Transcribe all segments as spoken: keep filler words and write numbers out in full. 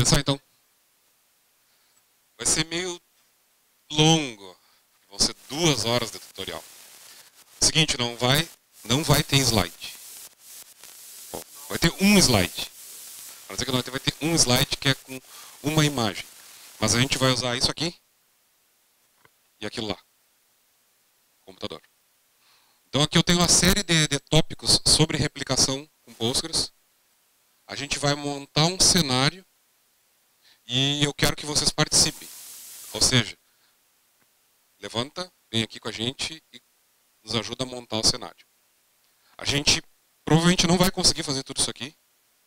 começar então? Vai ser meio longo. Vão ser duas horas de tutorial. Seguinte, não vai, não vai ter slide. Bom, vai ter um slide. Para dizer que não vai ter, vai ter um slide que é com uma imagem. Mas a gente vai usar isso aqui e aquilo lá. Computador. Então aqui eu tenho uma série de, de tópicos sobre replicação com Postgres. A gente vai montar um cenário e eu quero que vocês participem. Ou seja, levanta, vem aqui com a gente e nos ajuda a montar o cenário. A gente provavelmente não vai conseguir fazer tudo isso aqui.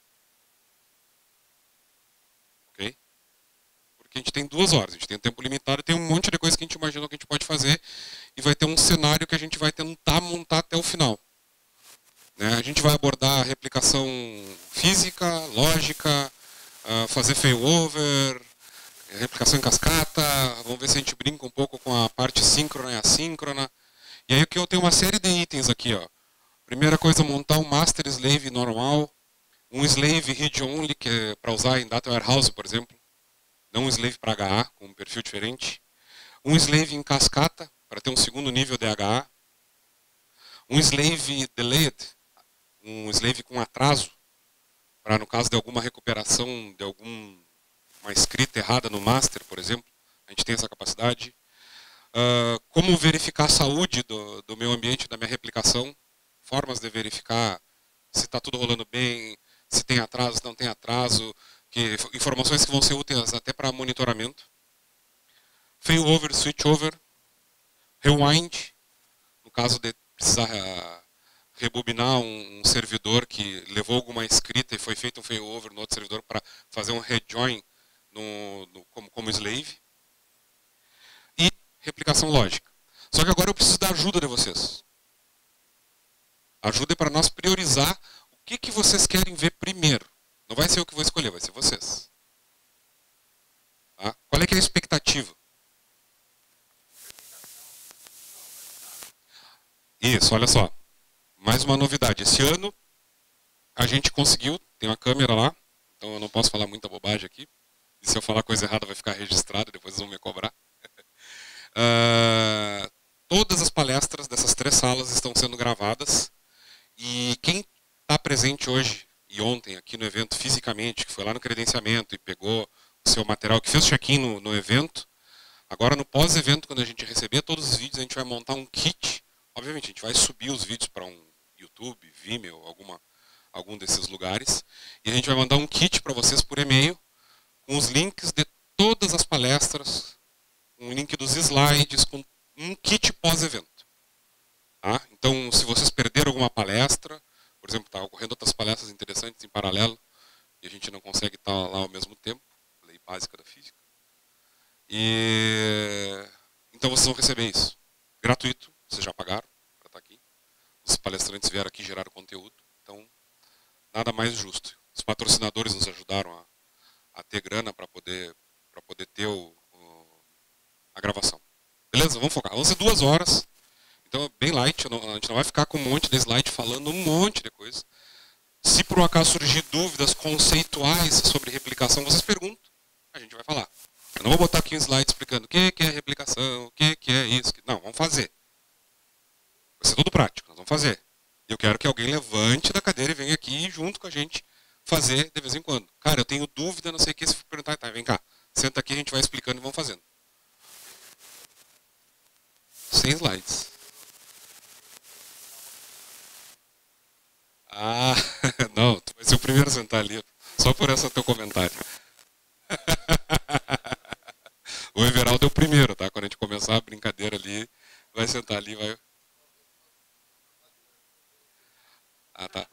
Ok? Porque a gente tem duas horas, a gente tem um tempo limitado, tem um monte de coisa que a gente imaginou que a gente pode fazer e vai ter um cenário que a gente vai tentar montar até o final. Né? A gente vai abordar a replicação física, lógica, uh, fazer failover, replicação em cascata, vamos ver se a gente brinca um pouco com a parte síncrona e assíncrona. E aí aqui eu tenho uma série de itens aqui, ó. Primeira coisa, montar um master slave normal, um slave read-only, que é para usar em data warehouse, por exemplo, não um slave para H A, com um perfil diferente. Um slave em cascata, para ter um segundo nível de H A. Um slave delayed, um slave com atraso, para no caso de alguma recuperação de alguma escrita errada no master, por exemplo, a gente tem essa capacidade. Uh, como verificar a saúde do, do meu ambiente, da minha replicação, formas de verificar se está tudo rolando bem, se tem atraso, se não tem atraso, que, informações que vão ser úteis até para monitoramento. Failover, switchover, rewind, no caso de precisar uh, rebobinar um, um servidor que levou alguma escrita e foi feito um failover no outro servidor para fazer um rejoin no, no, como, como slave. E replicação lógica. Só que agora eu preciso da ajuda de vocês. Ajuda para nós priorizar o que, que vocês querem ver primeiro. Não vai ser eu que vou escolher, vai ser vocês. Tá? Qual é que é a expectativa? Isso, olha só. Mais uma novidade. Esse ano a gente conseguiu, tem uma câmera lá, então eu não posso falar muita bobagem aqui. E se eu falar coisa errada vai ficar registrado, depois eles vão me cobrar. uh, todas as palestras dessas três salas estão sendo gravadas. E quem está presente hoje e ontem aqui no evento fisicamente, que foi lá no credenciamento e pegou o seu material, que fez check-in no, no evento, agora no pós-evento, quando a gente receber todos os vídeos, a gente vai montar um kit. Obviamente, a gente vai subir os vídeos para um YouTube, Vimeo, alguma, algum desses lugares. E a gente vai mandar um kit para vocês por e-mail, com os links de todas as palestras, um link dos slides, com um kit pós-evento. Tá? Então, se vocês perderam alguma palestra, por exemplo, está ocorrendo outras palestras interessantes em paralelo, e a gente não consegue estar lá ao mesmo tempo, lei básica da física. E então vocês vão receber isso. Gratuito, vocês já pagaram para estar aqui. Os palestrantes vieram aqui gerar conteúdo, então nada mais justo. Os patrocinadores nos ajudaram a, a ter grana para poder, para poder ter o, o, a gravação. Beleza? Vamos focar. Vão ser duas horas. Então é bem light, não, a gente não vai ficar com um monte de slide falando um monte de coisa. Se por um acaso surgir dúvidas conceituais sobre replicação, vocês perguntam, a gente vai falar. Eu não vou botar aqui um slide explicando o que é replicação, o que é isso. Não, vamos fazer. Vai ser tudo prático, nós vamos fazer. E eu quero que alguém levante da cadeira e venha aqui junto com a gente fazer de vez em quando. Cara, eu tenho dúvida, não sei o que, se for perguntar, tá, vem cá, senta aqui, a gente vai explicando e vamos fazendo. Sem slides. Ah, não, tu vai ser o primeiro a sentar ali, só por esse teu comentário. O Everaldo é o primeiro, tá? Quando a gente começar a brincadeira ali, vai sentar ali, vai... Ah, tá.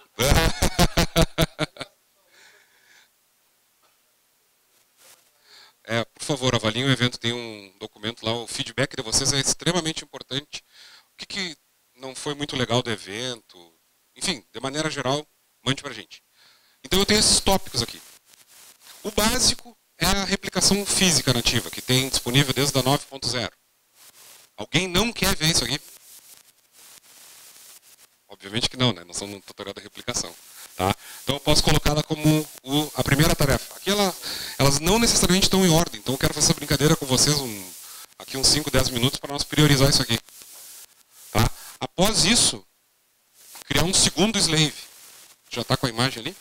É, por favor, avaliem o evento, tem um documento lá, o feedback de vocês é extremamente importante. O que, que não foi muito legal do evento? Enfim, de maneira geral, mande pra gente. Então eu tenho esses tópicos aqui. O básico é a replicação física nativa, que tem disponível desde a nove ponto zero. Alguém não quer ver isso aqui? Obviamente que não, né? Nós somos no tutorial da replicação. Tá? Então eu posso colocá-la como o, a primeira tarefa. Aqui ela, não necessariamente estão em ordem. Então eu quero fazer essa brincadeira com vocês um, aqui uns cinco, dez minutos para nós priorizar isso aqui. Tá? Após isso, criar um segundo slave. Já está com a imagem ali?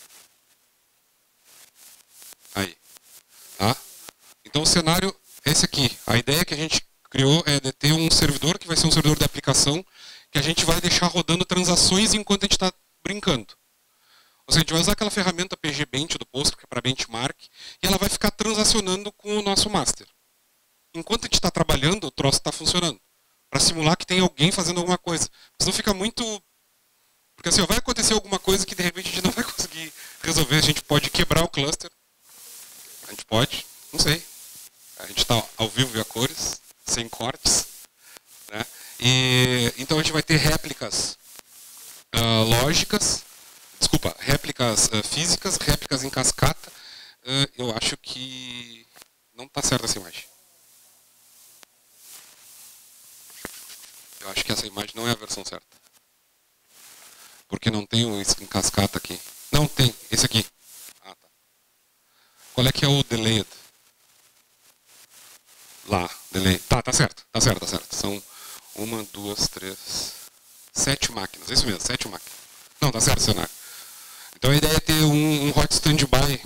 Aí. Tá? Então o cenário é esse aqui. A ideia que a gente criou é de ter um servidor que vai ser um servidor de aplicação que a gente vai deixar rodando transações enquanto a gente está brincando. Ou seja, a gente vai usar aquela ferramenta P G Bench do Postgre, que é para benchmark, e ela vai ficar transacionando com o nosso master. Enquanto a gente está trabalhando, o troço está funcionando. Para simular que tem alguém fazendo alguma coisa. Mas não fica muito... Porque assim, vai acontecer alguma coisa que de repente a gente não vai conseguir resolver. A gente pode quebrar o cluster. A gente pode, não sei. A gente está ao vivo e a cores, sem cortes. Né? E, então a gente vai ter réplicas uh, lógicas, desculpa, réplicas uh, físicas, réplicas em cascata. Uh, eu acho que não está certa essa imagem. Eu acho que essa imagem não é a versão certa. Porque não tem o em cascata aqui. Não, tem. Esse aqui. Ah, tá. Qual é que é o delayed? Lá, delay. Tá, tá certo. Tá certo, tá certo. São uma, duas, três, sete máquinas. Isso mesmo, sete máquinas. Não, tá certo o cenário. Então a ideia é ter um, um hot standby.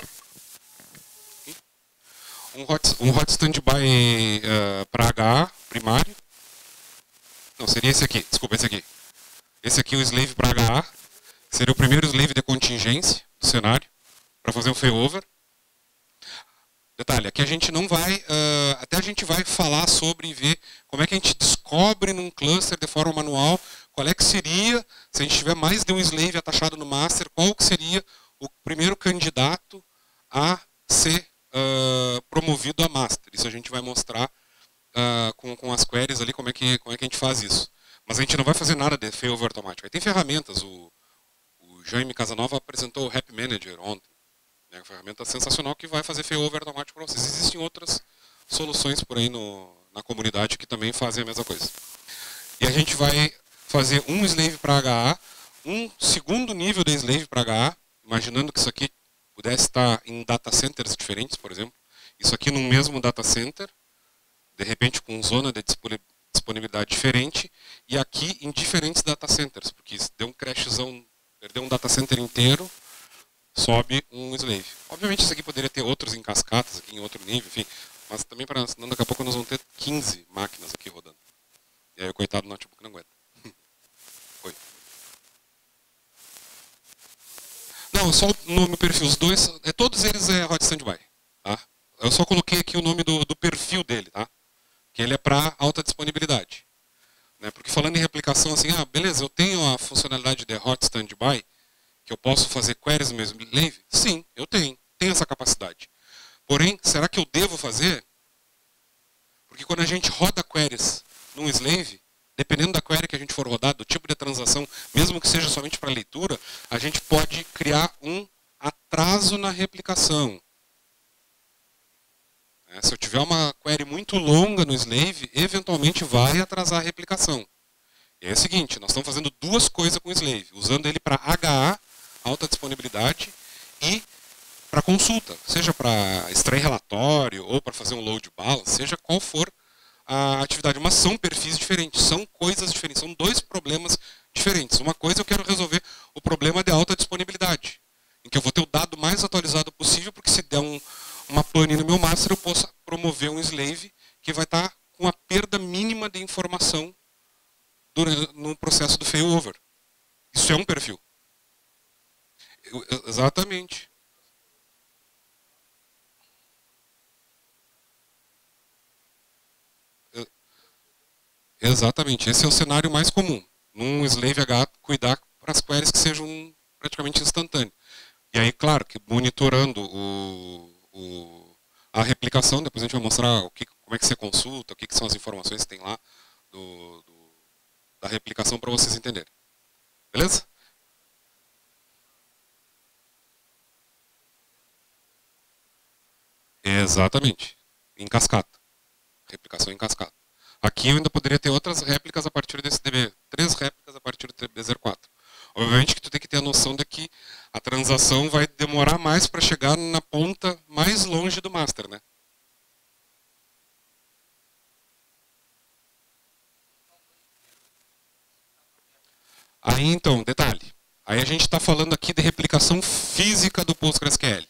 Um hot, um hot standby uh, para H A primário. Não, seria esse aqui. Desculpa, esse aqui. Esse aqui é o slave para H A. Seria o primeiro slave de contingência do cenário. Para fazer o failover. Detalhe, aqui a gente não vai... Uh, até a gente vai falar sobre e ver como é que a gente descobre num cluster de forma manual qual é que seria, se a gente tiver mais de um slave atachado no master, qual que seria o primeiro candidato a ser uh, promovido a master. Isso a gente vai mostrar uh, com, com as queries ali como é, que, como é que a gente faz isso. Mas a gente não vai fazer nada de failover automático. Aí tem ferramentas, o, o Jaime Casanova apresentou o Happy Manager ontem. É uma ferramenta sensacional que vai fazer failover automático para vocês. Existem outras soluções por aí no, na comunidade que também fazem a mesma coisa. E a gente vai fazer um slave para H A, um segundo nível de slave para H A, imaginando que isso aqui pudesse estar em data centers diferentes, por exemplo. Isso aqui no mesmo data center, de repente com zona de disponibilidade diferente, e aqui em diferentes data centers, porque se deu um crashzão, perdeu um data center inteiro, sobe um slave. Obviamente isso aqui poderia ter outros em cascatas, aqui em outro nível, enfim, mas também para senão daqui a pouco nós vamos ter quinze máquinas aqui rodando. E aí o coitado do notebook não aguenta. Oi. Não, só no meu perfil, os dois, é, todos eles é hot standby, tá? Eu só coloquei aqui o nome do, do perfil dele, tá? Que ele é para alta disponibilidade. Né? Porque falando em replicação, assim, ah, beleza, eu tenho a funcionalidade de hot standby, que eu posso fazer queries no meu slave? Sim, eu tenho, tenho essa capacidade. Porém, será que eu devo fazer? Porque quando a gente roda queries num slave, dependendo da query que a gente for rodar, do tipo de transação, mesmo que seja somente para leitura, a gente pode criar um atraso na replicação. É, se eu tiver uma query muito longa no slave, eventualmente vai atrasar a replicação. E é o seguinte, nós estamos fazendo duas coisas com o slave, usando ele para H A, alta disponibilidade, e para consulta, seja para extrair relatório ou para fazer um load balance, seja qual for a atividade. Mas são perfis diferentes, são coisas diferentes, são dois problemas diferentes. Uma coisa eu quero resolver o problema de alta disponibilidade, em que eu vou ter o dado mais atualizado possível, porque se der um, uma pane no meu master, eu posso promover um slave que vai estar com a perda mínima de informação durante, no processo do failover. Isso é um perfil. Eu, eu, exatamente. Eu, exatamente. Esse é o cenário mais comum. Num slave H, cuidar para as queries que sejam praticamente instantâneas. E aí, claro, que monitorando o, o, a replicação, depois a gente vai mostrar o que, como é que você consulta, o que, que são as informações que tem lá do, do, da replicação para vocês entenderem. Beleza? Exatamente. Em cascata. Replicação em cascata. Aqui eu ainda poderia ter outras réplicas a partir desse D B. Três réplicas a partir do D B zero quatro. Obviamente que tu tem que ter a noção de que a transação vai demorar mais para chegar na ponta mais longe do master, né? Aí, então, detalhe. Aí a gente está falando aqui de replicação física do PostgreSQL.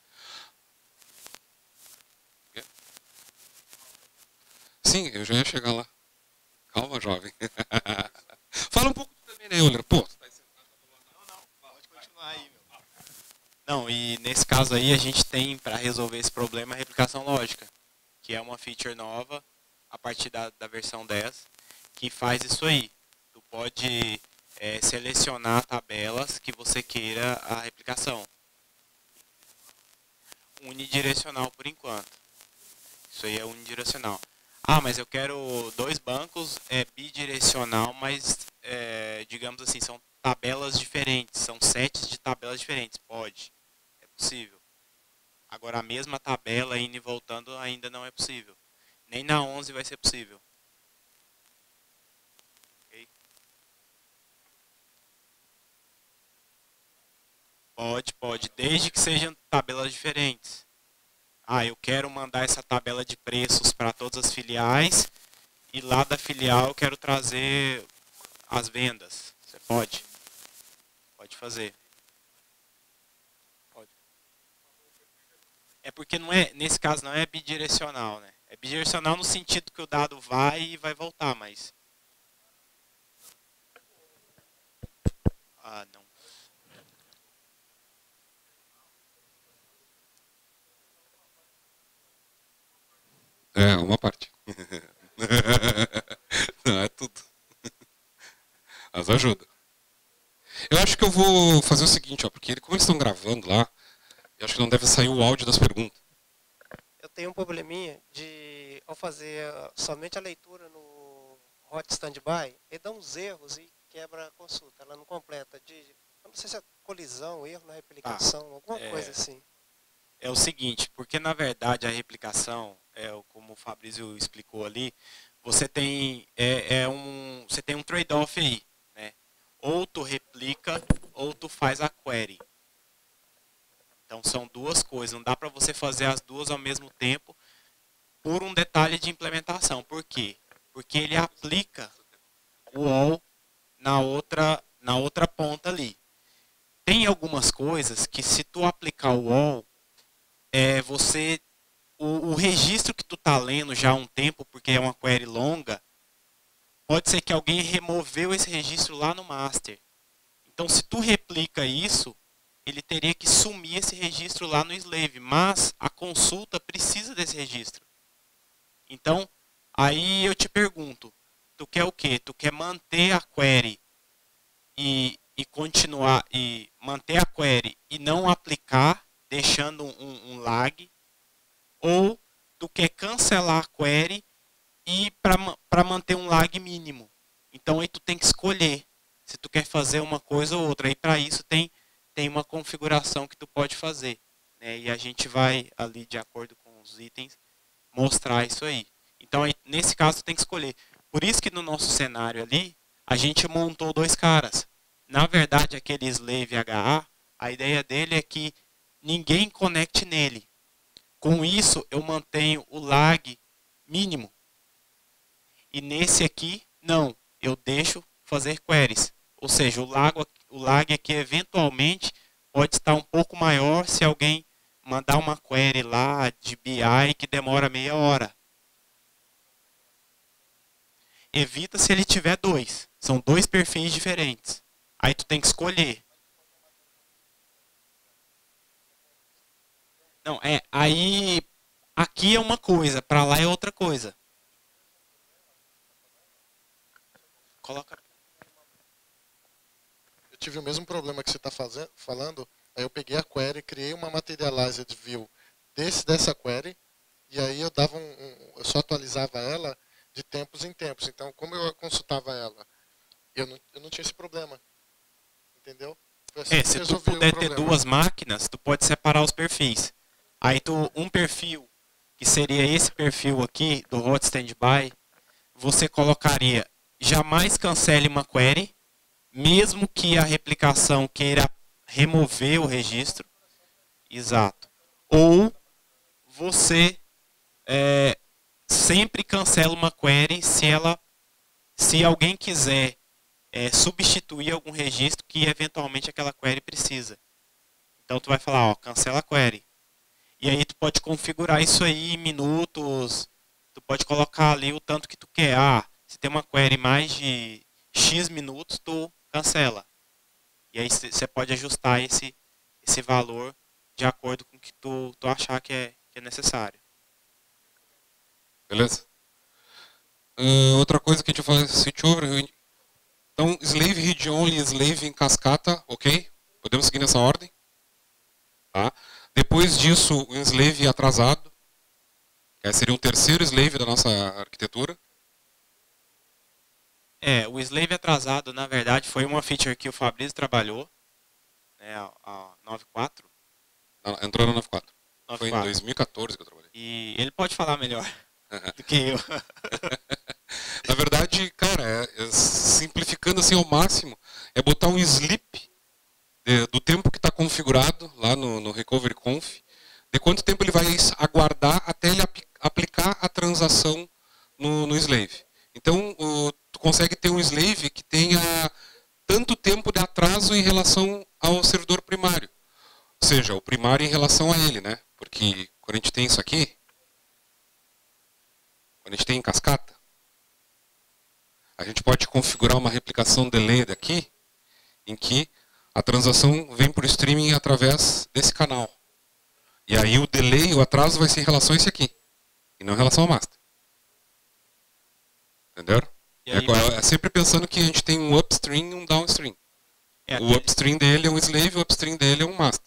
Sim, eu já ia chegar lá. Calma, jovem. Fala um pouco também, né, Euler? Pô, você tá aí sentado. Não, não, pode continuar aí, meu. Não, e nesse caso aí a gente tem para resolver esse problema a replicação lógica, que é uma feature nova a partir da, da versão dez, que faz isso aí. Tu pode é, selecionar tabelas que você queira a replicação. Unidirecional por enquanto. Isso aí é unidirecional. Ah, mas eu quero dois bancos, é bidirecional, mas é, digamos assim, são tabelas diferentes, são sets de tabelas diferentes. Pode, é possível. Agora a mesma tabela indo e voltando ainda não é possível. Nem na onze vai ser possível. Okay? Pode, pode, desde que sejam tabelas diferentes. Ah, eu quero mandar essa tabela de preços para todas as filiais e lá da filial eu quero trazer as vendas. Você pode? Pode fazer. Pode. É porque não é, nesse caso não é bidirecional, né? É bidirecional no sentido que o dado vai e vai voltar, mas... Ah, não. É, uma parte. Não é tudo. Mas ajuda. Eu acho que eu vou fazer o seguinte, ó, porque como eles estão gravando lá, eu acho que não deve sair o áudio das perguntas. Eu tenho um probleminha de, ao fazer somente a leitura no hot standby, ele dá uns erros e quebra a consulta, ela não completa. De, eu não sei se é colisão, erro na replicação, Ah, alguma é... coisa assim. É o seguinte, porque na verdade a replicação, é, como o Fabrício explicou ali, você tem, é, é um, você tem um trade-off aí, né? Ou tu replica, ou tu faz a query. Então são duas coisas, não dá para você fazer as duas ao mesmo tempo por um detalhe de implementação. Por quê? Porque ele aplica o all na outra, na outra ponta ali. Tem algumas coisas que se tu aplicar o all, é, você, o, o registro que tu tá lendo já há um tempo, porque é uma query longa, pode ser que alguém removeu esse registro lá no master. Então, se tu replica isso, ele teria que sumir esse registro lá no slave, mas a consulta precisa desse registro. Então, aí eu te pergunto, tu quer o quê? Tu quer manter a query e, e continuar, e manter a query e não aplicar, deixando um, um lag, ou tu quer cancelar a query e para manter um lag mínimo. Então aí tu tem que escolher se tu quer fazer uma coisa ou outra. E para isso tem, tem uma configuração que tu pode fazer, né? E a gente vai ali, de acordo com os itens, mostrar isso aí. Então aí, nesse caso tu tem que escolher. Por isso que no nosso cenário ali, a gente montou dois caras. Na verdade, aquele slave H A, a ideia dele é que ninguém conecte nele. Com isso, eu mantenho o lag mínimo. E nesse aqui, não. Eu deixo fazer queries. Ou seja, o lag, o lag aqui, eventualmente, pode estar um pouco maior se alguém mandar uma query lá de B I que demora meia hora. Evita se ele tiver dois. São dois perfis diferentes. Aí tu tem que escolher. Não, é, aí aqui é uma coisa, para lá é outra coisa. Coloca. Eu tive o mesmo problema que você está falando, aí eu peguei a query, criei uma materialized view desse, dessa query, e aí eu dava um, um, eu só atualizava ela de tempos em tempos. Então, como eu consultava ela, eu não, eu não tinha esse problema. Entendeu? Assim, é, se tu puder ter duas máquinas, tu pode separar os perfis. Aí tu, um perfil, que seria esse perfil aqui, do hot standby, você colocaria, jamais cancele uma query, mesmo que a replicação queira remover o registro. Exato. Ou você é, sempre cancela uma query se ela, se alguém quiser é, substituir algum registro que eventualmente aquela query precisa. Então tu vai falar, ó, cancela a query. E aí tu pode configurar isso aí em minutos, tu pode colocar ali o tanto que tu quer. Ah, se tem uma query mais de X minutos, tu cancela. E aí você pode ajustar esse, esse valor de acordo com o que tu, tu achar que é, que é necessário. Beleza? Uh, outra coisa que a gente faz switch over. Então, slave read only, slave em cascata, ok? Podemos seguir nessa ordem. Tá? Depois disso, o slave atrasado, que seria um terceiro slave da nossa arquitetura. É, o slave atrasado, na verdade, foi uma feature que o Fabrício trabalhou, né, a, a nove ponto quatro. Não, entrou na nove ponto quatro. nove ponto Foi em quatro. dois mil e quatorze que eu trabalhei. E ele pode falar melhor do que eu. Na verdade, cara, é, é, simplificando assim ao máximo, é botar um sleep de, do tempo que está configurado lá no, no recovery conf, de quanto tempo ele vai aguardar até ele ap aplicar a transação no, no slave. Então, o, tu consegue ter um slave que tenha tanto tempo de atraso em relação ao servidor primário. Ou seja, o primário em relação a ele, né? Porque quando a gente tem isso aqui, quando a gente tem em cascata, a gente pode configurar uma replicação delay daqui, em que a transação vem por streaming através desse canal. E aí o delay, o atraso vai ser em relação a esse aqui, e não em relação ao master. Entenderam? É, é sempre pensando que a gente tem um upstream e um downstream. É, o upstream dele é um slave, o upstream dele é um master.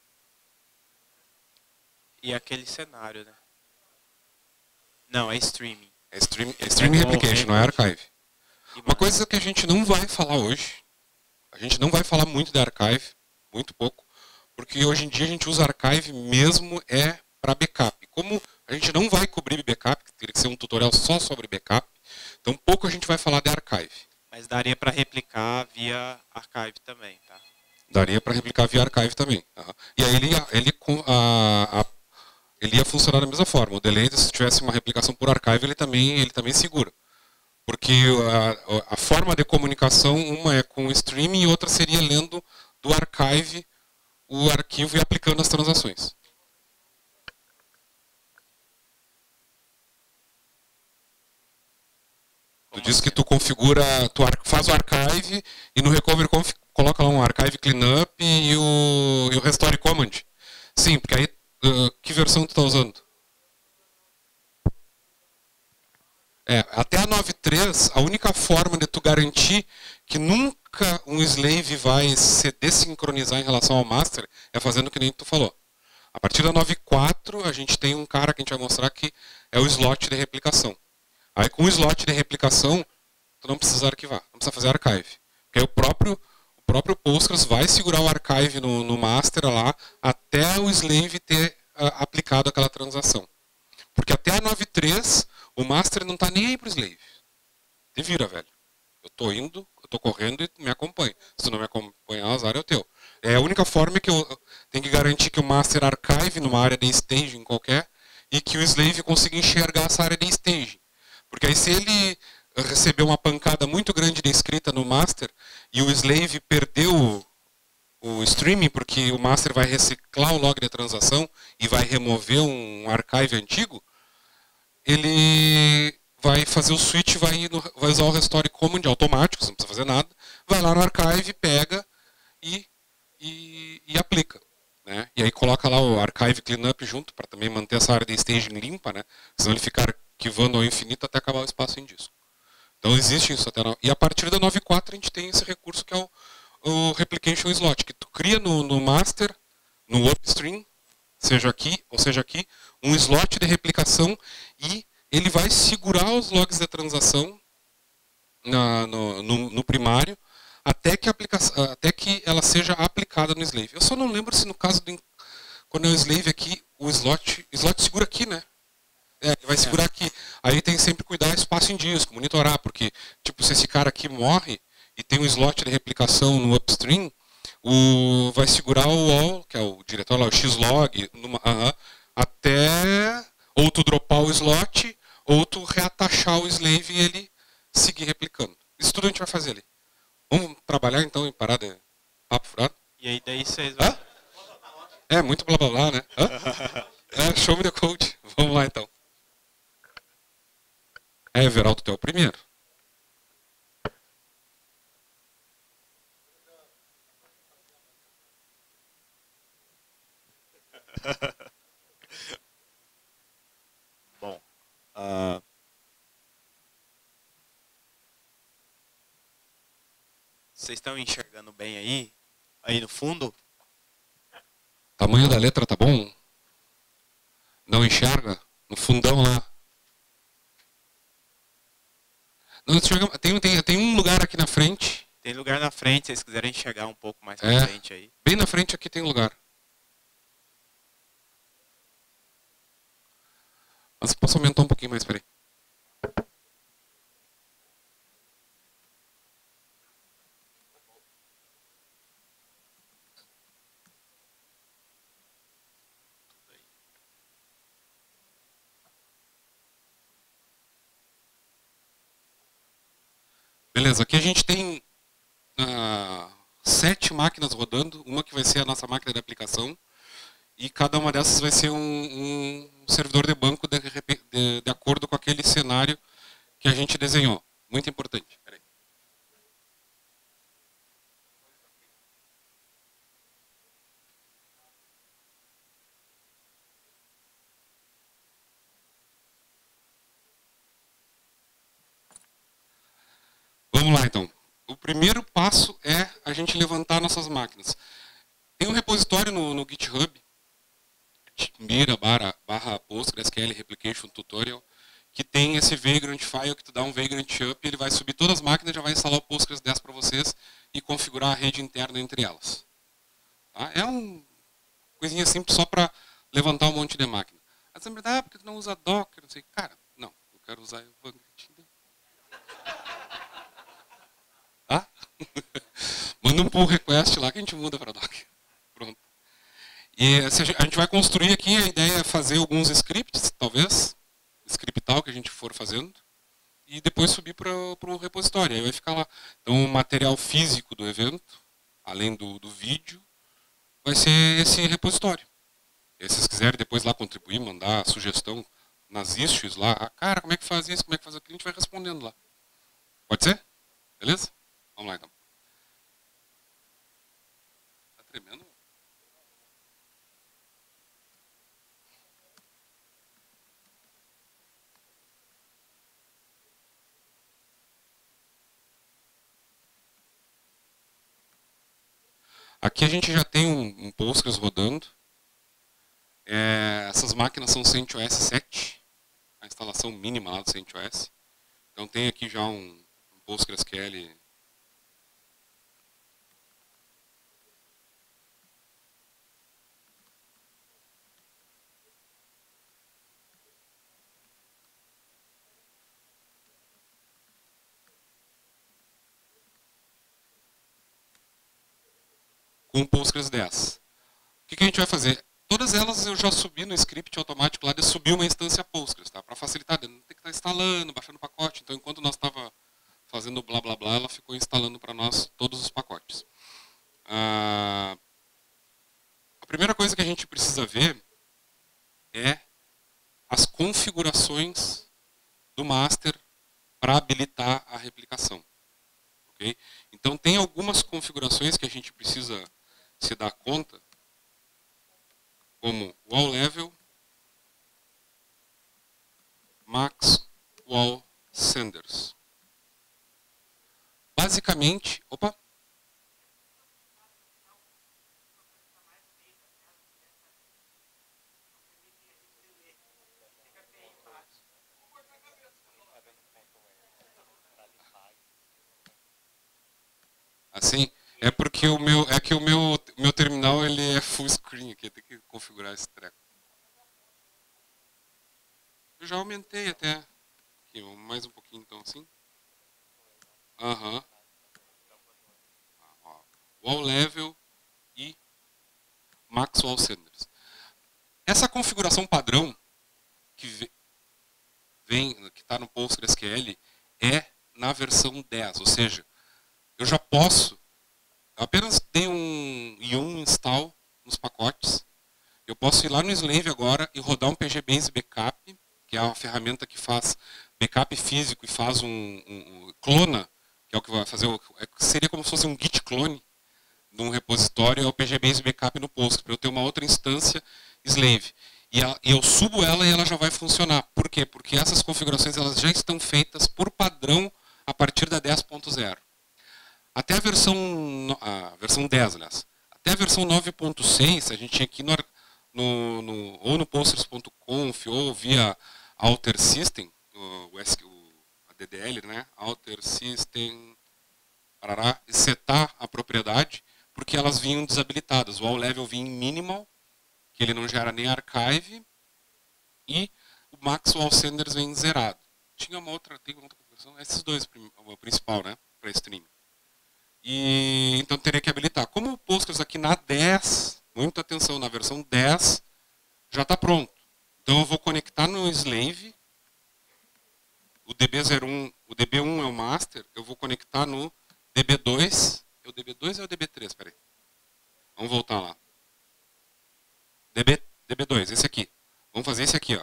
E aquele cenário, né? Não, é streaming. É stream, é streaming é replication, não é archive. E Uma coisa que a gente não vai falar hoje, a gente não vai falar muito da archive, muito pouco, porque hoje em dia a gente usa archive mesmo é para backup. Como a gente não vai cobrir backup, teria que ser um tutorial só sobre backup, então pouco a gente vai falar de archive. Mas daria para replicar via archive também, tá? Daria para replicar via archive também. Uhum. E aí ele, ele, a, a, ele ia funcionar da mesma forma. O delay, se tivesse uma replicação por archive, ele também, ele também segura. Porque a, a forma de comunicação, uma é com o streaming e outra seria lendo do archive o arquivo e aplicando as transações. Tu diz que tu configura, tu faz o archive e no recovery conf coloca lá um archive cleanup e o, e o restore command. Sim, porque aí, uh, que versão tu está usando? É, até a nove ponto três, a única forma de tu garantir que nunca um slave vai se desincronizar em relação ao master é fazendo que nem tu falou. A partir da nove ponto quatro, a gente tem um cara que a gente vai mostrar que é o slot de replicação. Aí com o slot de replicação, tu não precisa arquivar, não precisa fazer archive. Porque aí o próprio, o próprio Postgres vai segurar o archive no, no master lá até o slave ter uh, aplicado aquela transação. Porque até a nove ponto três, o master não está nem aí para o slave. Te vira, velho. Eu estou indo, eu estou correndo e me acompanha. Se tu não me acompanhar, o azar é o teu. É a única forma que eu tenho que garantir que o master archive numa área de staging qualquer e que o slave consiga enxergar essa área de staging. Porque aí se ele receber uma pancada muito grande de escrita no master e o slave perdeu o, o streaming porque o master vai reciclar o log de transação e vai remover um archive antigo, ele vai fazer o switch, vai, no, vai usar o restore command automático, você não precisa fazer nada, vai lá no archive, pega e, e, e aplica. Né? E aí coloca lá o archive cleanup junto para também manter essa área de staging limpa, né? Senão ele ficar arquivando ao infinito até acabar o espaço em disco. Então existe isso até. E a partir da nove ponto quatro a gente tem esse recurso que é o, o replication slot, que tu cria no, no master, no upstream, seja aqui ou seja aqui, um slot de replicação e ele vai segurar os logs da transação na, no, no, no primário até que, a aplicação, até que ela seja aplicada no slave. Eu só não lembro se no caso do, quando é o slave aqui, o slot, slot segura aqui, né? É, ele vai segurar aqui. Aí tem que sempre cuidar espaço em disco, monitorar, porque tipo, se esse cara aqui morre e tem um slot de replicação no upstream, o, vai segurar o wall, que é o diretório lá, o xlog, numa, uh-huh, até ou tu dropar o slot, ou tu reatachar o slave e ele seguir replicando. Isso tudo a gente vai fazer ali. trabalhar então e parar de papo furado? E aí daí vocês vão... Hã? É, muito blá blá blá, né? Hã? É, show me the code. Vamos lá então. É, Everaldo, tu é o primeiro. Bom, uh... vocês estão enxergando bem aí? Aí no fundo? Tamanho da letra tá bom? Não enxerga? No fundão lá. Não enxerga... tem, tem, tem um lugar aqui na frente. Tem lugar na frente, se vocês quiserem enxergar um pouco mais pra É, frente aí. bem na frente aqui tem um lugar. Mas posso aumentar um pouquinho mais, peraí. Beleza, aqui a gente tem uh, sete máquinas rodando, uma que vai ser a nossa máquina de aplicação, e cada uma dessas vai ser um, um servidor de banco de, de, de acordo com aquele cenário que a gente desenhou. Muito importante. Peraí. Vamos lá então. O primeiro passo é a gente levantar nossas máquinas. Tem um repositório no, no GitHub, mira barra, barra PostgreSQL Replication Tutorial, que tem esse Vagrant file que tu dá um Vagrant up, ele vai subir todas as máquinas, já vai instalar o Postgres dez para vocês e configurar a rede interna entre elas. Tá? É uma coisinha simples só para levantar um monte de máquina. Mas na verdade, ah, porque tu não usa Docker, não sei. Cara, não, eu quero usar o Vagrant. Tá? Manda um pull request lá que a gente muda para Docker. Pronto. E a gente vai construir aqui, a ideia é fazer alguns scripts, talvez, scriptar o que a gente for fazendo, e depois subir para o repositório, aí vai ficar lá. Então o material físico do evento, além do, do vídeo, vai ser esse repositório. E se vocês quiserem depois lá contribuir, mandar sugestão nas issues lá, ah, cara, como é que faz isso, como é que faz aquilo, a gente vai respondendo lá. Pode ser? Beleza? Vamos lá então. Tá tremendo? Aqui a gente já tem um, um Postgres rodando. É, essas máquinas são CentOS sete, a instalação mínima lá do CentOS. Então tem aqui já um, um PostgreSQL com o Postgres dez. O que, que a gente vai fazer? Todas elas eu já subi no script automático lá de subir uma instância Postgres, tá? Para facilitar, não tem que estar instalando, baixando o pacote. Então, enquanto nós estava fazendo blá blá blá, ela ficou instalando para nós todos os pacotes. Ah, a primeira coisa que a gente precisa ver é as configurações do master para habilitar a replicação. Okay? Então, tem algumas configurações que a gente precisa se dar conta, como wall level, max wall senders. Basicamente, opa. Assim, é porque o meu, é que o meu, meu terminal ele é full screen aqui, tem que configurar esse treco. Eu já aumentei até. Aqui, mais um pouquinho então assim. Aham. Uhum. Wall level e max wall senders. Essa configuração padrão que vem, que está no PostgreSQL é na versão dez, ou seja, eu já posso Eu apenas dei um yum install nos pacotes. Eu posso ir lá no Slave agora e rodar um P G Base Backup, que é uma ferramenta que faz backup físico e faz um, um, um clona, que é o que vai fazer, o, é, seria como se fosse um git clone de um repositório, é o P G Base Backup no Postgres, para eu ter uma outra instância Slave. E, a, e eu subo ela e ela já vai funcionar. Por quê? Porque essas configurações elas já estão feitas por padrão a partir da dez ponto zero. Até a versão, a versão dez, aliás. Até a versão nove ponto seis, a gente tinha aqui no, no, no, ou no postgres ponto conf ou via Alter System, o, o, a D D L, né? Alter System, parará, e setar a propriedade, porque elas vinham desabilitadas. O all level vinha em minimal, que ele não gera nem archive, e o max all senders vem zerado. Tinha uma outra, tem uma outra configuração, esses dois, o principal, né? Para stream. E então teria que habilitar. Como o Postgres aqui na dez, muita atenção, na versão dez, já está pronto. Então eu vou conectar no Slave, o D B zero um, o D B um é o master, eu vou conectar no D B dois, é o D B dois ou é o D B três? Peraí. Vamos voltar lá. D B, D B dois, esse aqui. Vamos fazer esse aqui, ó.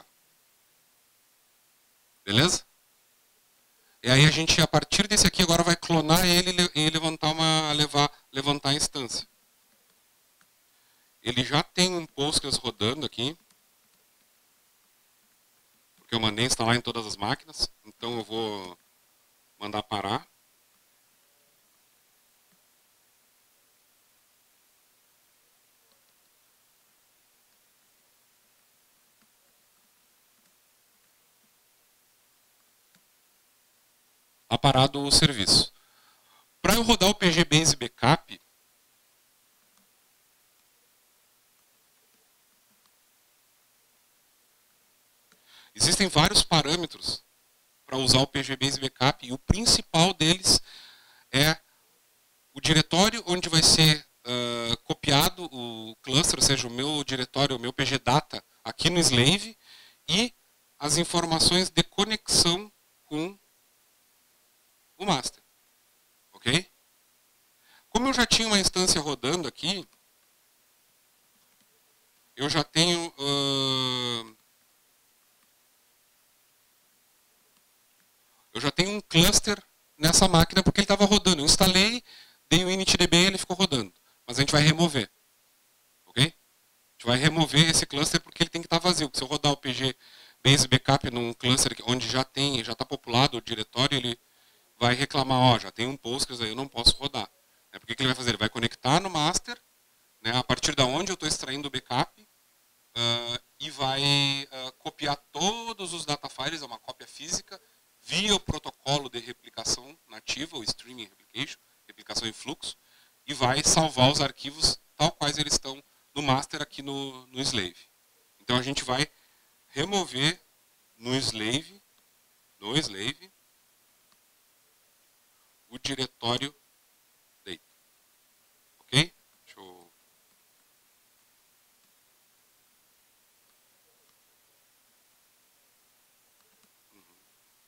Beleza? E aí a gente, a partir desse aqui, agora vai clonar ele e levantar uma, levar, levantar a instância. Ele já tem um Postgres rodando aqui, porque eu mandei instalar em todas as máquinas, então eu vou mandar parar. A parar do serviço. Para eu rodar o P G Base Backup, existem vários parâmetros para usar o P G Base Backup e o principal deles é o diretório onde vai ser uh, copiado o cluster, ou seja, o meu diretório, o meu P G Data aqui no Slave e as informações de conexão com o master. Ok? Como eu já tinha uma instância rodando aqui, eu já tenho... Uh, eu já tenho um cluster nessa máquina porque ele estava rodando. Eu instalei, dei o initdb e ele ficou rodando. Mas a gente vai remover. Ok? A gente vai remover esse cluster porque ele tem que estar vazio. Se eu rodar o P G Base Backup num cluster onde já tem, já está populado o diretório, ele vai reclamar, ó, já tem um Postgres aí, eu não posso rodar. É, porque o que ele vai fazer? Ele vai conectar no master, né, a partir da onde eu estou extraindo o backup, uh, e vai uh, copiar todos os data files, é uma cópia física, via o protocolo de replicação nativa, o Streaming Replication, replicação em fluxo, e vai salvar os arquivos tal quais eles estão no master aqui no, no Slave. Então a gente vai remover no Slave, no Slave, o diretório data. Ok? Deixa eu... Uhum.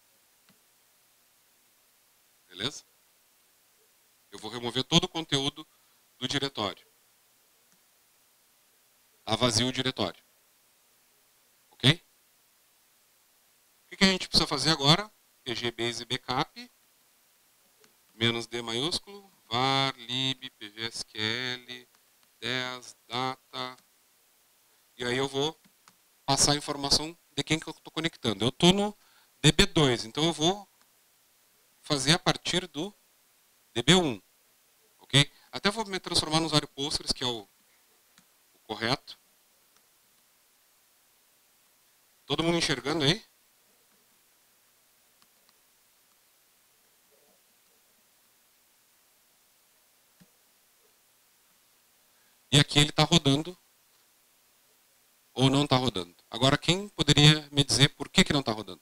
Beleza? Eu vou remover todo o conteúdo do diretório. Está vazio o diretório. Ok? O que a gente precisa fazer agora? P G Base Backup, menos D maiúsculo, var, lib, pvsql, dez, data. E aí eu vou passar a informação de quem que eu estou conectando. Eu estou no D B dois, então eu vou fazer a partir do D B um. Ok? Até vou me transformar no usuário Postgres, que é o, o correto. Todo mundo enxergando aí? E aqui ele está rodando ou não está rodando. Agora, quem poderia me dizer por que, que não está rodando?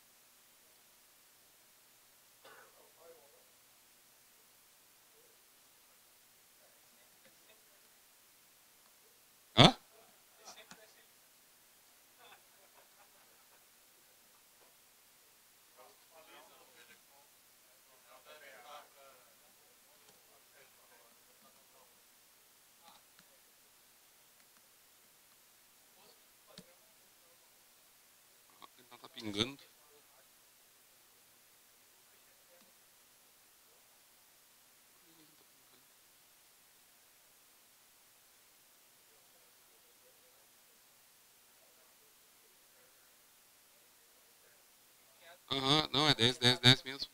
Hã? Pingando. Aham, uhum, não, é dez, dez, dez mesmo.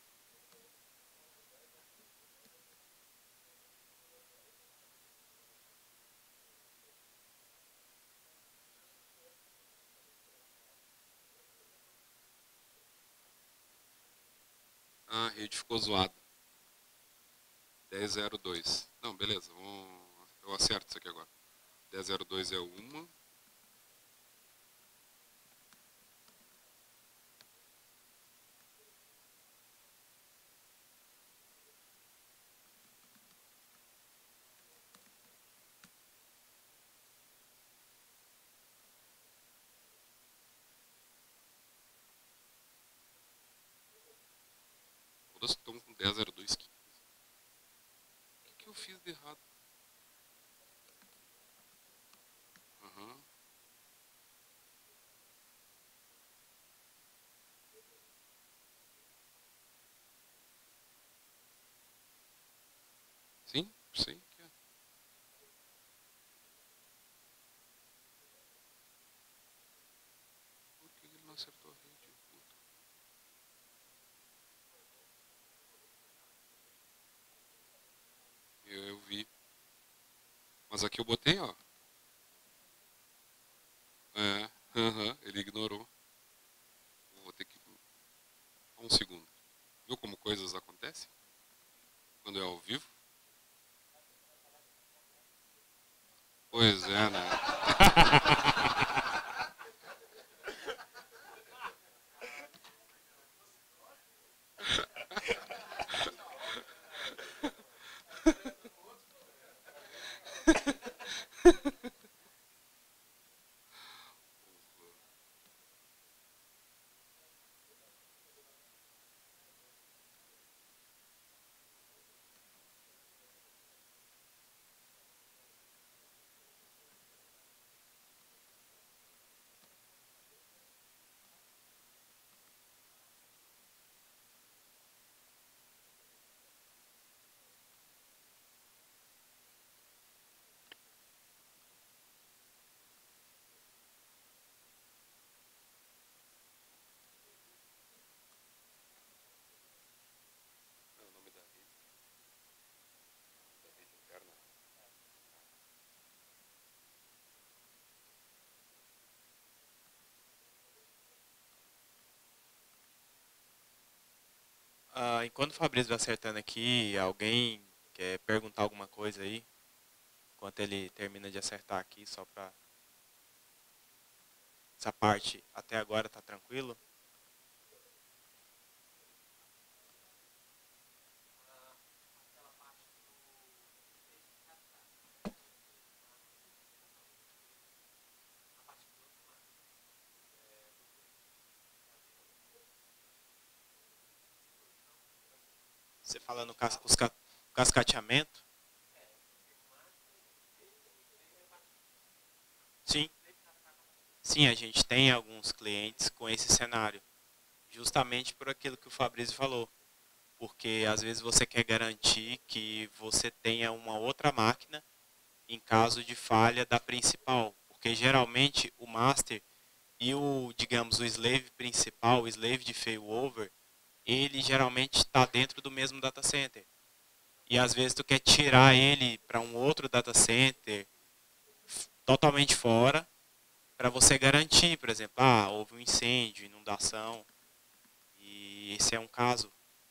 Ah, a rede ficou zoada. dez zero dois. Não, beleza. Vamos... Eu acerto isso aqui agora. dez zero dois é uma. Todas estão com dez zero dois quinze. O que, que eu fiz de errado? Aham. Sim, sim. Que é. Por que ele não acertou a rede? Puta. Eu, eu vi. Mas aqui eu botei, ó. É, aham, ele ignorou. Vou ter que... Um segundo. Viu como coisas acontecem? Quando é ao vivo? Pois é, né? Não, o nome da rede. O nome da rede interna. Ah, enquanto o Fabrício vai acertando aqui, alguém quer perguntar alguma coisa aí? Enquanto ele termina de acertar aqui, só para... Essa parte até agora tá tranquilo? Você fala no cas os ca cascateamento? Sim. Sim, a gente tem alguns clientes com esse cenário. Justamente por aquilo que o Fabrício falou. Porque às vezes você quer garantir que você tenha uma outra máquina em caso de falha da principal. Porque geralmente o master e o, digamos, o slave principal, o slave de failover, ele geralmente está dentro do mesmo data center. E às vezes tu quer tirar ele para um outro data center totalmente fora, para você garantir, por exemplo, ah, houve um incêndio, inundação, e esse é um caso.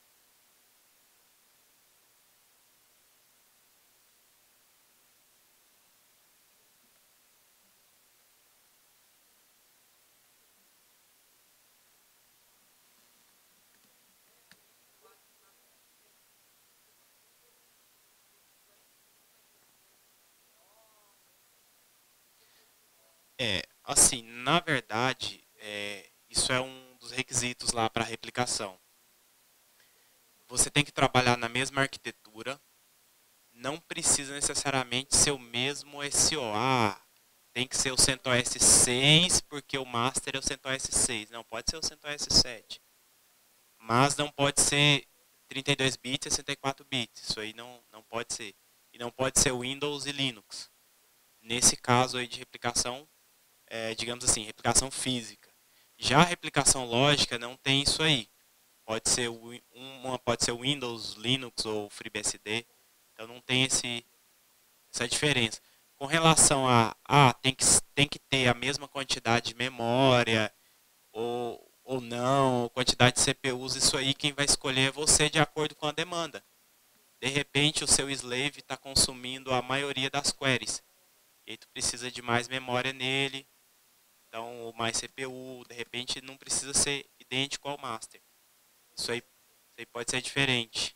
É, assim, na verdade, é, isso é um dos requisitos lá para replicação. Você tem que trabalhar na mesma arquitetura, não precisa necessariamente ser o mesmo S O A. tem que ser o CentOS seis, porque o master é o CentOS seis. Não, pode ser o CentOS sete. Mas não pode ser trinta e dois bits e sessenta e quatro bits. Isso aí não, não pode ser. E não pode ser Windows e Linux. Nesse caso aí de replicação, é, digamos assim, replicação física. Já a replicação lógica não tem isso aí. Pode ser uma pode ser Windows, Linux ou FreeBSD. Então não tem esse, essa diferença. Com relação a ah, tem, que, tem que ter a mesma quantidade de memória ou, ou não, quantidade de C P Us, isso aí quem vai escolher é você de acordo com a demanda. De repente o seu slave está consumindo a maioria das queries. E aí tu precisa de mais memória nele. Então mais C P U, de repente não precisa ser idêntico ao master. Isso aí, isso aí pode ser diferente.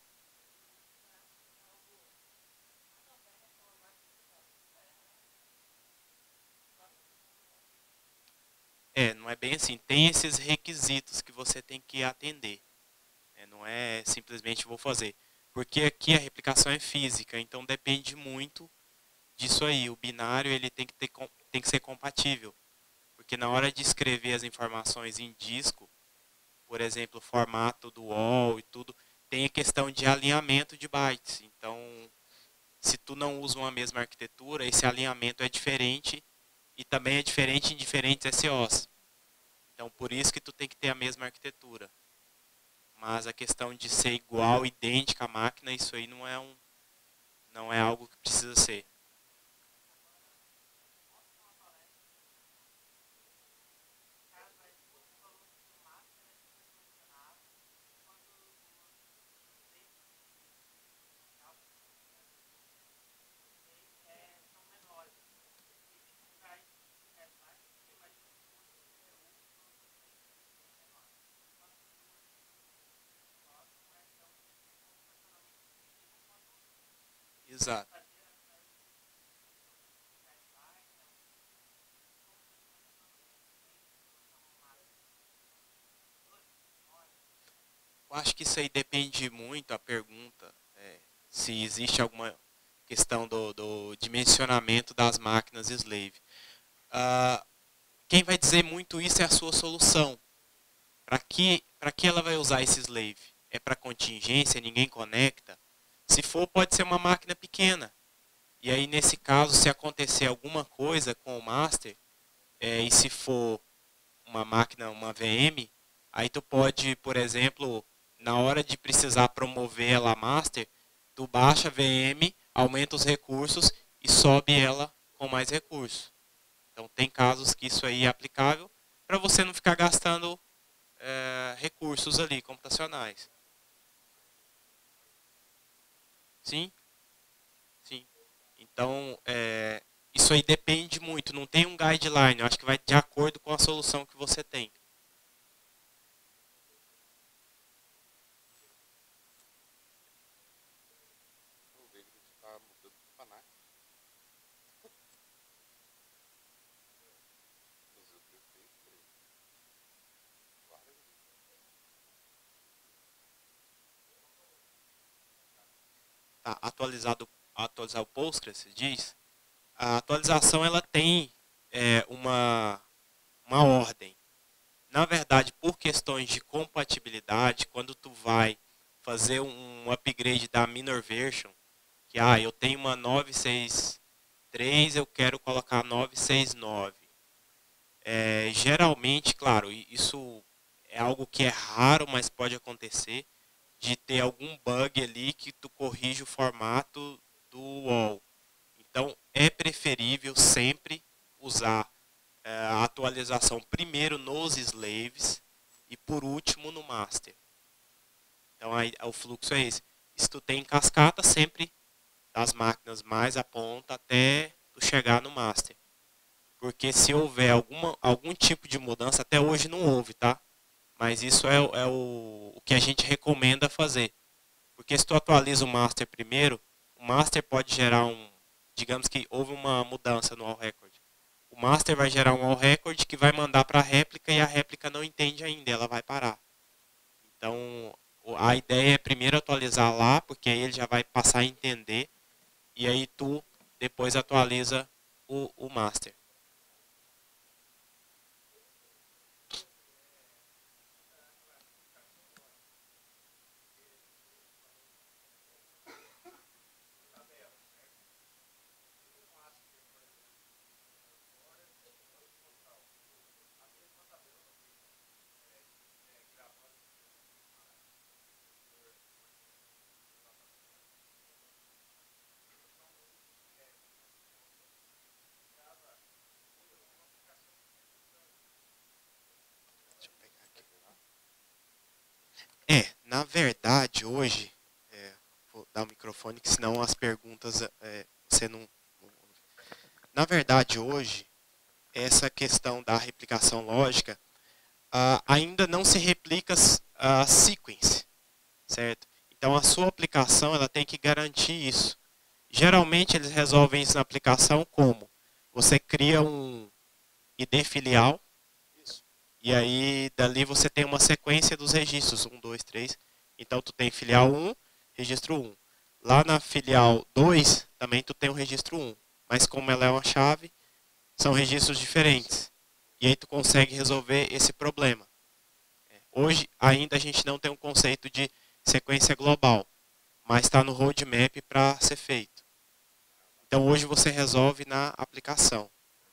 É, não é bem assim. Tem esses requisitos que você tem que atender. É, não é simplesmente vou fazer. Porque aqui a replicação é física, então depende muito disso aí. O binário ele tem que, ter, tem que ser compatível. Porque na hora de escrever as informações em disco, por exemplo, o formato do W O L e tudo, tem a questão de alinhamento de bytes. Então, se tu não usa uma mesma arquitetura, esse alinhamento é diferente e também é diferente em diferentes S Os. Então, por isso que tu tem que ter a mesma arquitetura. Mas a questão de ser igual, idêntica à máquina, isso aí não é, um, não é algo que precisa ser. Exato. Eu acho que isso aí depende muito, a pergunta, é, se existe alguma questão do, do dimensionamento das máquinas slave. Uh, quem vai dizer muito isso é a sua solução. Para que, para que ela vai usar esse slave? É para contingência, ninguém conecta? Se for, pode ser uma máquina pequena. E aí, nesse caso, se acontecer alguma coisa com o master, é, e se for uma máquina, uma V M, aí tu pode, por exemplo, na hora de precisar promover ela a master, tu baixa a V M, aumenta os recursos e sobe ela com mais recursos. Então, tem casos que isso aí é aplicável para você não ficar gastando é, recursos ali, computacionais. Sim? Sim. Então, é, isso aí depende muito, não tem um guideline, eu acho que vai de acordo com a solução que você tem. Tá atualizado, atualizar o Postgres, se diz. A atualização ela tem é, uma, uma ordem. Na verdade, por questões de compatibilidade, quando tu vai fazer um upgrade da minor version, que ah, eu tenho uma nove seis três, eu quero colocar nove seis nove. É, geralmente, claro, isso é algo que é raro, mas pode acontecer, de ter algum bug ali que tu corrige o formato do W O L. Então, é preferível sempre usar é, a atualização primeiro nos slaves e por último no master. Então, aí, o fluxo é esse. Se tu tem cascata, sempre das máquinas mais à ponta até tu chegar no master. Porque se houver alguma, algum tipo de mudança, até hoje não houve, tá? Mas isso é, é o, o que a gente recomenda fazer. Porque se tu atualiza o master primeiro, o master pode gerar um, digamos que houve uma mudança no all record. O master vai gerar um all record que vai mandar para a réplica e a réplica não entende ainda, ela vai parar. Então, a ideia é primeiro atualizar lá, porque aí ele já vai passar a entender, e aí tu depois atualiza o, o master. É, na verdade, hoje, é, vou dar o microfone, que senão as perguntas é, você não... Na verdade, hoje, essa questão da replicação lógica ah, ainda não se replica a sequence, certo? Então, a sua aplicação ela tem que garantir isso. Geralmente, eles resolvem isso na aplicação como? Você cria um I D filial, e aí dali você tem uma sequência dos registros, um, dois, três. Então, tu tem filial um, registro um. Lá na filial dois, também tu tem o registro um. Mas como ela é uma chave, são registros diferentes. E aí tu consegue resolver esse problema. Hoje, ainda a gente não tem um conceito de sequência global, mas está no roadmap para ser feito. Então, hoje você resolve na aplicação.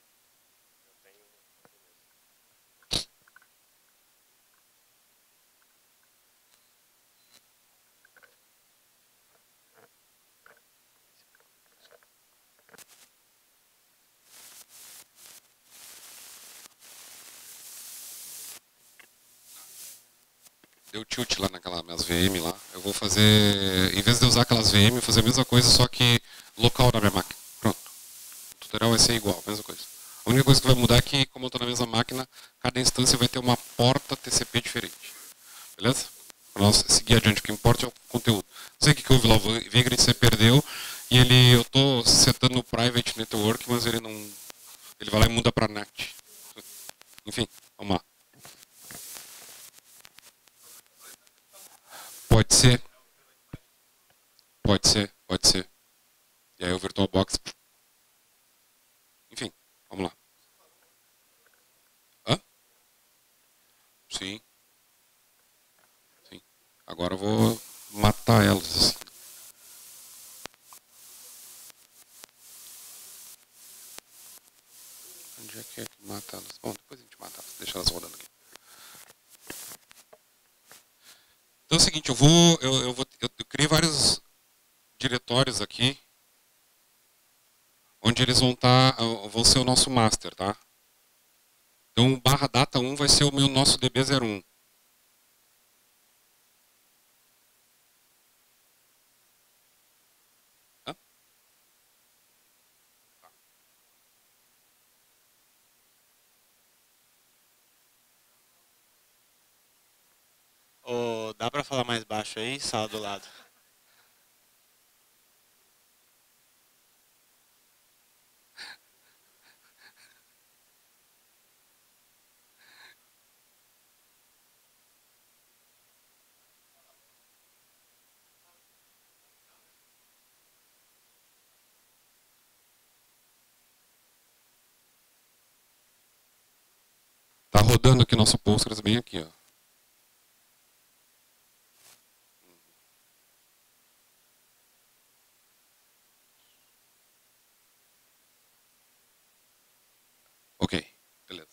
Deu tilt lá naquelas minhas V M lá. Eu vou fazer, em vez de usar aquelas V M, eu vou fazer a mesma coisa, só que local na minha máquina. Pronto. O tutorial vai ser igual, a mesma coisa. A única coisa que vai mudar é que, como eu estou na mesma máquina, cada instância vai ter uma porta T C P diferente. Beleza? Para nós seguir adiante, o que importa é o conteúdo. Não sei o que houve lá, o Vagrant você perdeu, e ele, eu estou setando no Private Network, mas ele não... Ele vai lá e muda para Net. Enfim, vamos lá. Pode ser. Pode ser, pode ser. E aí o VirtualBox... Enfim, vamos lá. Hã? Sim. Sim. Agora eu vou matar elas. Assim. Onde é que é que mata elas? Bom, depois a gente mata elas. Deixa elas rodando aqui. Então é o seguinte, eu vou... Eu, eu, vou, eu, eu criei vários diretórios aqui, onde eles vão estar, vão ser o nosso master, tá? Então, o barra data um vai ser o meu nosso D B zero um. Hã? Oh, dá para falar mais baixo aí, sala do lado? Tá rodando aqui nosso Postgres bem aqui, ó. Ok, beleza.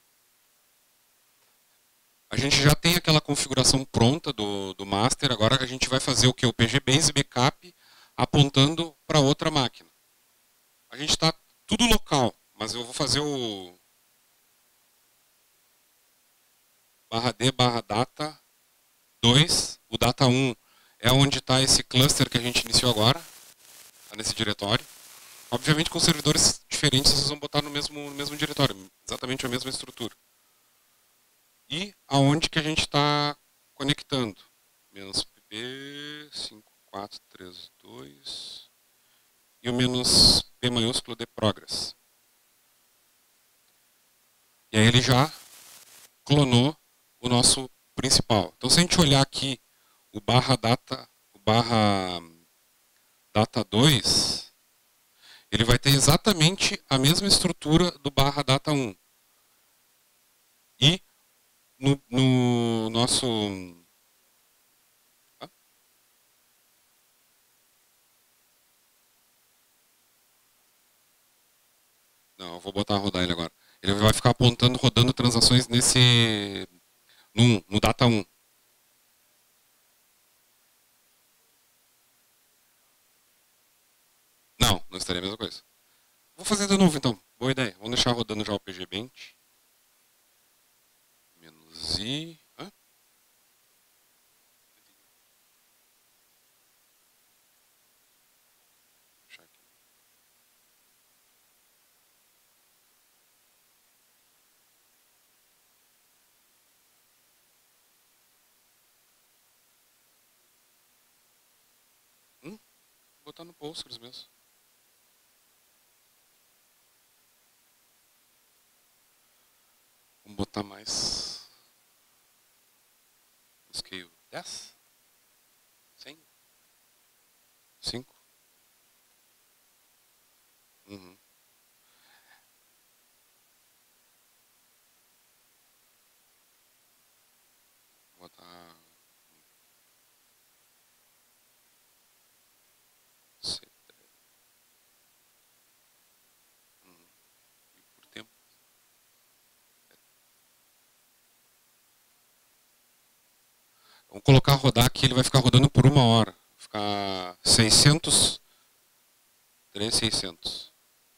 A gente já tem aquela configuração pronta do, do master, agora a gente vai fazer o que? O P G Base Backup apontando para outra máquina. A gente está tudo local, mas eu vou fazer o barra D barra data dois, o data um é onde está esse cluster que a gente iniciou agora, tá nesse diretório. Obviamente com servidores diferentes vocês vão botar no mesmo, no mesmo diretório, exatamente a mesma estrutura. E aonde que a gente está conectando? Menos P cinco quatro três dois e o menos P maiúsculo de progress. E aí ele já clonou o nosso principal. Então se a gente olhar aqui o barra data, o barra data dois, ele vai ter exatamente a mesma estrutura do barra data um. E no, no nosso... Ah? Não, eu vou botar a rodar ele agora. Ele vai ficar apontando, rodando transações nesse... No, no data um. Não, não estaria a mesma coisa. Vou fazer de novo então. Boa ideia. Vamos deixar rodando já o P G Bench. Menos I. Hã? botar no Postgres mesmo. Vamos botar mais. Scale dez? cem? cinco? Uhum. Vou botar. C três. Uhum. E por tempo. Vamos colocar rodar aqui, ele vai ficar rodando por uma hora. Vai ficar seiscentos. três mil e seiscentos.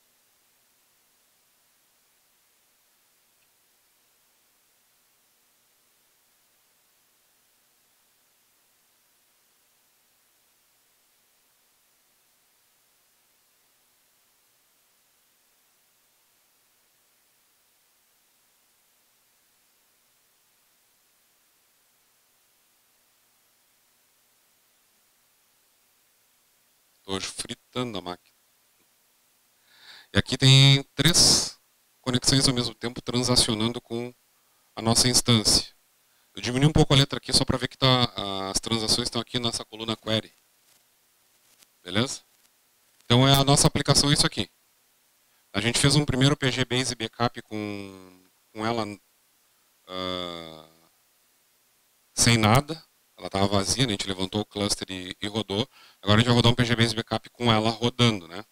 Estou fritando a máquina. E aqui tem três conexões ao mesmo tempo transacionando com a nossa instância. Eu diminui um pouco a letra aqui só para ver que tá, as transações estão aqui nessa coluna query. Beleza? Então é a nossa aplicação é isso aqui. A gente fez um primeiro P G Base Backup com, com ela uh, sem nada. Ela estava vazia, né? A gente levantou o cluster e, e rodou. Agora a gente vai rodar um P G Base Backup com ela rodando, né?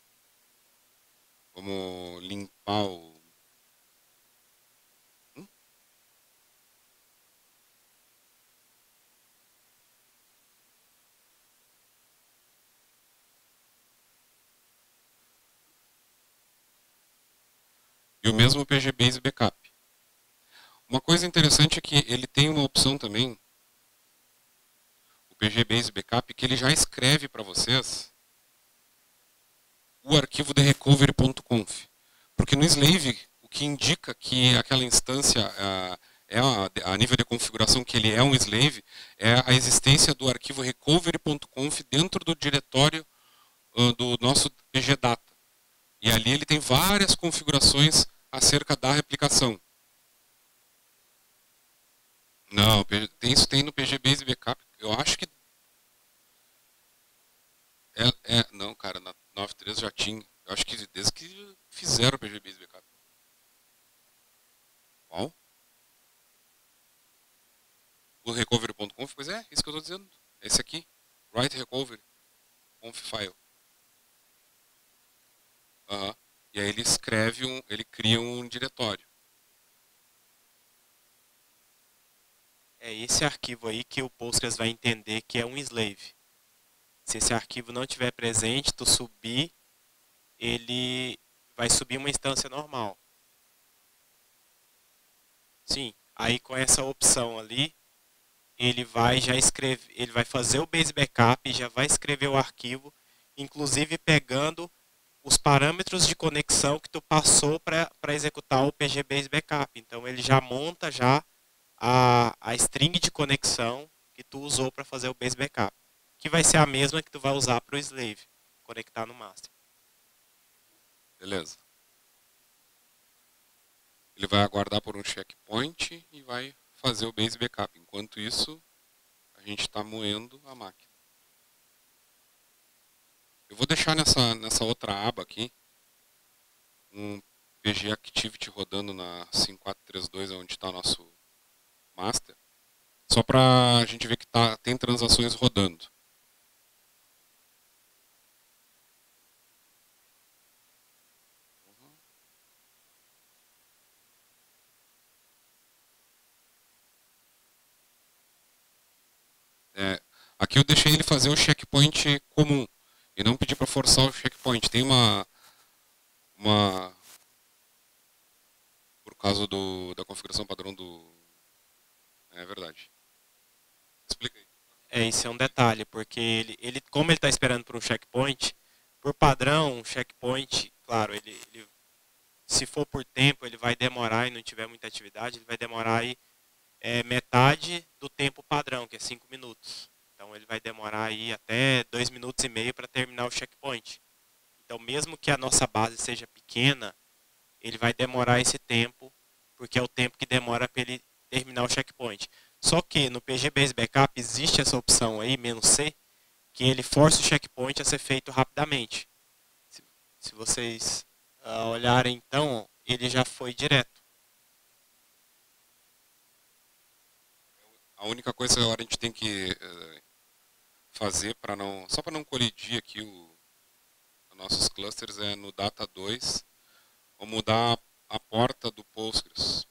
Vamos limpar o... Hum? E o mesmo P G Base Backup. Uma coisa interessante é que ele tem uma opção também, o P G Base Backup, que ele já escreve para vocês o arquivo de recovery ponto conf. Porque no slave, o que indica que aquela instância uh, é a, a nível de configuração que ele é um slave, é a existência do arquivo recovery ponto conf dentro do diretório uh, do nosso P G Data. E ali ele tem várias configurações acerca da replicação. Não, tem, isso tem no P G Base Backup. Eu acho que... É, é, não, cara, na nove ponto três já tinha. Eu acho que desde que fizeram o P G Base Backup. Qual? O recovery ponto conf? Pois é, isso que eu estou dizendo. Esse aqui. Write recovery conf file. Uhum. E aí ele escreve, um, ele cria um diretório. É esse arquivo aí que o Postgres vai entender que é um slave. Se esse arquivo não estiver presente, tu subir, ele vai subir uma instância normal. Sim, aí com essa opção ali, ele vai já escrever, ele vai fazer o base backup e já vai escrever o arquivo, inclusive pegando os parâmetros de conexão que tu passou para executar o P G Base Backup. Então ele já monta já a, a string de conexão que tu usou para fazer o Base Backup, que vai ser a mesma que tu vai usar para o slave, conectar no master. Beleza. Ele vai aguardar por um checkpoint e vai fazer o Base Backup. Enquanto isso, a gente está moendo a máquina. Eu vou deixar nessa, nessa outra aba aqui um P G Activity rodando na cinco quatro três dois, onde está nosso master, só para a gente ver que tá, tem transações rodando. É, aqui eu deixei ele fazer o checkpoint comum e não pedi para forçar o checkpoint. Tem uma, uma por causa do, da configuração padrão do... É verdade. Explica aí. É, isso é um detalhe, porque ele, ele como ele está esperando por um checkpoint, por padrão, um checkpoint, claro, ele, ele, se for por tempo, ele vai demorar e não tiver muita atividade, ele vai demorar aí, é, metade do tempo padrão, que é cinco minutos. Então ele vai demorar aí até dois minutos e meio para terminar o checkpoint. Então mesmo que a nossa base seja pequena, ele vai demorar esse tempo, porque é o tempo que demora para ele terminar o checkpoint. Só que no P G Base Backup existe essa opção aí, menos C, que ele força o checkpoint a ser feito rapidamente. Se, se vocês uh, olharem então, ele já foi direto. A única coisa que agora a gente tem que uh, fazer para não, só para não colidir aqui o, os nossos clusters é no data dois, ou mudar a porta do Postgres.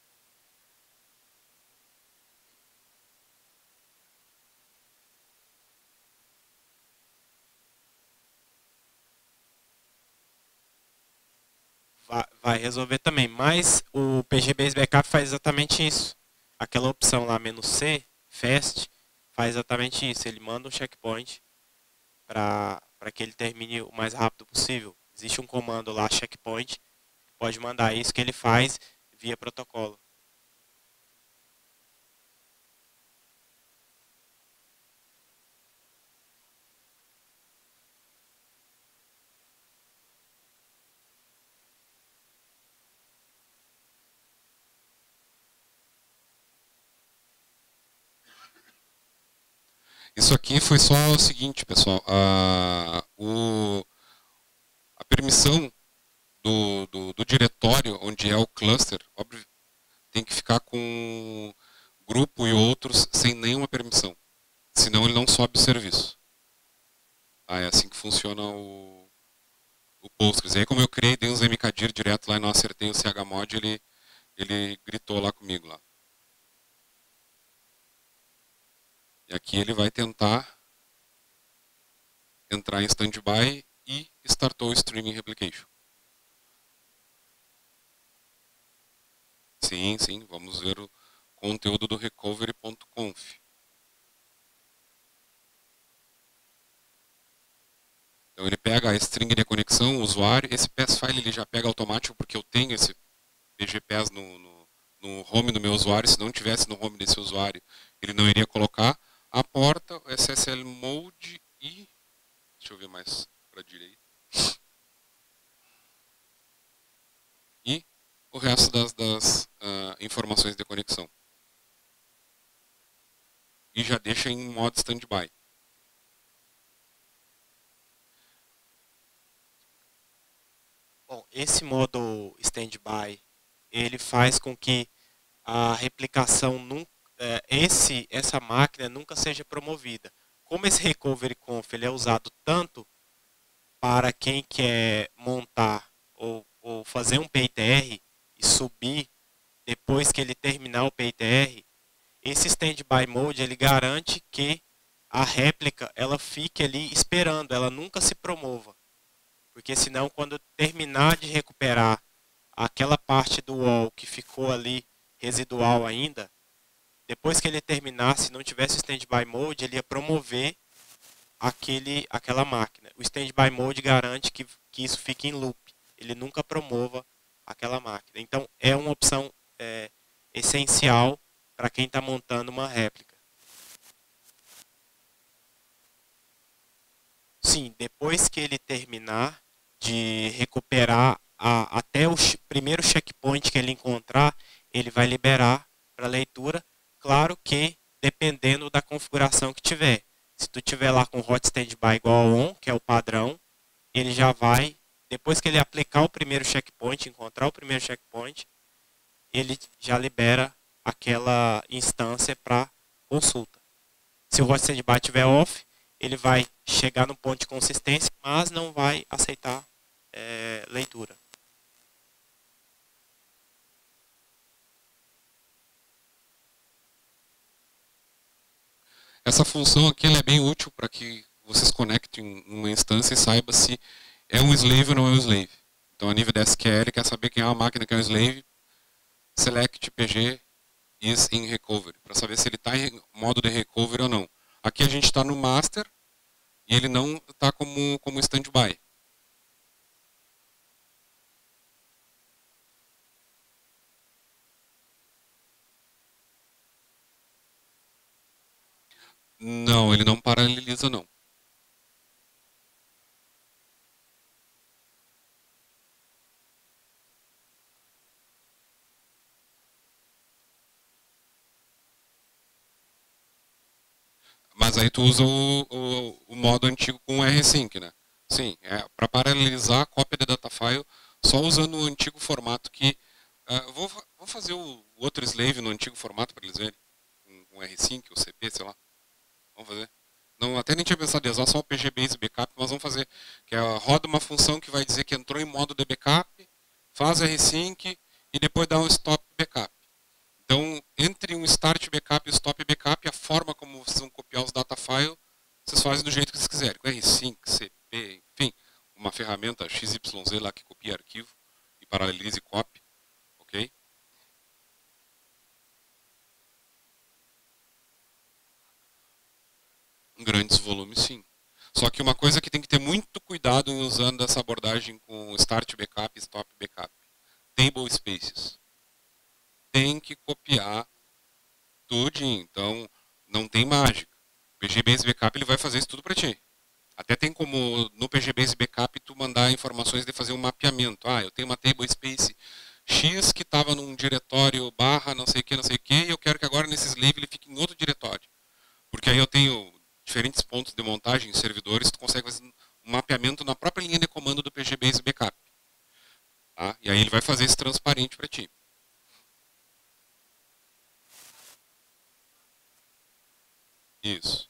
Vai resolver também, mas o P G Base Backup faz exatamente isso. Aquela opção lá, menos C, Fast, faz exatamente isso. Ele manda um checkpoint para que ele termine o mais rápido possível. Existe um comando lá, checkpoint, que pode mandar isso, que ele faz via protocolo. Isso aqui foi só o seguinte, pessoal. A, o, a permissão do, do, do diretório onde é o cluster, óbvio, tem que ficar com grupo e outros sem nenhuma permissão. Senão ele não sobe o serviço. Ah, é assim que funciona o, o Postgres. E aí como eu criei, dei uns mkdir direto lá e não acertei o chmod, ele, ele gritou lá comigo lá. E aqui ele vai tentar entrar em standby e startou o streaming replication. Sim, sim, vamos ver o conteúdo do recovery ponto conf. Então ele pega a string de conexão, o usuário, esse pass file ele já pega automático porque eu tenho esse P G pass no, no, no home do meu usuário. Se não tivesse no home desse usuário, ele não iria colocar a porta, o S S L mode e... Deixa eu ver mais para a direita. E o resto das, das uh, informações de conexão. E já deixa em modo standby. Bom, esse modo standby, ele faz com que a replicação, nunca, esse, essa máquina nunca seja promovida. Como esse recovery conf ele é usado tanto para quem quer montar ou, ou fazer um P I T R e subir depois que ele terminar o P I T R, esse standby mode ele garante que a réplica ela fique ali esperando, ela nunca se promova. Porque senão quando terminar de recuperar aquela parte do wall que ficou ali residual ainda, depois que ele terminasse, se não tivesse standby mode, ele ia promover aquele, aquela máquina. O standby mode garante que, que isso fique em loop. Ele nunca promova aquela máquina. Então, é uma opção é, essencial para quem está montando uma réplica. Sim, depois que ele terminar de recuperar a, até o primeiro checkpoint que ele encontrar, ele vai liberar para leitura. Claro que dependendo da configuração que tiver. Se tu tiver lá com hot standby igual a on, que é o padrão, ele já vai, depois que ele aplicar o primeiro checkpoint, encontrar o primeiro checkpoint, ele já libera aquela instância para consulta. Se o hot standby estiver off, ele vai chegar no ponto de consistência, mas não vai aceitar é, leitura. Essa função aqui ela é bem útil para que vocês conectem uma instância e saiba se é um slave ou não é um slave. Então, a nível da S Q L, quer saber quem é uma máquina que é um slave, select pg is in recovery, para saber se ele está em modo de recovery ou não. Aqui a gente está no master e ele não está como, como standby. Não, ele não paraleliza, não. Mas aí tu usa o, o, o modo antigo com o rsync, né? Sim, é para paralelizar a cópia de datafile só usando o antigo formato que... Uh, vou, vou fazer o, o outro slave no antigo formato para eles verem. Com, com rsync, o C P, sei lá. Vamos fazer. Não, até nem tinha pensado em usar só o P G Base Backup, mas vamos fazer. Que é, roda uma função que vai dizer que entrou em modo de backup, faz rsync e depois dá um stop backup. Então, entre um start backup e um stop backup, a forma como vocês vão copiar os datafiles, vocês fazem do jeito que vocês quiserem. Com rsync, C P, enfim, uma ferramenta X Y Z lá que copia arquivo e paralelize copy, ok? Em grandes volumes, sim. Só que uma coisa que tem que ter muito cuidado em usando essa abordagem com start backup e stop backup. Table spaces. Tem que copiar tudinho. Então, não tem mágica. O P G Base Backup ele vai fazer isso tudo para ti. Até tem como no P G Base Backup tu mandar informações de fazer um mapeamento. Ah, eu tenho uma table space X que estava num diretório barra não sei o que, não sei o que, e eu quero que agora nesse slave ele fique em outro diretório. Porque aí eu tenho diferentes pontos de montagem em servidores, tu consegue fazer um mapeamento na própria linha de comando do P G Base Backup. Tá? E aí ele vai fazer isso transparente para ti. Isso.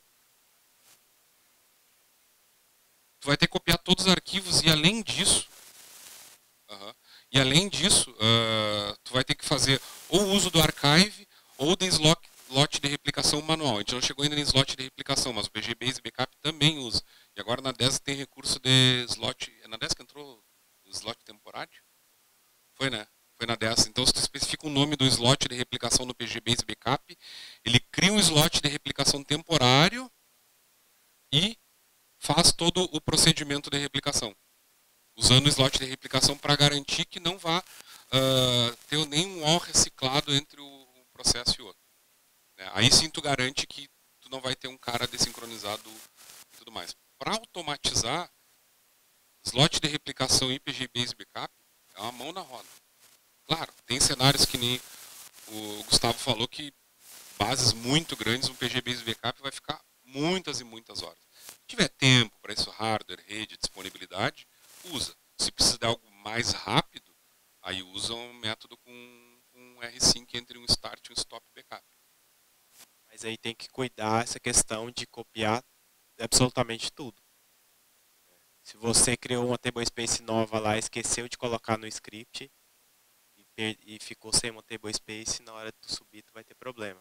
Tu vai ter que copiar todos os arquivos e além disso, uh-huh, e além disso, uh, tu vai ter que fazer ou o uso do archive ou do slot, slot de replicação manual. A gente não chegou ainda em slot de replicação, mas o P G Base Backup também usa. E agora na dez tem recurso de slot. É na dez que entrou o slot temporário? Foi, né? Foi na dez. Então, se tu especifica o nome do slot de replicação no P G Base Backup, ele cria um slot de replicação temporário e faz todo o procedimento de replicação. Usando o slot de replicação para garantir que não vá uh, ter nenhum O reciclado entre o processo e o outro. Né? Aí sim tu garante que tu não vai ter um cara desincronizado e tudo mais. Para automatizar, slot de replicação e P G Base Backup é uma mão na roda. Claro, tem cenários que nem o Gustavo falou que bases muito grandes, um P G Base Backup vai ficar muitas e muitas horas. Se tiver tempo para isso, hardware, rede, disponibilidade, usa. Se precisa de algo mais rápido, aí usa um método com um rsync entre um start e um stop backup. Mas aí tem que cuidar essa questão de copiar absolutamente tudo. Se você criou uma table space nova lá, esqueceu de colocar no script e, e ficou sem uma table space, na hora de tu subir tu vai ter problema.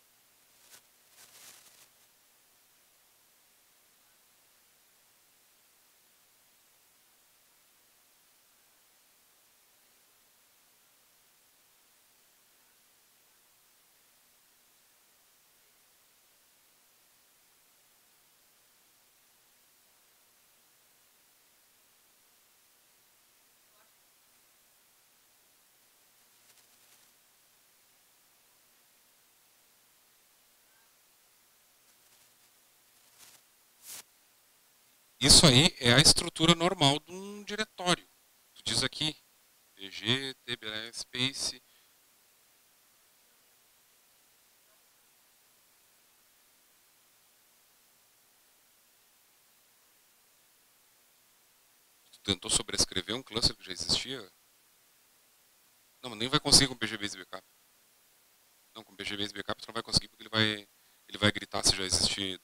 Isso aí é a estrutura normal de um diretório. Tu diz aqui, P G, T B L Space. Tu tentou sobrescrever um cluster que já existia? Não, mas nem vai conseguir com o P G Base Backup. Não, com o P G Base Backup tu não vai conseguir porque ele vai, ele vai gritar se já existir.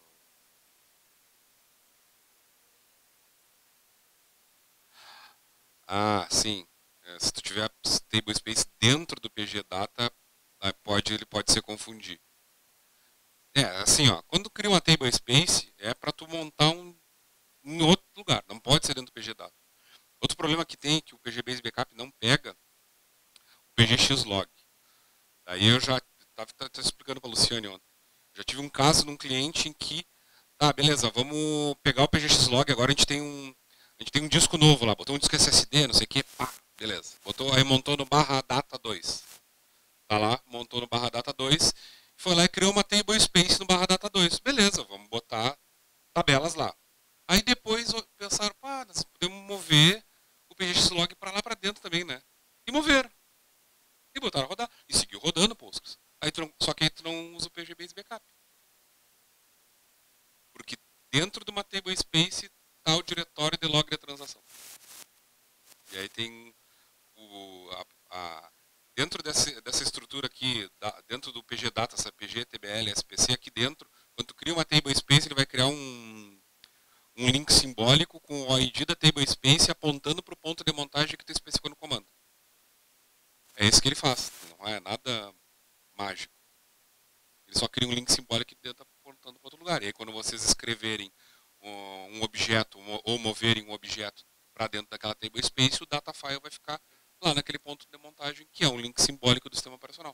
Ah, sim. É, se tu tiver table space dentro do P G Data, pode, ele pode se confundir. É, assim, ó, quando cria uma table space, é para tu montar um em outro lugar, não pode ser dentro do P G Data. Outro problema que tem é que o P G Base Backup não pega o P G X Log. Daí eu já estava explicando para a Luciane ontem. Já tive um caso de um cliente em que, tá, beleza, vamos pegar o P G X Log, agora a gente tem um A gente tem um disco novo lá, botou um disco S S D, não sei o que, pá, beleza. Botou, aí montou no barra data dois. Tá lá, montou no barra data dois, foi lá e criou uma table space no barra data dois. Beleza, vamos botar tabelas lá. Aí depois pensaram, pá, nós podemos mover o P G X log para lá para dentro também, né? E moveram. E botaram a rodar. E seguiu rodando Postgres. Aí tu não, só que aí tu não usa o P G Base Backup. Porque dentro de uma table space está o diretório de log de transação. E aí tem o, a, a, dentro dessa, dessa estrutura aqui, da, dentro do P G Data, essa P G, T B L, S P C, aqui dentro, quando tu cria uma table space, ele vai criar um, um link simbólico com o I D da table space apontando para o ponto de montagem que tu especificou no comando. É isso que ele faz, não é nada mágico. Ele só cria um link simbólico que está apontando para outro lugar. E aí quando vocês escreverem um, um objeto ou moverem um objeto para dentro daquela table space, o data file vai ficar lá naquele ponto de montagem, que é um link simbólico do sistema operacional.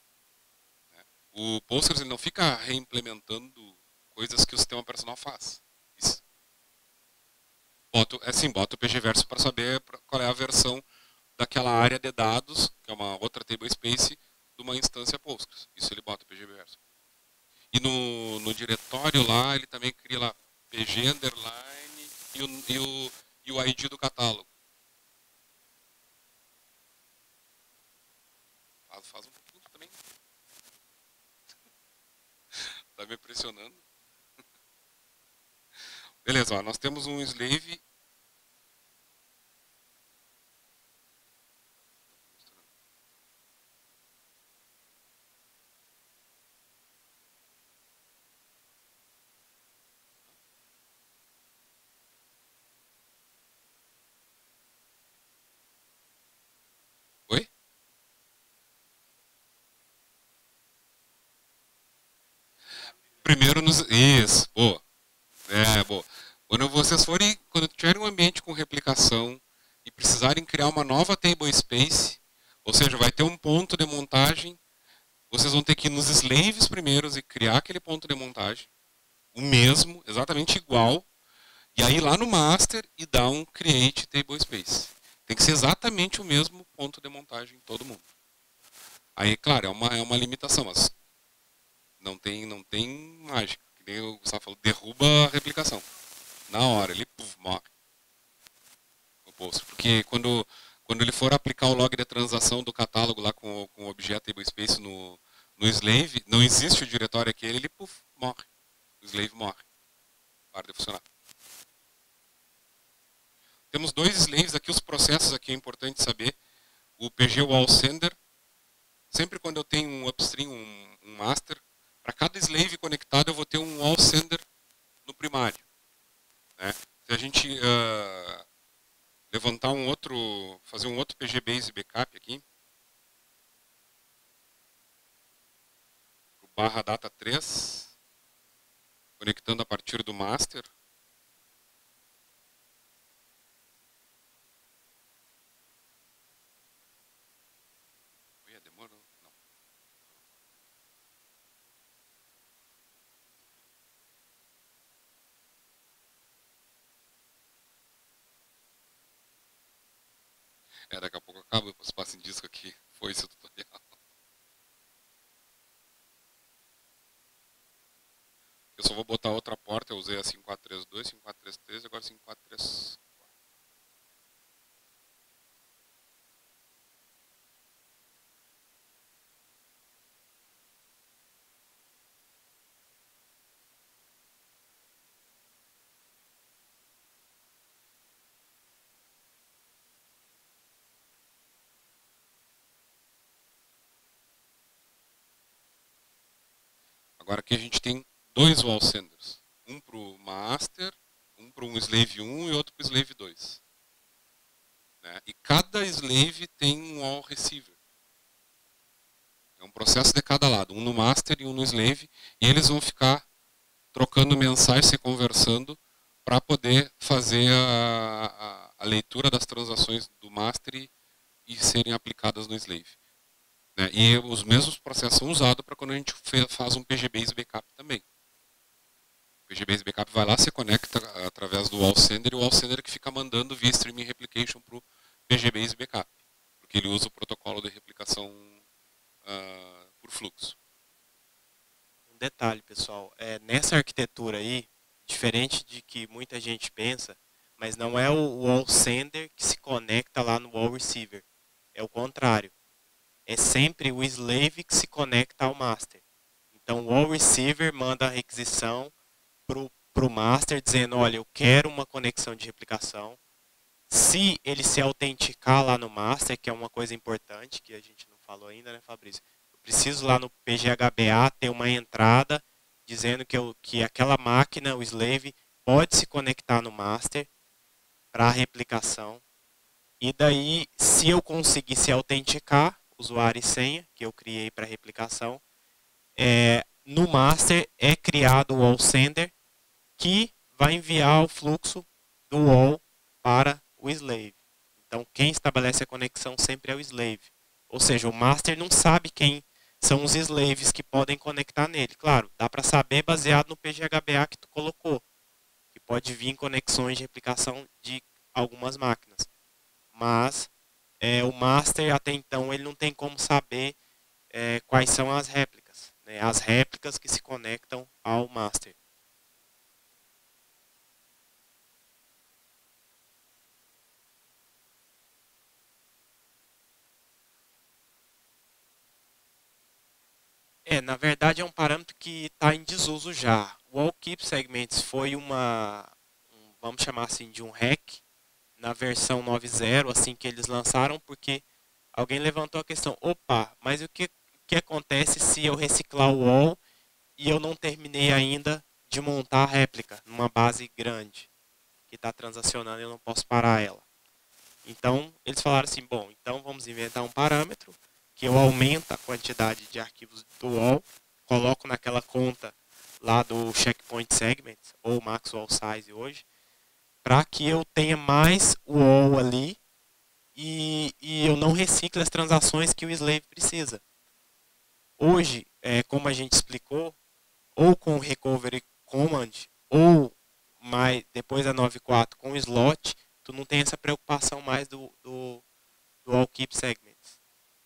O Postgres ele não fica reimplementando coisas que o sistema operacional faz. Isso. Boto, é assim, bota o P G Verso para saber qual é a versão daquela área de dados, que é uma outra table space, de uma instância Postgres. Isso ele bota o P G Verso. E no, no diretório lá, ele também cria lá P G underline e o, e o, e o I D do catálogo. Faz, faz um pouquinho também. Tá me impressionando. Beleza, ó, nós temos um slave. Oi? Primeiro nos. Isso, boa. É, boa. Quando vocês forem, quando tiverem um ambiente com replicação e precisarem criar uma nova table space, ou seja, vai ter um ponto de montagem, vocês vão ter que ir nos slaves primeiros e criar aquele ponto de montagem, o mesmo, exatamente igual, e aí lá no master e dar um create table space. Tem que ser exatamente o mesmo ponto de montagem em todo mundo. Aí, claro, é uma, é uma limitação, mas não tem, não tem mágica. Que nem o Gustavo falou, derruba a replicação. Na hora, ele puff, morre. O post. Porque quando, quando ele for aplicar o log de transação do catálogo lá com, com o objeto table space no, no slave, não existe o diretório aquele, ele puff, morre. O slave morre. Para de funcionar. Temos dois slaves aqui, os processos aqui é importante saber. O P G wall sender, sempre quando eu tenho um upstream, um, um master, para cada slave conectado eu vou ter um wall sender no primário. Né? Se a gente uh, levantar um outro, fazer um outro P G Base Backup aqui, o barra data três, conectando a partir do master. Ui, demorou. Não. É, daqui a pouco acaba o espaço em disco aqui. Foi esse o tutorial. Eu só vou botar outra porta, eu usei a cinco quatro três dois, cinco quatro três três, agora cinco quatro três quatro. Agora aqui a gente tem dois wall senders. Um para o master, um para um slave um e outro para o slave dois. Né? E cada slave tem um wall receiver. É um processo de cada lado, um no master e um no slave, e eles vão ficar trocando mensagens, se conversando, para poder fazer a, a, a leitura das transações do master e, e serem aplicadas no slave. Né? E os mesmos processos são usados para quando a gente faz um P G Base Backup também. O P G Base Backup vai lá, se conecta através do wall sender, e o wall sender que fica mandando via streaming replication para o P G Base Backup, porque ele usa o protocolo de replicação uh, por fluxo. detalhe, pessoal. É, nessa arquitetura aí, diferente de que muita gente pensa, mas não é o wall sender que se conecta lá no wall receiver. É o contrário. É sempre o slave que se conecta ao master. Então, o wall receiver manda a requisição para o master dizendo, olha, eu quero uma conexão de replicação. Se ele se autenticar lá no master, que é uma coisa importante, que a gente não falou ainda, né, Fabrício? Eu preciso lá no P G H B A ter uma entrada dizendo que, eu, que aquela máquina, o slave, pode se conectar no master para a replicação. E daí, se eu conseguir se autenticar, usuário e senha, que eu criei para replicação, é, no master é criado o wall sender, que vai enviar o fluxo do wall para o slave. Então, quem estabelece a conexão sempre é o slave. Ou seja, o master não sabe quem são os slaves que podem conectar nele. Claro, dá para saber baseado no P G H B A que tu colocou, que pode vir em conexões de replicação de algumas máquinas. Mas é, o master, até então, ele não tem como saber é, quais são as réplicas. Né? As réplicas que se conectam ao master. É, na verdade é um parâmetro que está em desuso já. O All Keep Segments foi uma, um, vamos chamar assim, de um hack na versão nove ponto zero, assim que eles lançaram, porque alguém levantou a questão, opa, mas o que, o que acontece se eu reciclar o All e eu não terminei ainda de montar a réplica numa base grande que está transacionando e eu não posso parar ela? Então, eles falaram assim, bom, então vamos inventar um parâmetro que eu aumento a quantidade de arquivos do wall, coloco naquela conta lá do checkpoint segment, ou max wall size hoje, para que eu tenha mais wall ali e, e eu não recicle as transações que o slave precisa. Hoje, é, como a gente explicou, ou com o recovery command, ou mais, depois da nove ponto quatro com o slot, tu não tem essa preocupação mais do, do, do all keep segments.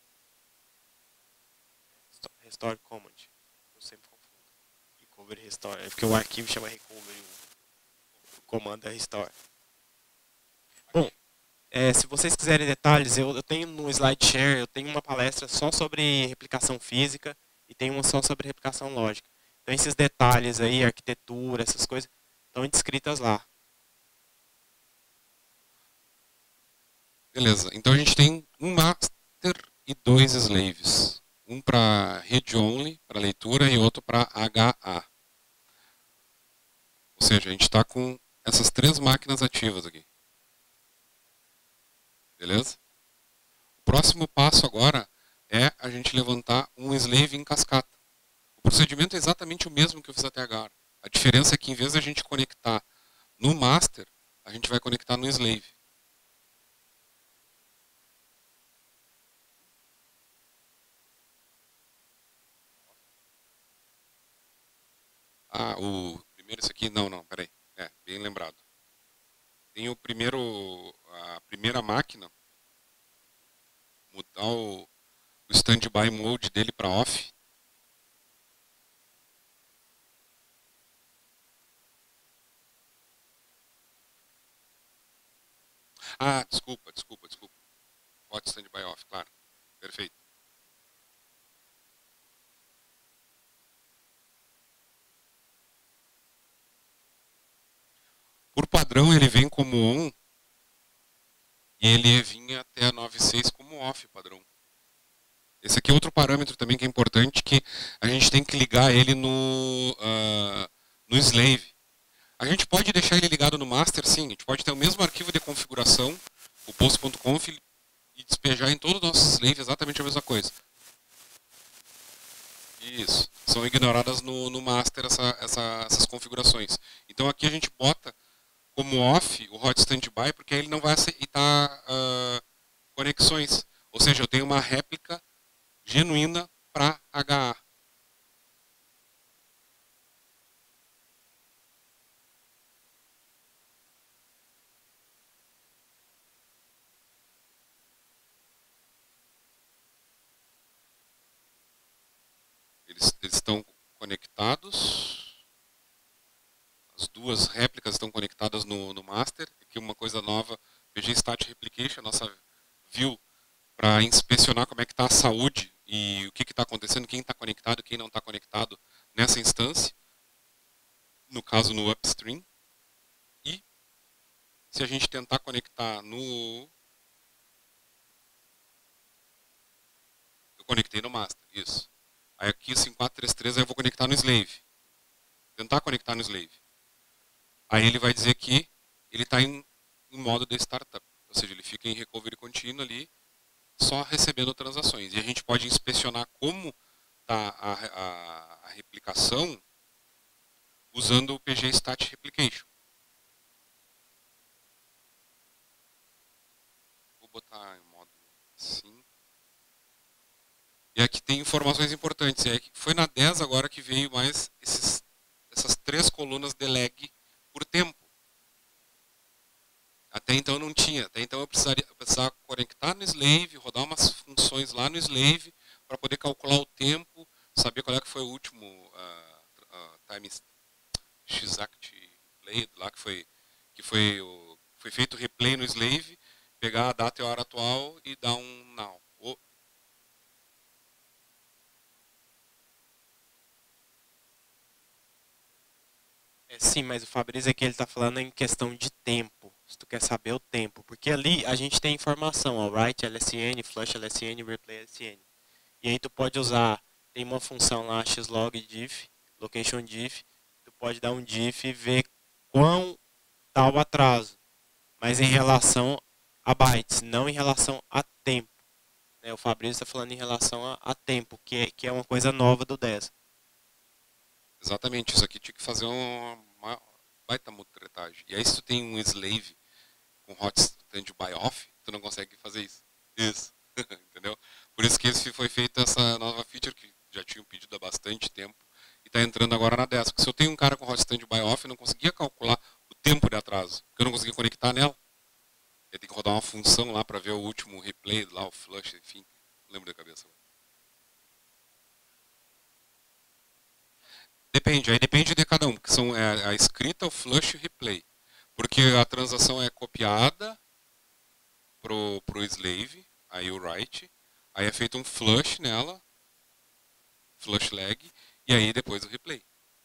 Restore command. Eu sempre confundo. Recovery restore. É porque o arquivo chama recovery, o comando é restore. Bom, é, se vocês quiserem detalhes, eu, eu tenho no SlideShare, eu tenho uma palestra só sobre replicação física e tenho uma só sobre replicação lógica. Então esses detalhes aí, arquitetura, essas coisas, estão descritas lá. Beleza, então a gente tem um master e dois slaves. Um para read only, para leitura, e outro para H A. Ou seja, a gente está com essas três máquinas ativas aqui. Beleza? O próximo passo agora é a gente levantar um slave em cascata. O procedimento é exatamente o mesmo que eu fiz até agora. A diferença é que em vez de a gente conectar no master, a gente vai conectar no slave. Ah, o primeiro esse aqui, não, não, peraí. É, bem lembrado. Tem o primeiro, a primeira máquina, mudar o, o standby mode dele para off. Ah, desculpa, desculpa, desculpa. Hot standby off, claro. Perfeito. Por padrão, ele vem como on e ele vinha até a nove ponto seis como off padrão. Esse aqui é outro parâmetro também que é importante, que a gente tem que ligar ele no, uh, no slave. A gente pode deixar ele ligado no master, sim. A gente pode ter o mesmo arquivo de configuração, o post.conf, e despejar em todos os nossos slaves exatamente a mesma coisa. Isso. São ignoradas no, no master essa, essa, essas configurações. Então aqui a gente bota como off o hot standby, porque aí ele não vai aceitar uh, conexões. Ou seja, eu tenho uma réplica genuína para H A. Eles, eles estão conectados. nova P G Stat Replication, nossa view, para inspecionar como é que está a saúde e o que está acontecendo, quem está conectado, quem não está conectado nessa instância, no caso no upstream. E se a gente tentar conectar no... Eu conectei no master, isso. Aí aqui, cinco quatro três três, aí eu vou conectar no slave. Tentar conectar no slave. Aí ele vai dizer que ele está em, em modo de startup. Ou seja, ele fica em recovery contínuo ali, só recebendo transações. E a gente pode inspecionar como está a, a, a replicação usando o P G Stat Replication. Vou botar em modo assim. E aqui tem informações importantes. É que foi na dez agora que veio mais esses, essas três colunas de lag por tempo. Até então não tinha. Até então eu precisaria eu precisava conectar no slave, rodar umas funções lá no slave para poder calcular o tempo, saber qual é que foi o último uh, uh, time exact play lá que foi que foi o foi feito o replay no slave, pegar a data e a hora atual e dar um now. Oh. É, sim, mas o Fabrício aqui ele está falando em questão de tempo. Se tu quer saber o tempo, porque ali a gente tem informação, ó, write L S N, flush L S N, replay L S N. E aí tu pode usar, tem uma função lá, xlog diff, location diff, tu pode dar um diff e ver quão tá o atraso, mas em relação a bytes, não em relação a tempo. Né? O Fabrício está falando em relação a, a tempo, que é, que é uma coisa nova do dez. Exatamente, isso aqui tinha que fazer uma, uma baita mutretagem. E aí se tu tem um slave com hot standby off, tu não consegue fazer isso. Isso, entendeu? Por isso que esse foi feita essa nova feature que já tinham pedido há bastante tempo e está entrando agora na dez. Porque se eu tenho um cara com hot standby off, eu não conseguia calcular o tempo de atraso, porque eu não conseguia conectar nela. Eu tenho que rodar uma função lá para ver o último replay, lá o flush, enfim, não lembro da cabeça. Depende, aí depende de cada um, porque são é, a escrita, o flush e o replay. Porque a transação é copiada pro, pro slave, aí o write, aí é feito um flush nela, flush lag, e aí depois o replay.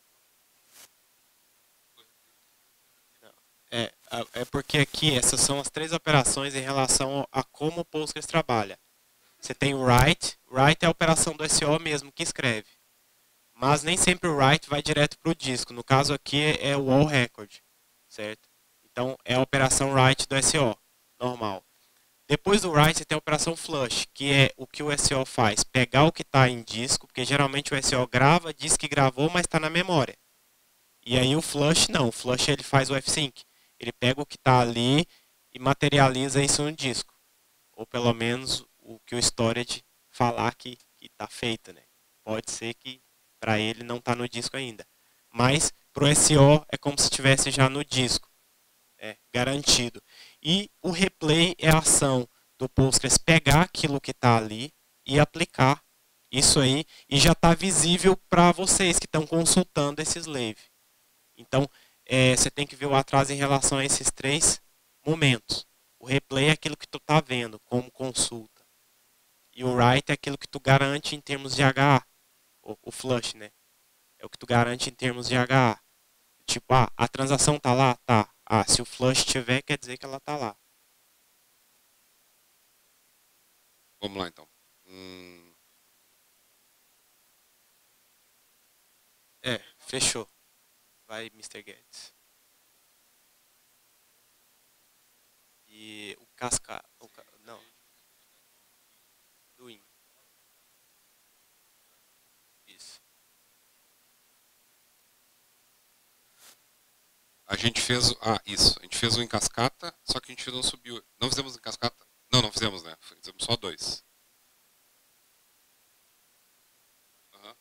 É, é porque aqui essas são as três operações em relação a como o Postgres trabalha. Você tem o write, write é a operação do S O mesmo que escreve. Mas nem sempre o write vai direto para o disco. No caso aqui é o all record, certo? Então é a operação write do S O, normal. Depois do write você tem a operação flush, que é o que o S O faz, pegar o que está em disco, porque geralmente o S O grava, diz que gravou, mas está na memória. E aí o flush não, o flush ele faz o F-Sync. Ele pega o que está ali e materializa isso no disco. Ou pelo menos o que o storage falar que está feito, né? Pode ser que para ele não está no disco ainda. Mas para o S O é como se estivesse já no disco. É garantido. E o replay é a ação do Postgres pegar aquilo que está ali e aplicar isso aí. E já está visível para vocês que estão consultando esse slave. Então, é, você tem que ver o atraso em relação a esses três momentos. O replay é aquilo que tu está vendo como consulta. E o write é aquilo que tu garante em termos de H A. O, o flush, né? É o que tu garante em termos de H A. Tipo, ah, a transação tá lá? Tá. Ah, se o flush tiver, quer dizer que ela tá lá. Vamos lá, então. Hum... É, fechou. Vai, mister Guedes. E o casca... O ca... Não. Do in. Isso. A gente fez... Ah, isso. A gente fez um em cascata, só que a gente não subiu. Não fizemos em cascata? Não, não fizemos, né? Fizemos só dois. Uhum.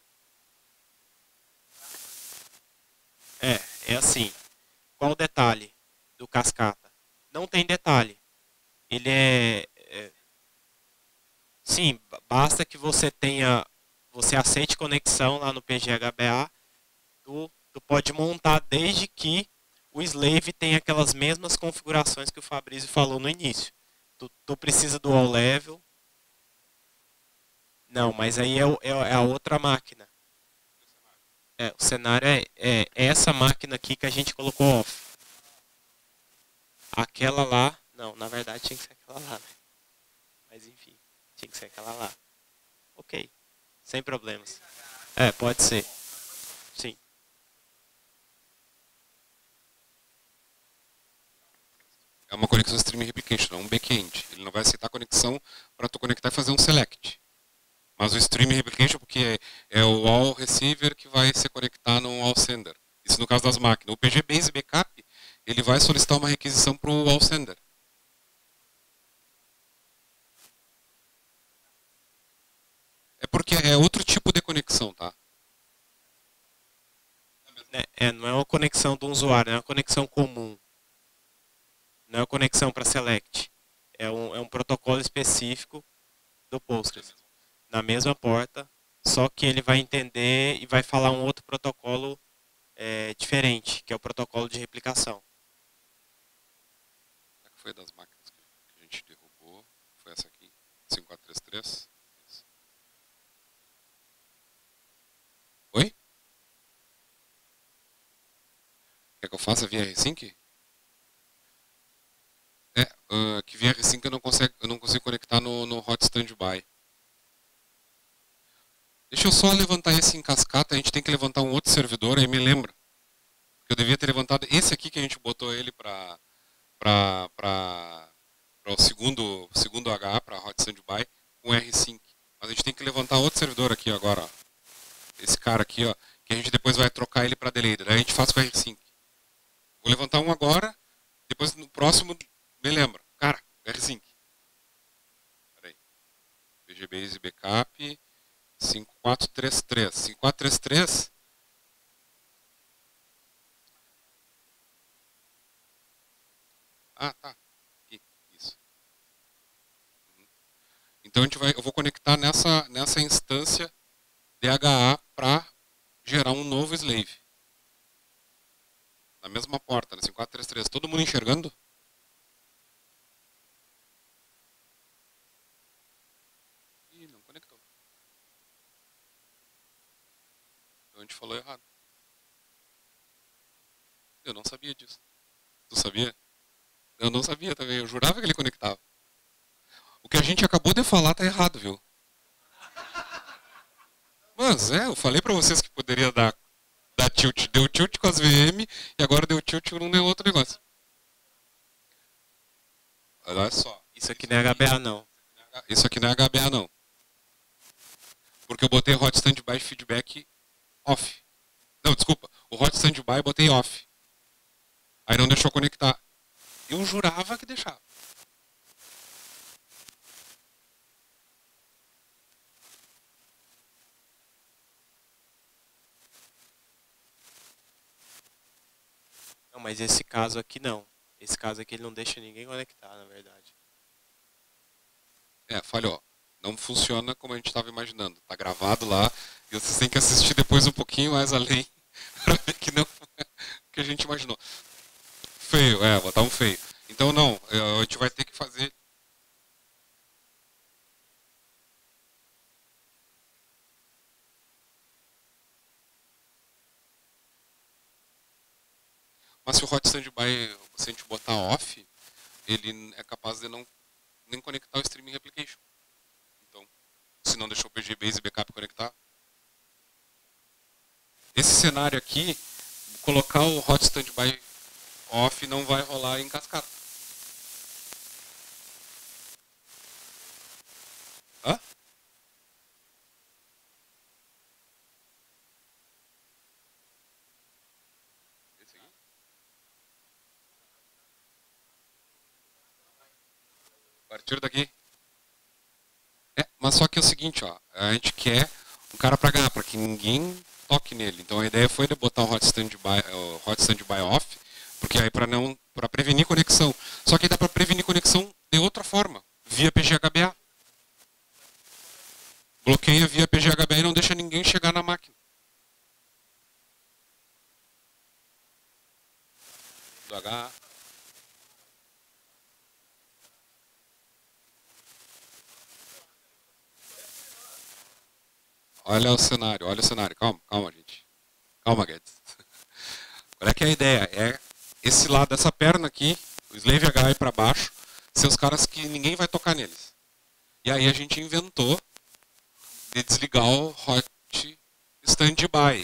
É, é assim. Qual o detalhe do cascata? Não tem detalhe. Ele é, é... Sim, basta que você tenha... Você aceite conexão lá no P G H B A. Tu, tu pode montar desde que O slave tem aquelas mesmas configurações que o Fabrício falou no início. Tu, tu precisa do all level. Não, mas aí é, o- é a outra máquina. É, o cenário é, é essa máquina aqui que a gente colocou off. Aquela lá, não, na verdade tinha que ser aquela lá, né? Mas enfim, tinha que ser aquela lá. Ok, sem problemas. É, pode ser. Sim. É uma conexão Stream Replication, não um back-end. Ele não vai aceitar a conexão para tu conectar e fazer um select. Mas o Stream Replication, porque é, é o all receiver que vai se conectar no all sender. Isso no caso das máquinas. O P G Base Backup, ele vai solicitar uma requisição para o all sender. É porque é outro tipo de conexão, tá? É, é, não é uma conexão do usuário, é uma conexão comum. Não é uma conexão para select. É um, é um protocolo específico do Postgres. Na mesma porta, só que ele vai entender e vai falar um outro protocolo é, diferente, que é o protocolo de replicação. Será que foi das máquinas que a gente derrubou? Foi essa aqui? cinco quatro três três? Isso. Oi? Quer que eu faça via R cinco? É, uh, que via R cinco eu não consigo, eu não consigo conectar no, no Hot Standby. Deixa eu só levantar esse em cascata, a gente tem que levantar um outro servidor, aí me lembra. Porque eu devia ter levantado esse aqui que a gente botou ele para para para o segundo, segundo H A, para Hot Standby, com R cinco. Mas a gente tem que levantar outro servidor aqui agora, ó. Esse cara aqui, ó, que a gente depois vai trocar ele para delay. Daí a gente faz com R cinco. Vou levantar um agora, depois no próximo me lembra. Cara, R cinco. Peraí. P G Base Backup cinco quatro três três. cinco quatro três três. Ah, tá. Aqui, isso. Uhum. Então a gente vai, eu vou conectar nessa, nessa instância D H A para gerar um novo slave. Na mesma porta, na cinco quatro três três. Todo mundo enxergando? Ih, não conectou. Então a gente falou errado. Eu não sabia disso. Tu sabia? Eu não sabia também. Eu jurava que ele conectava. O que a gente acabou de falar tá errado, viu? Mas é, eu falei pra vocês que poderia dar, dar tilt. Deu tilt com as V M e agora deu tilt num outro negócio. Olha só. Isso aqui não é H B A, não. Isso aqui não é H B A, não. Porque eu botei Hot Standby Feedback off. Não, desculpa. O Hot Standby eu botei off. Aí não deixou conectar. Eu jurava que deixava. Não, mas esse caso aqui não. Esse caso aqui ele não deixa ninguém conectar, na verdade. É, falhou. Não funciona como a gente estava imaginando. Tá gravado lá e vocês têm que assistir depois um pouquinho mais além para ver que não é o que a gente imaginou. Feio, é, botar um feio. Então não, a gente vai ter que fazer. Mas se o Hot Standby, se a gente botar off, ele é capaz de não nem conectar o Streaming Replication. Então, se não deixou o P G Base Backup conectar. Esse cenário aqui, colocar o Hot Standby off não vai rolar em cascata. Hã? Esse aqui? A partir daqui? É, mas só que é o seguinte, ó, a gente quer um cara para ganhar, para que ninguém toque nele. Então a ideia foi de botar o Hot Standby, o Hot Standby off, porque aí para não, para prevenir conexão. Só que dá para prevenir conexão de outra forma, via P G H B A. Bloqueia via P G H B A e não deixa ninguém chegar na máquina. olha o cenário, olha o cenário. Calma, calma, gente. Calma, Guedes. Qual é que é a ideia? É esse lado, essa perna aqui, o Slave H para baixo, ser os caras que ninguém vai tocar neles. E aí a gente inventou de desligar o hot standby.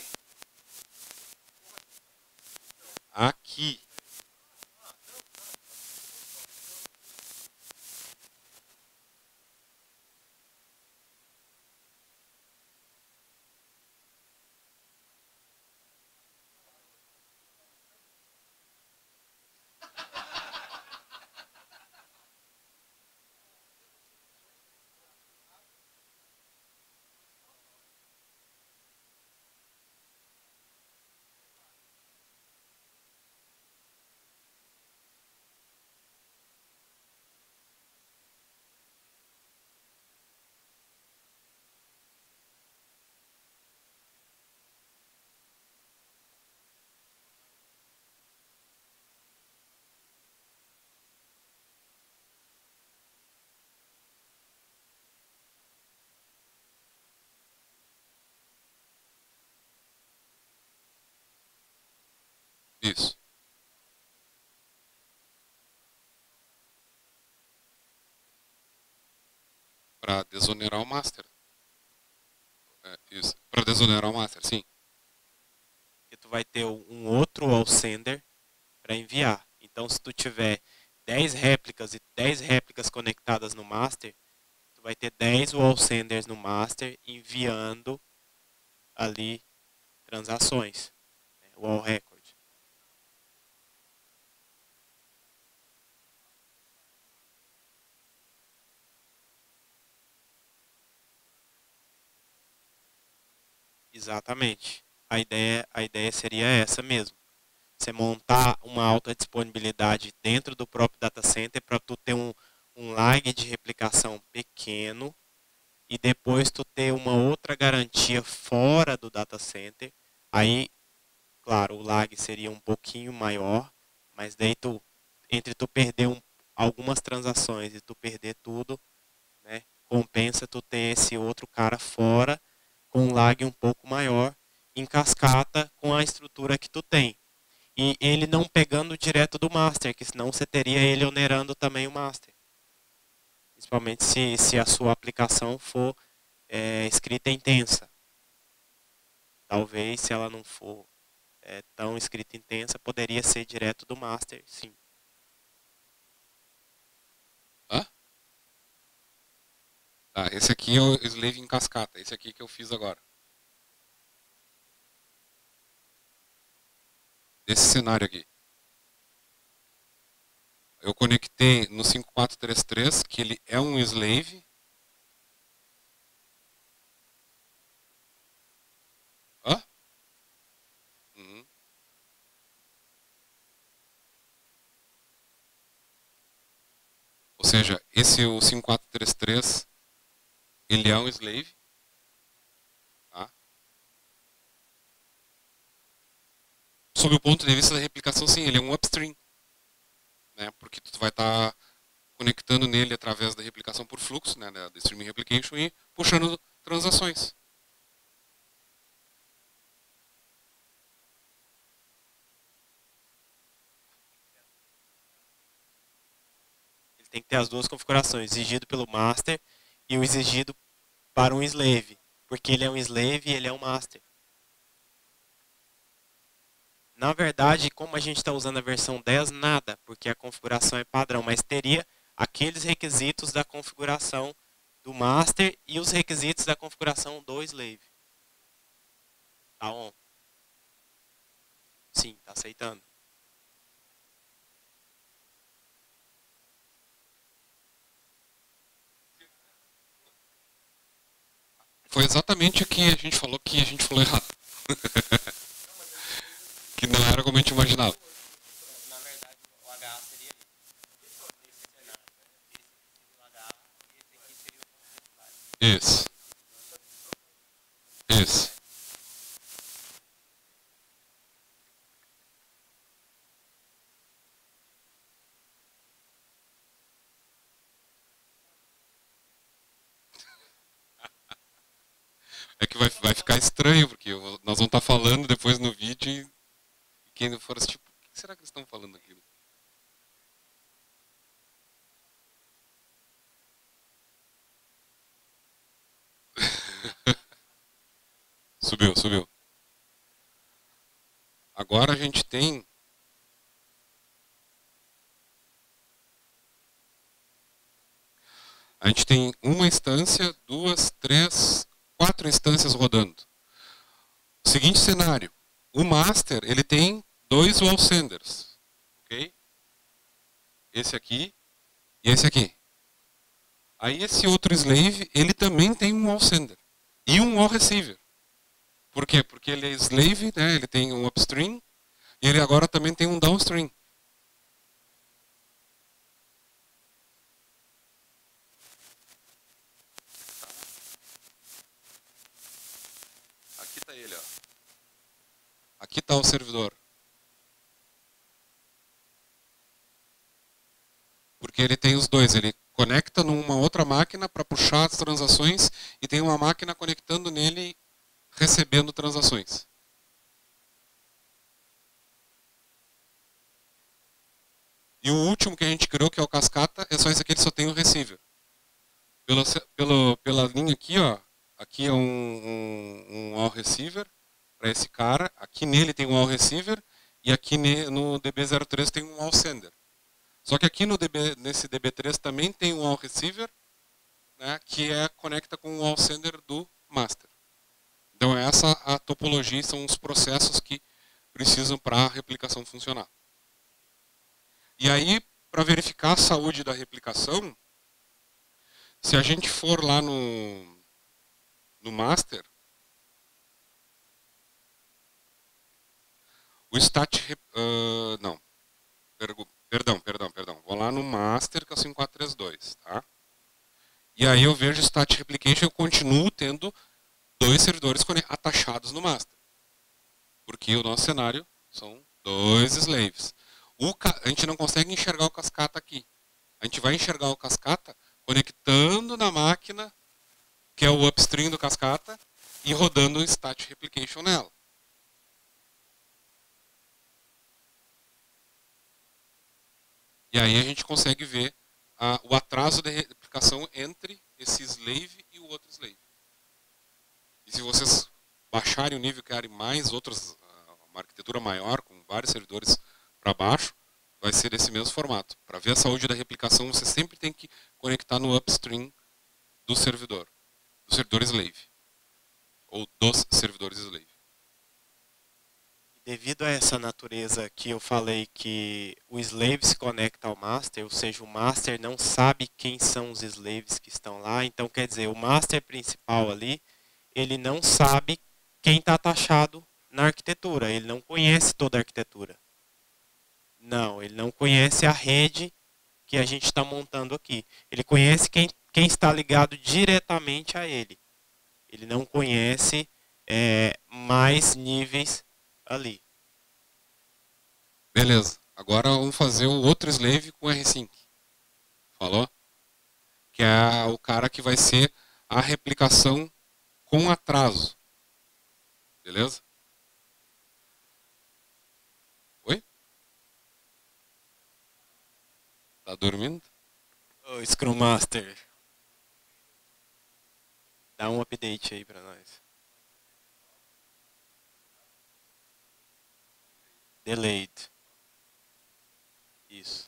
Aqui. Isso. Para desonerar o master. É, isso. Para desonerar o master, sim. Porque tu vai ter um outro wall sender para enviar. Então, se tu tiver dez réplicas e dez réplicas conectadas no master, tu vai ter dez wall senders no master enviando ali transações, né? Wall record. Exatamente. A ideia, a ideia seria essa mesmo. Você montar uma alta disponibilidade dentro do próprio data center para tu ter um, um lag de replicação pequeno e depois tu ter uma outra garantia fora do data center. Aí, claro, o lag seria um pouquinho maior, mas daí tu, entre tu perder um, algumas transações e tu perder tudo, né, compensa tu ter esse outro cara fora com um lag um pouco maior em cascata com a estrutura que tu tem. E ele não pegando direto do master, que senão você teria ele onerando também o master. Principalmente se, se a sua aplicação for é, escrita intensa. Talvez, se ela não for é, tão escrita intensa, poderia ser direto do master, sim. Hã? Tá, esse aqui é o Slave em cascata. Esse aqui que eu fiz agora. Esse cenário aqui. Eu conectei no cinco quatro três três, que ele é um Slave. Hã? Uhum. Ou seja, esse o cinco quatro três três, ele é um Slave. Tá? Sob o ponto de vista da replicação, sim, ele é um upstream. Né? Porque tu vai estar tá conectando nele através da replicação por fluxo, né, da streaming replication, e puxando transações. Ele tem que ter as duas configurações, exigido pelo master e o exigido para um slave. Porque ele é um slave e ele é um master. Na verdade, como a gente está usando a versão dez, nada, porque a configuração é padrão, mas teria aqueles requisitos da configuração do master e os requisitos da configuração do slave. Tá on? Sim, tá aceitando. Foi exatamente o que a gente falou que a gente falou errado. Que não era como a gente imaginava. Na verdade, o H seria esse cenário. Esse aqui seria o H e esse aqui seria o Isso. Isso. É que vai, vai ficar estranho, porque nós vamos estar falando depois no vídeo e quem for assim, tipo, o que será que eles estão falando aqui? Subiu, subiu. Agora a gente tem a gente tem uma instância, duas, três, quatro instâncias rodando. O seguinte cenário, o master ele tem dois wall senders, ok? Esse aqui e esse aqui. Aí esse outro slave ele também tem um wall sender e um wall receiver. Por quê? Porque ele é slave, né? Ele tem um upstream e ele agora também tem um downstream. Aqui está ele, ó. Aqui está o servidor. Porque ele tem os dois, ele conecta numa outra máquina para puxar as transações e tem uma máquina conectando nele recebendo transações. E o último que a gente criou, que é o Cascata, é só esse aqui, ele só tem o receiver. Pelo, pelo, pela linha aqui, ó, aqui é um, um, um all receiver para esse cara, aqui nele tem um all receiver e aqui no D B zero três tem um all sender. Só que aqui no D B, nesse D B três também tem um all receiver, né, que é, conecta com o all sender do master. Então essa a topologia, são os processos que precisam para a replicação funcionar. E aí, para verificar a saúde da replicação, se a gente for lá no, no master, o stat, uh, não, perdão, perdão, perdão, vou lá no master, que é o cinco quatro três dois, tá? E aí eu vejo o stat replication, eu continuo tendo dois servidores atachados no master. Porque o nosso cenário são dois slaves. O, a gente não consegue enxergar o cascata aqui. A gente vai enxergar o cascata conectando na máquina, que é o upstream do cascata, e rodando o stat replication nela. E aí a gente consegue ver a, o atraso de replicação entre esse slave e o outro slave. E se vocês baixarem o nível e criarem mais outras, uma arquitetura maior, com vários servidores para baixo, vai ser desse mesmo formato. Para ver a saúde da replicação, você sempre tem que conectar no upstream do servidor, do servidor slave, ou dos servidores slave. Devido a essa natureza que eu falei que o slave se conecta ao master, ou seja, o master não sabe quem são os slaves que estão lá, então quer dizer, o master principal ali, ele não sabe quem está taxado na arquitetura, ele não conhece toda a arquitetura. Não, ele não conhece a rede que a gente está montando aqui. Ele conhece quem, quem está ligado diretamente a ele. Ele não conhece é, mais níveis ali. Beleza. Agora vamos fazer o outro slave com R cinco. Falou? Que é o cara que vai ser a replicação com atraso. Beleza? Oi? Tá dormindo? Ô, Scrum Master. Dá um update aí para nós. Delayed. Isso.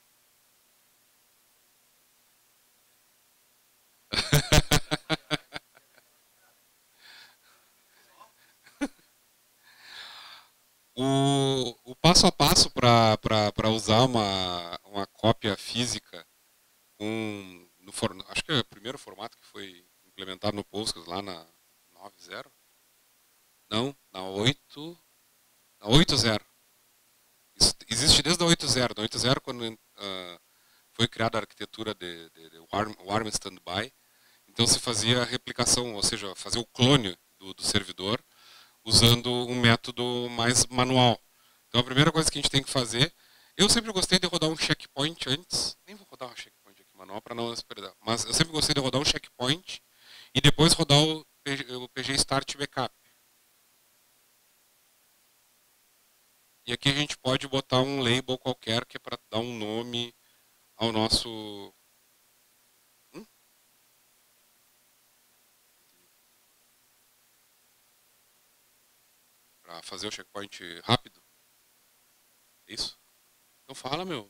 o, o passo a passo para usar uma, uma cópia física, um, no for, acho que é o primeiro formato que foi implementado no Postgres, lá na nove ponto zero. Não, na oito. Na oito ponto zero. Isso existe desde a oito ponto zero. Na oito ponto zero, quando uh, foi criada a arquitetura de, de, de Warm, Warm Standby, então se fazia a replicação, ou seja, fazia o clone do, do servidor, usando um método mais manual. Então a primeira coisa que a gente tem que fazer, eu sempre gostei de rodar um checkpoint antes, nem vou rodar um checkpoint aqui manual para não se perder, mas eu sempre gostei de rodar um checkpoint e depois rodar o P o P G Start Backup. E aqui a gente pode botar um label qualquer que é para dar um nome ao nosso... Hum? Para fazer o checkpoint rápido. Isso? Então fala, meu.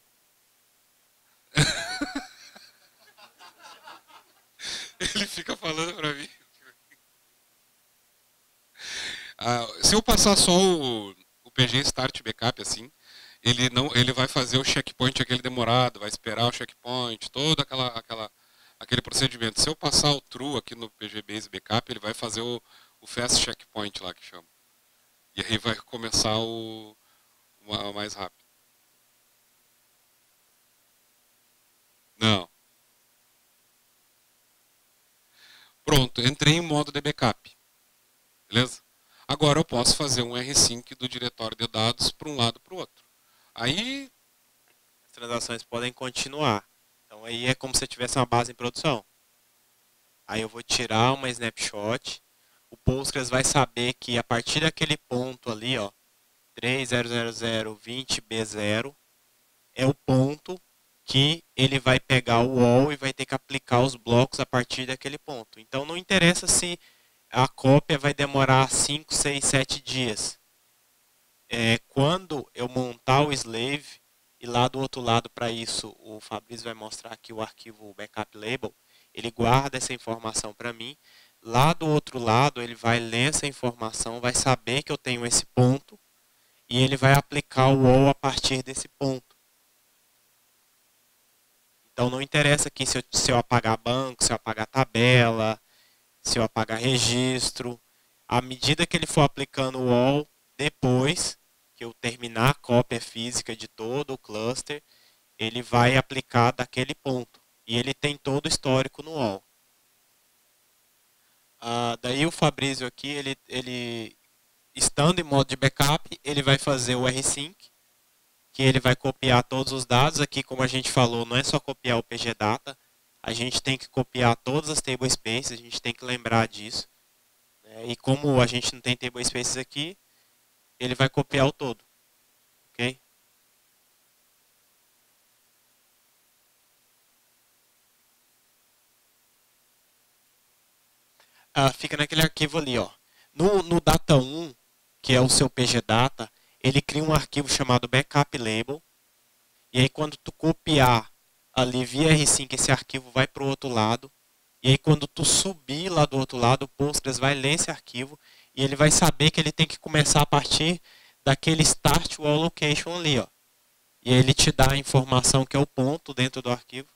Ele fica falando para mim. Ah, se eu passar só o, o P G Start Backup assim, ele não, ele vai fazer o checkpoint aquele demorado, vai esperar o checkpoint, todo aquela, aquela, aquele procedimento. Se eu passar o true aqui no P G Base Backup, ele vai fazer o, o fast checkpoint lá que chama. E aí vai começar o, o mais rápido. Não. Pronto, entrei em modo de backup. Beleza? Agora eu posso fazer um R cinco do diretório de dados para um lado para o outro. Aí as transações podem continuar. Então aí é como se tivesse uma base em produção. Aí eu vou tirar uma snapshot. O Postgres vai saber que a partir daquele ponto ali, ó, três zero zero zero vinte B zero, é o ponto que ele vai pegar o wall e vai ter que aplicar os blocos a partir daquele ponto. Então não interessa se a cópia vai demorar cinco, seis, sete dias. É, quando eu montar o slave, e lá do outro lado, para isso, o Fabrício vai mostrar aqui o arquivo backup label, ele guarda essa informação para mim. Lá do outro lado, ele vai ler essa informação, vai saber que eu tenho esse ponto, e ele vai aplicar o wall a partir desse ponto. Então não interessa aqui se eu, se eu apagar banco, se eu apagar tabela, se eu apagar registro. À medida que ele for aplicando o wall, depois que eu terminar a cópia física de todo o cluster, ele vai aplicar daquele ponto. E ele tem todo o histórico no wall. Ah, daí o Fabrício aqui, ele, ele, estando em modo de backup, ele vai fazer o R cinco, que ele vai copiar todos os dados. Aqui, como a gente falou, não é só copiar o P G Data, a gente tem que copiar todas as table spaces, a gente tem que lembrar disso. Né? E como a gente não tem table spaces aqui, ele vai copiar o todo. Ok? Ah, fica naquele arquivo ali, ó. No, no data um, que é o seu P G Data, ele cria um arquivo chamado backup label. E aí quando tu copiar ali via R cinco, esse arquivo vai para o outro lado. E aí quando tu subir lá do outro lado, o Postgres vai ler esse arquivo e ele vai saber que ele tem que começar a partir daquele start wall location ali, ó. E aí ele te dá a informação que é o ponto dentro do arquivo.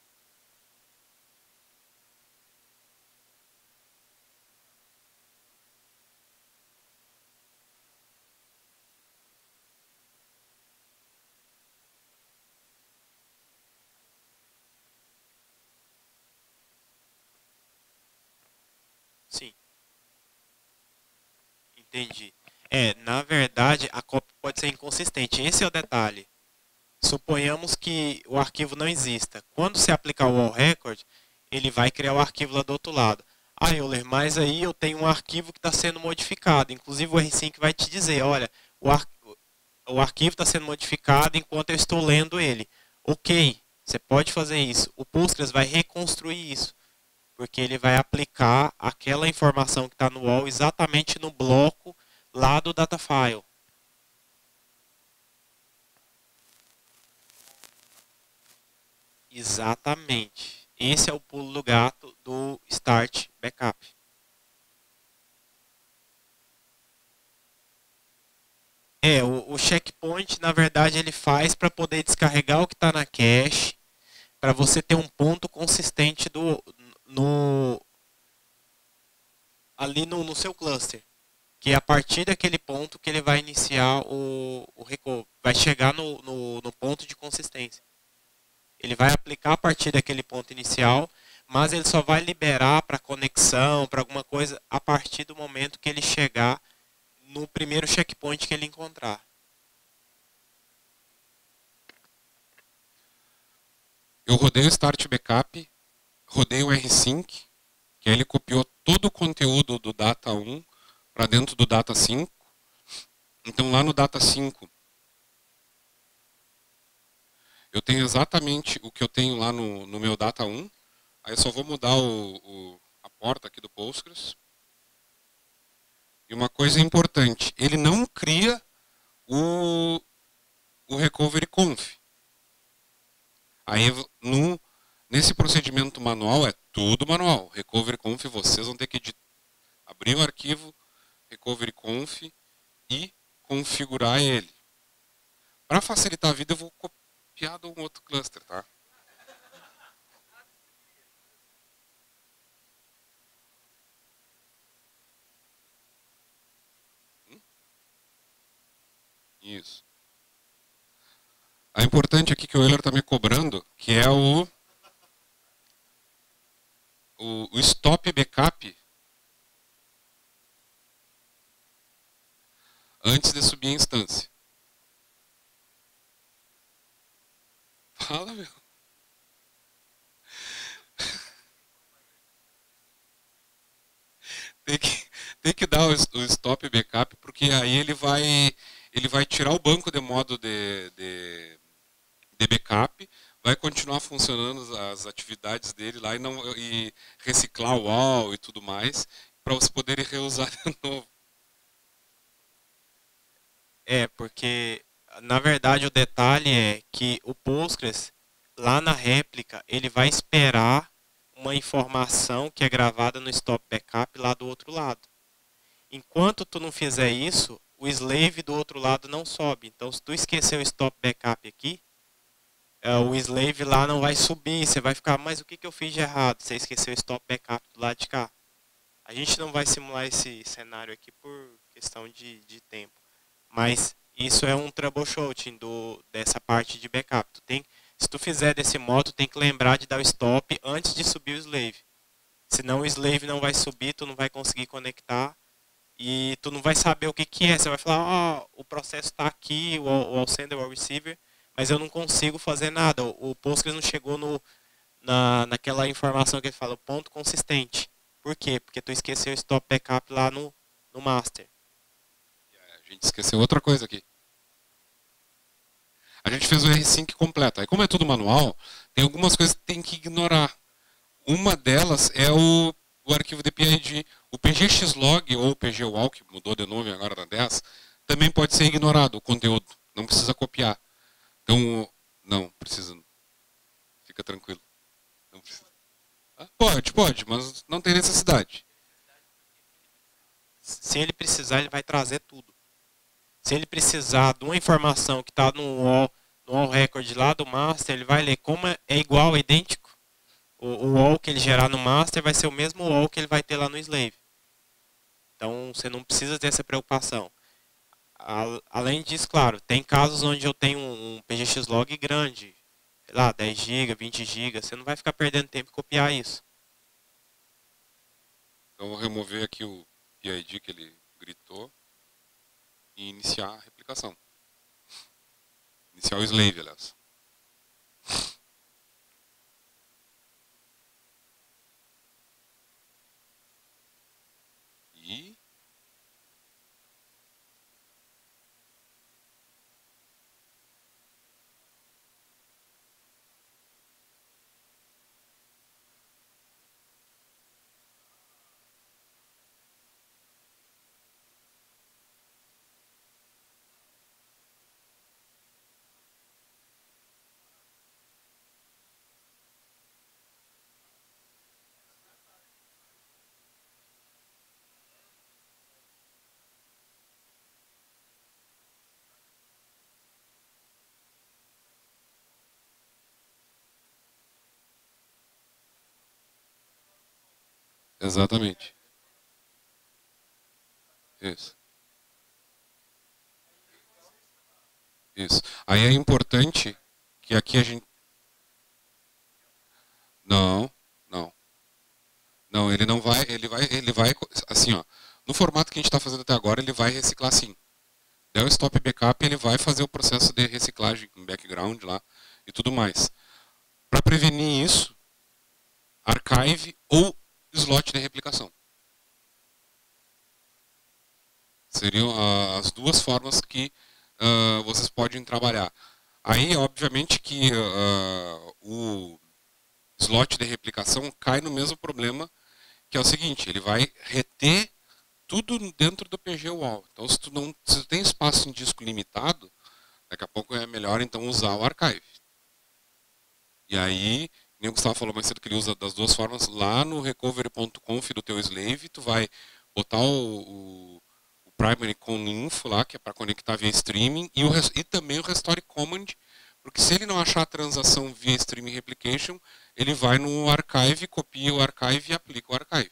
Sim. Entendi. É, na verdade, a cópia pode ser inconsistente. Esse é o detalhe. Suponhamos que o arquivo não exista. Quando você aplicar o wall record, ele vai criar o arquivo lá do outro lado. Ah, Euler, mas aí eu tenho um arquivo que está sendo modificado. Inclusive o R cinco vai te dizer, olha, o, ar... o arquivo está sendo modificado enquanto eu estou lendo ele. Ok, você pode fazer isso. O Postgres vai reconstruir isso. Porque ele vai aplicar aquela informação que está no wall exatamente no bloco lá do data file. Exatamente. Esse é o pulo do gato do Start Backup. É, o, o checkpoint, na verdade, ele faz para poder descarregar o que está na cache, para você ter um ponto consistente do, no, ali no, no seu cluster. Que é a partir daquele ponto que ele vai iniciar o, o recovery, vai chegar no, no, no ponto de consistência. Ele vai aplicar a partir daquele ponto inicial, mas ele só vai liberar para conexão, para alguma coisa, a partir do momento que ele chegar no primeiro checkpoint que ele encontrar. Eu rodei o Start Backup, rodei o R cinco, que aí ele copiou todo o conteúdo do Data um para dentro do Data cinco. Então, lá no Data cinco, eu tenho exatamente o que eu tenho lá no, no meu Data um. Aí eu só vou mudar o, o, a porta aqui do Postgres. E uma coisa importante, ele não cria o, o recovery conf. Aí, no, nesse procedimento manual, é tudo manual. Recovery conf, vocês vão ter que abrir o arquivo recovery conf e configurar ele. Para facilitar a vida, eu vou copiar de um outro cluster, tá? Hum? Isso. A importante aqui que o Euler está me cobrando, que é o, o, o stop backup antes de subir a instância. Fala, meu. Tem que, tem que dar o, o stop backup, porque aí ele vai, ele vai tirar o banco de modo de, de, de backup, vai continuar funcionando as atividades dele lá e, não, e reciclar o W A L e tudo mais, para você poder reusar de novo. É, porque na verdade o detalhe é que o Postgres, lá na réplica, ele vai esperar uma informação que é gravada no stop backup lá do outro lado. Enquanto tu não fizer isso, o slave do outro lado não sobe. Então, se tu esquecer o stop backup aqui, o slave lá não vai subir. Você vai ficar, mas o que, que eu fiz de errado? Você esqueceu o stop backup do lado de cá. A gente não vai simular esse cenário aqui por questão de, de tempo. Mas isso é um troubleshooting do, dessa parte de backup. Tu tem, se tu fizer desse modo, tem que lembrar de dar o stop antes de subir o slave. Senão o slave não vai subir, tu não vai conseguir conectar e tu não vai saber o que, que é. Você vai falar, oh, o processo está aqui, o, o sender ou o receiver, mas eu não consigo fazer nada. O, o Postgres não chegou no, na, naquela informação que ele fala, o ponto consistente. Por quê? Porque tu esqueceu o stop backup lá no, no master. A gente esqueceu outra coisa aqui. A gente fez o R cinco completo. Aí, como é tudo manual, tem algumas coisas que tem que ignorar. Uma delas é o, o arquivo de P I D. O pgxlog ou o pgwal, que mudou de nome agora na dez, também pode ser ignorado, o conteúdo. Não precisa copiar. Então, não, precisa. Fica tranquilo. Não precisa. Ah, pode, pode, mas não tem necessidade. Se ele precisar, ele vai trazer tudo. Se ele precisar de uma informação que está no wall, no wall record lá do master, ele vai ler como é igual, é idêntico. O, o wall que ele gerar no master vai ser o mesmo wall que ele vai ter lá no slave. Então, você não precisa ter essa preocupação. Além disso, claro, tem casos onde eu tenho um pgxlog grande, sei lá, dez gigas, vinte gigas, você não vai ficar perdendo tempo em copiar isso. Então, eu vou remover aqui o P I D que ele gritou e iniciar a replicação. Iniciar o slave, aliás. E... Exatamente. Isso. Isso. Aí é importante que aqui a gente... Não, não. Não, ele não vai, ele vai, ele vai, assim, ó, no formato que a gente está fazendo até agora, ele vai reciclar sim. Der o stop backup, ele vai fazer o processo de reciclagem em background lá e tudo mais. Para prevenir isso, archive ou slot de replicação. Seriam ah, as duas formas que ah, vocês podem trabalhar. Aí, obviamente, que ah, o slot de replicação cai no mesmo problema, que é o seguinte, ele vai reter tudo dentro do P G wall. Então, se tu, não, se tu tem espaço em disco limitado, daqui a pouco é melhor então usar o archive. E aí, nem o Gustavo falou mais cedo que ele usa das duas formas, lá no recovery ponto conf do teu slave, tu vai botar o, o, o primary com info lá, que é para conectar via streaming, e, o, e também o restore command, porque se ele não achar a transação via streaming replication, ele vai no archive, copia o archive e aplica o archive.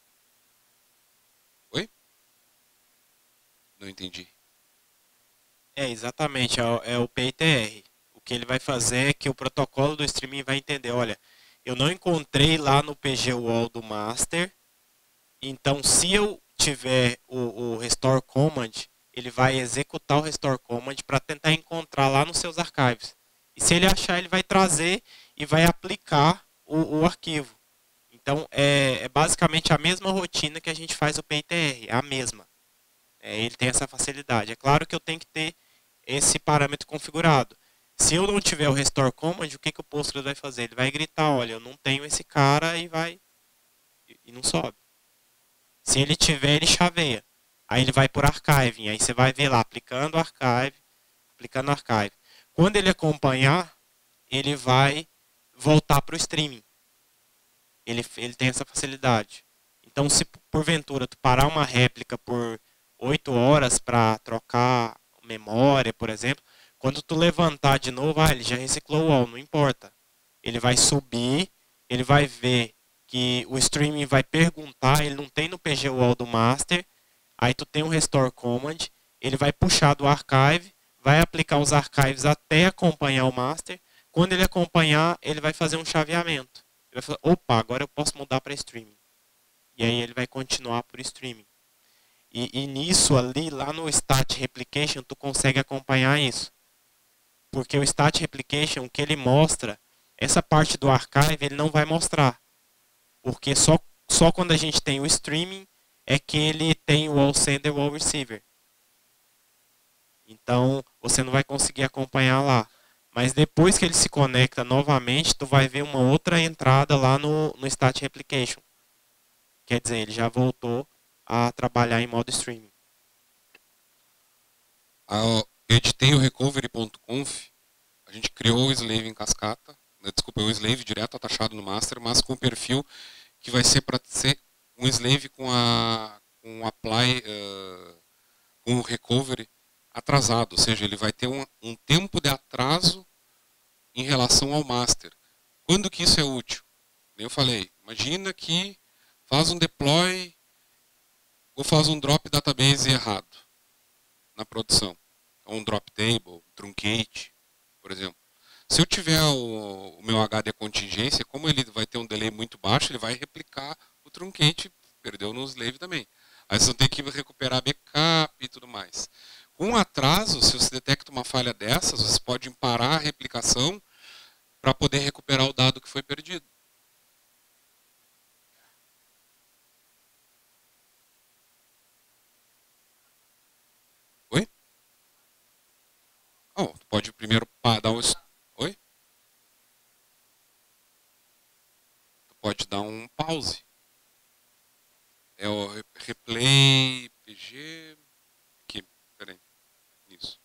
Oi? Não entendi. É, exatamente, é, o- é o P I T R. O que ele vai fazer é que o protocolo do streaming vai entender, olha, eu não encontrei lá no P G wall do master, então se eu tiver o, o restore command, ele vai executar o restore command para tentar encontrar lá nos seus archives. E se ele achar, ele vai trazer e vai aplicar o, o arquivo. Então, é, é basicamente a mesma rotina que a gente faz o P I T R, é a mesma. É, ele tem essa facilidade. É claro que eu tenho que ter esse parâmetro configurado. Se eu não tiver o restore command, o que, que o Postgres vai fazer? Ele vai gritar, olha, eu não tenho esse cara e vai e e não sobe. Se ele tiver, ele chaveia. Aí ele vai por archiving. Aí você vai ver lá, aplicando archive, aplicando archive. Quando ele acompanhar, ele vai voltar para o streaming. Ele, ele tem essa facilidade. Então, se porventura tu parar uma réplica por oito horas para trocar memória, por exemplo, quando tu levantar de novo, ah, ele já reciclou o wall, não importa. Ele vai subir, ele vai ver que o streaming vai perguntar, ele não tem no P G wall do master, aí tu tem um restore command, ele vai puxar do archive, vai aplicar os archives até acompanhar o master. Quando ele acompanhar, ele vai fazer um chaveamento. Ele vai falar, opa, agora eu posso mudar para streaming. E aí ele vai continuar por streaming. E, e nisso ali, lá no Stat Replication, tu consegue acompanhar isso. Porque o Stat Replication, o que ele mostra, essa parte do archive ele não vai mostrar. Porque só, só quando a gente tem o streaming é que ele tem o wall sender e o wall receiver. Então, você não vai conseguir acompanhar lá. Mas depois que ele se conecta novamente, tu vai ver uma outra entrada lá no, no Stat Replication. Quer dizer, ele já voltou a trabalhar em modo streaming. A, eu editei o recovery ponto conf, a gente criou o slave em cascata, né, desculpa, o slave direto atachado no master, mas com o perfil que vai ser para ser um slave com a com apply, uh, com o recovery atrasado, ou seja, ele vai ter um, um tempo de atraso em relação ao master. Quando que isso é útil? Eu falei, imagina que faz um deploy ou faz um drop database errado na produção. Um drop table, truncate, por exemplo. Se eu tiver o, o meu H D contingência, como ele vai ter um delay muito baixo, ele vai replicar o truncate, perdeu no slave também. Aí vocês vão ter que recuperar backup e tudo mais. Com atraso, se você detecta uma falha dessas, você pode parar a replicação para poder recuperar o dado que foi perdido. Oi? Oh, tu pode primeiro dar um... Oi? Tu pode dar um pause. É o replay P G... Aqui, peraí. Isso.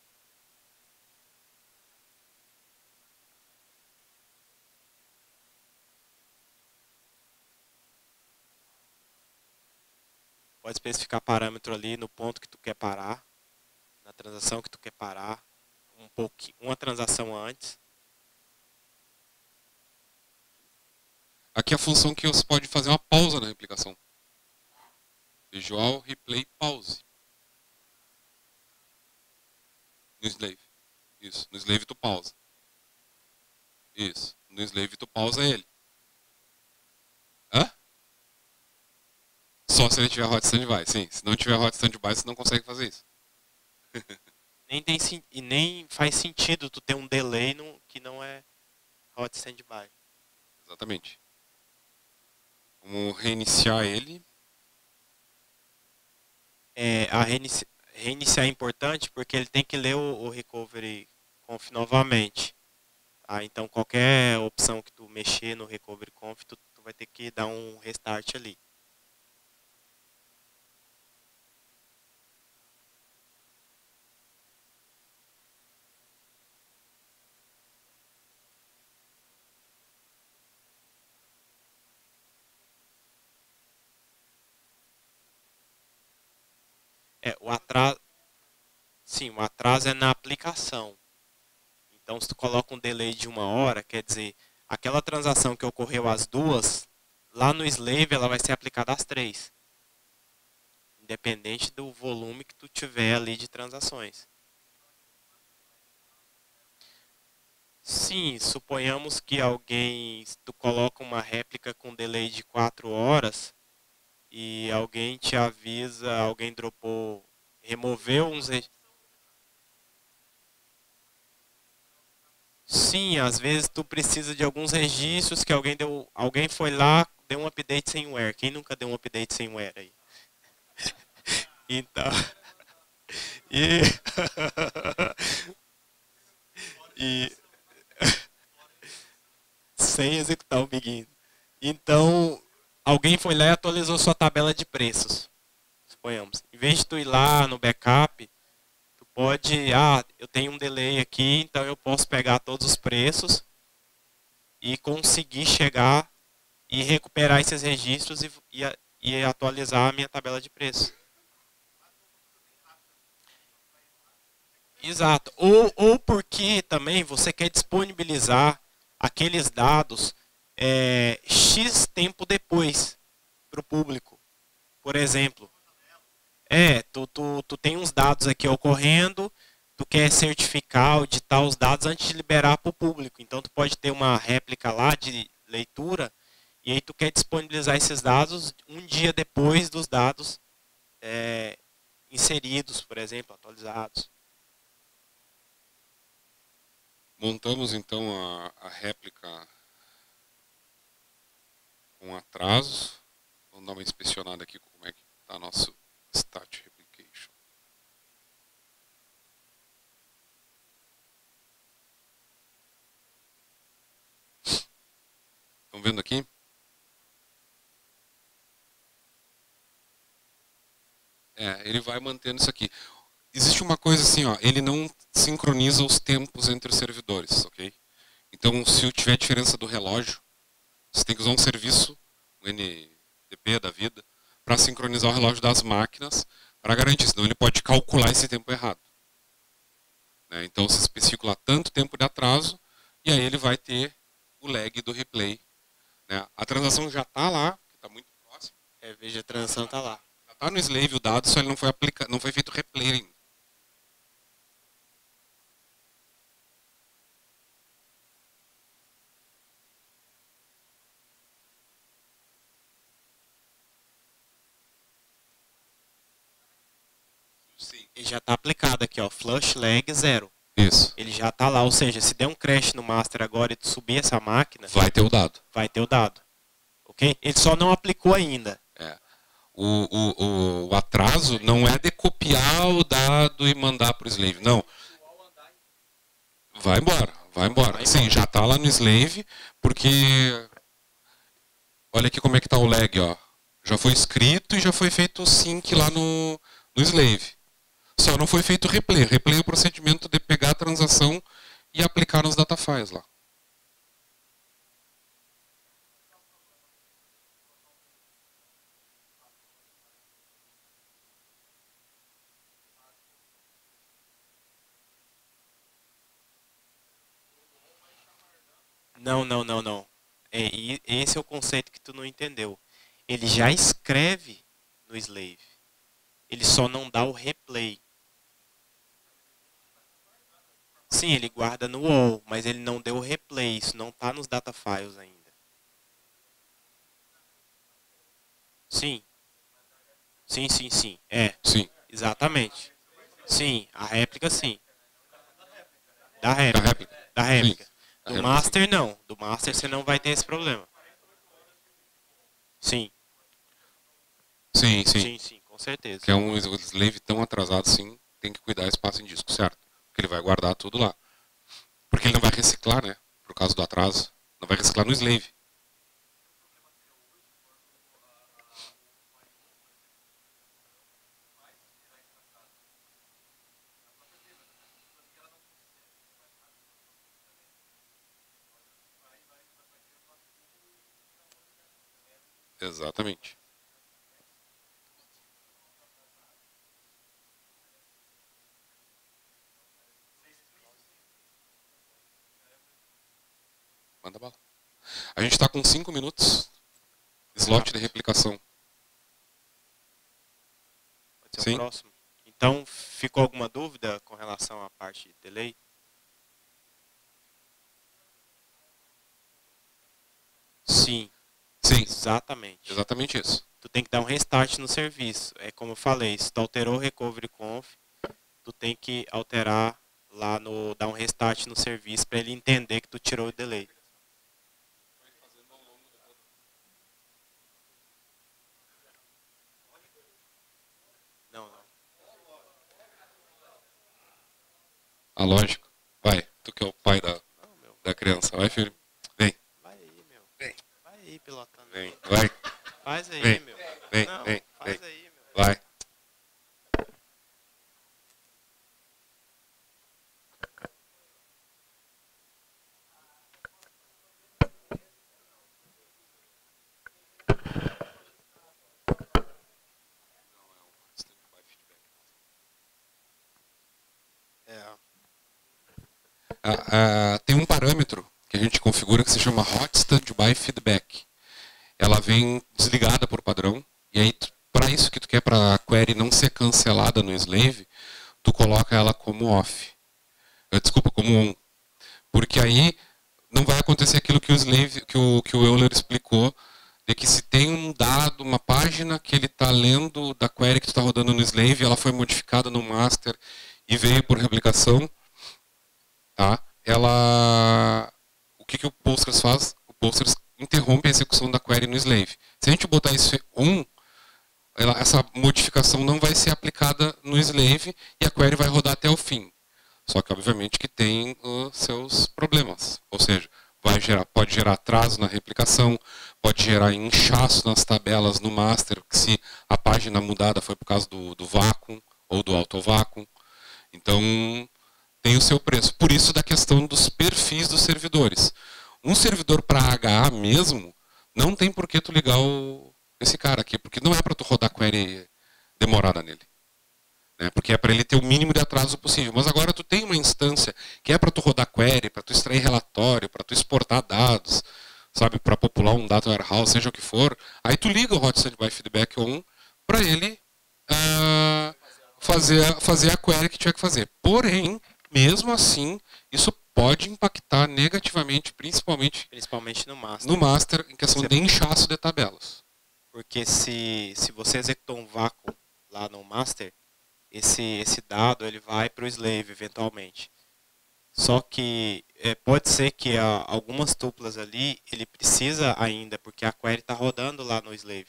Pode especificar parâmetro ali no ponto que tu quer parar, na transação que tu quer parar, um pouquinho, uma transação antes. Aqui é a função que você pode fazer uma pausa na replicação. Visual Replay Pause. No slave. Isso. No slave tu pausa. Isso. No slave tu pausa ele. Hã? Só se ele tiver hot standby, sim. Se não tiver hot standby, você não consegue fazer isso. Nem tem, e nem faz sentido tu ter um delay no, que não é hot standby. Exatamente. Vamos reiniciar ele. É, a reinici reiniciar é importante porque ele tem que ler o, o recovery conf novamente. Tá? Então qualquer opção que tu mexer no recovery conf, tu, tu vai ter que dar um restart ali. É, o atraso, sim, o atraso é na aplicação. Então, se tu coloca um delay de uma hora, quer dizer, aquela transação que ocorreu às duas, lá no slave ela vai ser aplicada às três. Independente do volume que tu tiver ali de transações. Sim, suponhamos que alguém, tu coloca uma réplica com delay de quatro horas e alguém te avisa, alguém dropou, removeu uns... Sim, às vezes tu precisa de alguns registros que alguém deu, alguém foi lá, deu um update sem where. Quem nunca deu um update sem where aí? Então, e, e sem executar o begin. Então, alguém foi lá e atualizou sua tabela de preços. Suponhamos. Em vez de tu ir lá no backup, tu pode, ah, eu tenho um delay aqui, então eu posso pegar todos os preços e conseguir chegar e recuperar esses registros e, e, e atualizar a minha tabela de preços. Exato. Ou, ou porque também você quer disponibilizar aqueles dados é, X tempo depois para o público. Por exemplo, é, tu, tu, tu tem uns dados aqui ocorrendo, tu quer certificar, auditar os dados antes de liberar para o público. Então, tu pode ter uma réplica lá de leitura e aí tu quer disponibilizar esses dados um dia depois dos dados é, inseridos, por exemplo, atualizados. Montamos então a, a réplica com atrasos. Vamos dar uma inspecionada aqui como é que está nosso stat replication. Estão vendo aqui? É, ele vai mantendo isso aqui. Existe uma coisa assim, ó, ele não sincroniza os tempos entre os servidores, ok? Então, se tiver diferença do relógio, você tem que usar um serviço, um N D P da vida, para sincronizar o relógio das máquinas, para garantir, senão ele pode calcular esse tempo errado. Né? Então, você especifica lá tanto tempo de atraso, e aí ele vai ter o lag do replay. Né? A transação já está lá, que está muito próximo. É, veja, a transação está lá. Já está no slave o dado, só ele não foi, aplica... não foi feito replay ainda. Sim. Ele já está aplicado aqui, ó, flush lag zero. Isso. Ele já está lá, ou seja, se der um crash no master agora e tu subir essa máquina, vai ter o dado. Vai ter o dado. Ok? Ele só não aplicou ainda. É. O, o, o atraso não é de copiar o dado e mandar para o slave, não. Vai embora, vai embora. Vai Sim, embora. Já está lá no slave, porque olha aqui como é que está o lag, ó. Já foi escrito e já foi feito o sync lá no, no slave. Só não foi feito replay. Replay é o procedimento de pegar a transação e aplicar nos datafiles lá. Não, não, não, não. É, e esse é o conceito que tu não entendeu. Ele já escreve no slave. Ele só não dá o replay. Sim, ele guarda no wall, mas ele não deu o replay. Isso não está nos datafiles ainda. Sim. Sim, sim, sim. É. Sim. Exatamente. Sim, a réplica sim. Da réplica. Da réplica. Da réplica. Sim. Do réplica, master sim. não. Do master você não vai ter esse problema. Sim. Sim, sim. Sim, sim. certeza. Que é um slave tão atrasado assim, tem que cuidar espaço em disco, certo? Porque ele vai guardar tudo lá. Porque ele não vai reciclar, né? Por causa do atraso. Não vai reciclar no slave. Exatamente. Manda bala. A gente está com cinco minutos. Slot de replicação. Pode ser Sim. o próximo. Então, ficou alguma dúvida com relação à parte de delay? Sim. Sim. Exatamente. Exatamente isso. Tu tem que dar um restart no serviço. É como eu falei, se tu alterou o recovery conf, tu tem que alterar lá no, dar um restart no serviço para ele entender que tu tirou o delay. Não, não. Ah, lógico. Vai. Tu que é o pai da, Não, meu. da criança. Vai, filho. Vem. Vai aí, meu. Vem. Vai aí, pilotando. Vem. Vai. Faz aí, Vem. meu. Vem. Não, Vem. faz Vem. aí, meu. Vai. É. Ah, ah, tem um parâmetro que a gente configura que se chama Hot Standby Feedback. Ela vem desligada por padrão, e aí para isso que tu quer, para a query não ser cancelada no slave, tu coloca ela como off. Desculpa, como on. Porque aí não vai acontecer aquilo que o slave, que o, que o Euler explicou, de que se tem um dado, uma página que ele está lendo da query que tu está rodando no slave, ela foi modificada no master e veio por replicação, tá? Ela, o que, que o Postgres faz? O Postgres interrompe a execução da query no slave. Se a gente botar isso on, ela, essa modificação não vai ser aplicada no slave e a query vai rodar até o fim. Só que, obviamente, que tem os seus problemas. Ou seja, vai gerar, pode gerar atraso na replicação, pode gerar inchaço nas tabelas no master, se a página mudada foi por causa do, do vácuo ou do autovácuo. Então, tem o seu preço. Por isso, da questão dos perfis dos servidores. Um servidor para H A mesmo, não tem por que tu ligar o, esse cara aqui, porque não é para tu rodar query demorada nele. Né? Porque é para ele ter o mínimo de atraso possível. Mas agora tu tem uma instância que é para tu rodar query, para tu extrair relatório, para tu exportar dados, sabe, para popular um data warehouse, seja o que for. Aí tu liga o Hot Standby Feedback on para ele uh, fazer, fazer a query que tiver que fazer. Porém, mesmo assim, isso pode impactar negativamente, principalmente, Principalmente no master. no master, em questão Você... de inchaço de tabelas. Porque se, se você executou um vácuo lá no master, esse, esse dado ele vai para o slave eventualmente. Só que é, pode ser que a, algumas tuplas ali ele precisa ainda, porque a query está rodando lá no slave.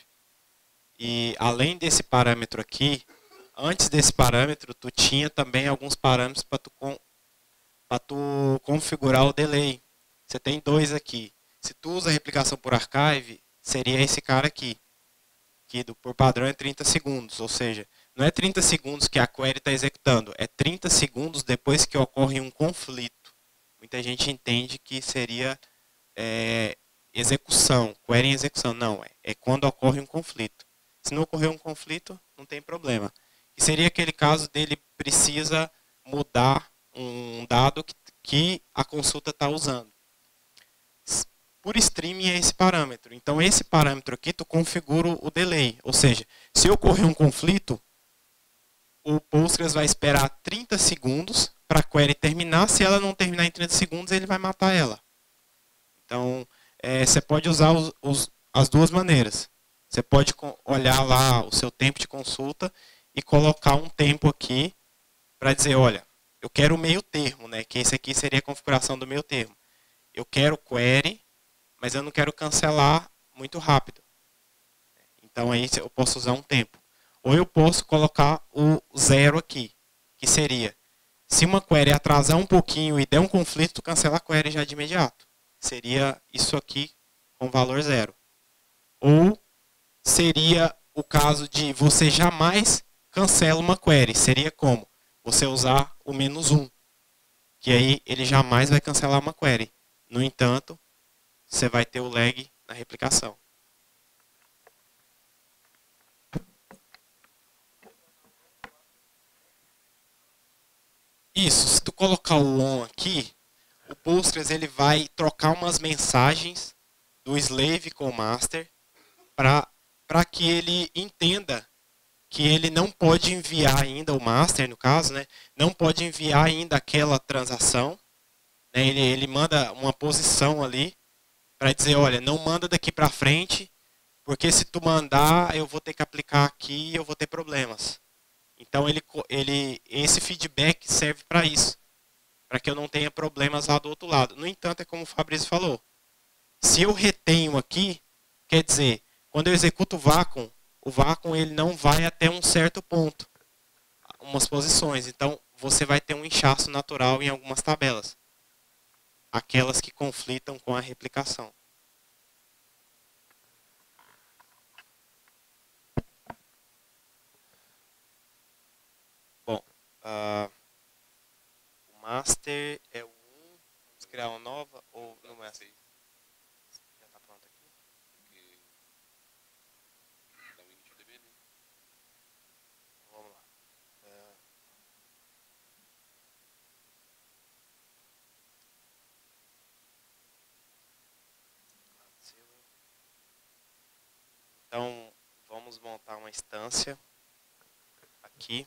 E além desse parâmetro aqui, antes desse parâmetro, tu tinha também alguns parâmetros para tu, para tu configurar o delay. Você tem dois aqui. Se tu usa a replicação por archive, seria esse cara aqui. Que do, por padrão é trinta segundos, ou seja, não é trinta segundos que a query está executando, é trinta segundos depois que ocorre um conflito. Muita gente entende que seria é, execução, query em execução. Não, é, é quando ocorre um conflito. Se não ocorrer um conflito, não tem problema. E seria aquele caso dele precisa mudar um dado que, que a consulta está usando. Por streaming é esse parâmetro. Então, esse parâmetro aqui, tu configura o delay. Ou seja, se ocorrer um conflito, o Postgres vai esperar trinta segundos para a query terminar. Se ela não terminar em trinta segundos, ele vai matar ela. Então, é, você pode usar os, os, as duas maneiras. Você pode olhar lá o seu tempo de consulta e colocar um tempo aqui para dizer, olha, eu quero o meio termo, né? Que esse aqui seria a configuração do meio termo. Eu quero query, mas eu não quero cancelar muito rápido. Então aí eu posso usar um tempo. Ou eu posso colocar o zero aqui, que seria, se uma query atrasar um pouquinho e der um conflito, tu cancela a query já de imediato. Seria isso aqui com valor zero. Ou seria o caso de você jamais cancela uma query. Seria como? Você usar o menos um. Que aí ele jamais vai cancelar uma query. No entanto, você vai ter o lag na replicação. Isso, se tu colocar o on aqui, o Postgres ele vai trocar umas mensagens do slave com o master para que ele entenda que ele não pode enviar ainda, o master no caso, né, não pode enviar ainda aquela transação. Né, ele, ele manda uma posição ali para dizer, olha, não manda daqui para frente, porque se tu mandar, eu vou ter que aplicar aqui e eu vou ter problemas. Então, ele, ele, esse feedback serve para isso, para que eu não tenha problemas lá do outro lado. No entanto, é como o Fabrício falou, se eu retenho aqui, quer dizer, quando eu executo o vácuo, o vácuo ele não vai até um certo ponto, umas posições. Então, você vai ter um inchaço natural em algumas tabelas, aquelas que conflitam com a replicação. Bom, uh, o master é o um. Vamos criar uma nova ou não é assim? Já está pronto aqui? Vamos lá. Uh, então, vamos montar uma instância aqui.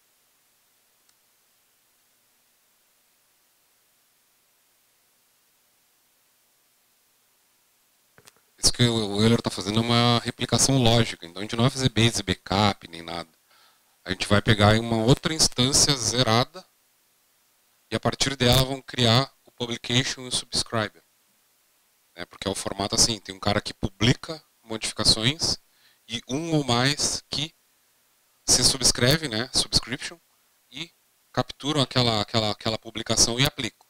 Isso que o Euler está fazendo é uma replicação lógica, então a gente não vai fazer base backup nem nada. A gente vai pegar uma outra instância zerada e a partir dela vão criar o publication e o subscriber. É, porque é o formato assim, tem um cara que publica modificações e um ou mais que se subscreve, né, subscription, e capturam aquela, aquela, aquela publicação e aplicam.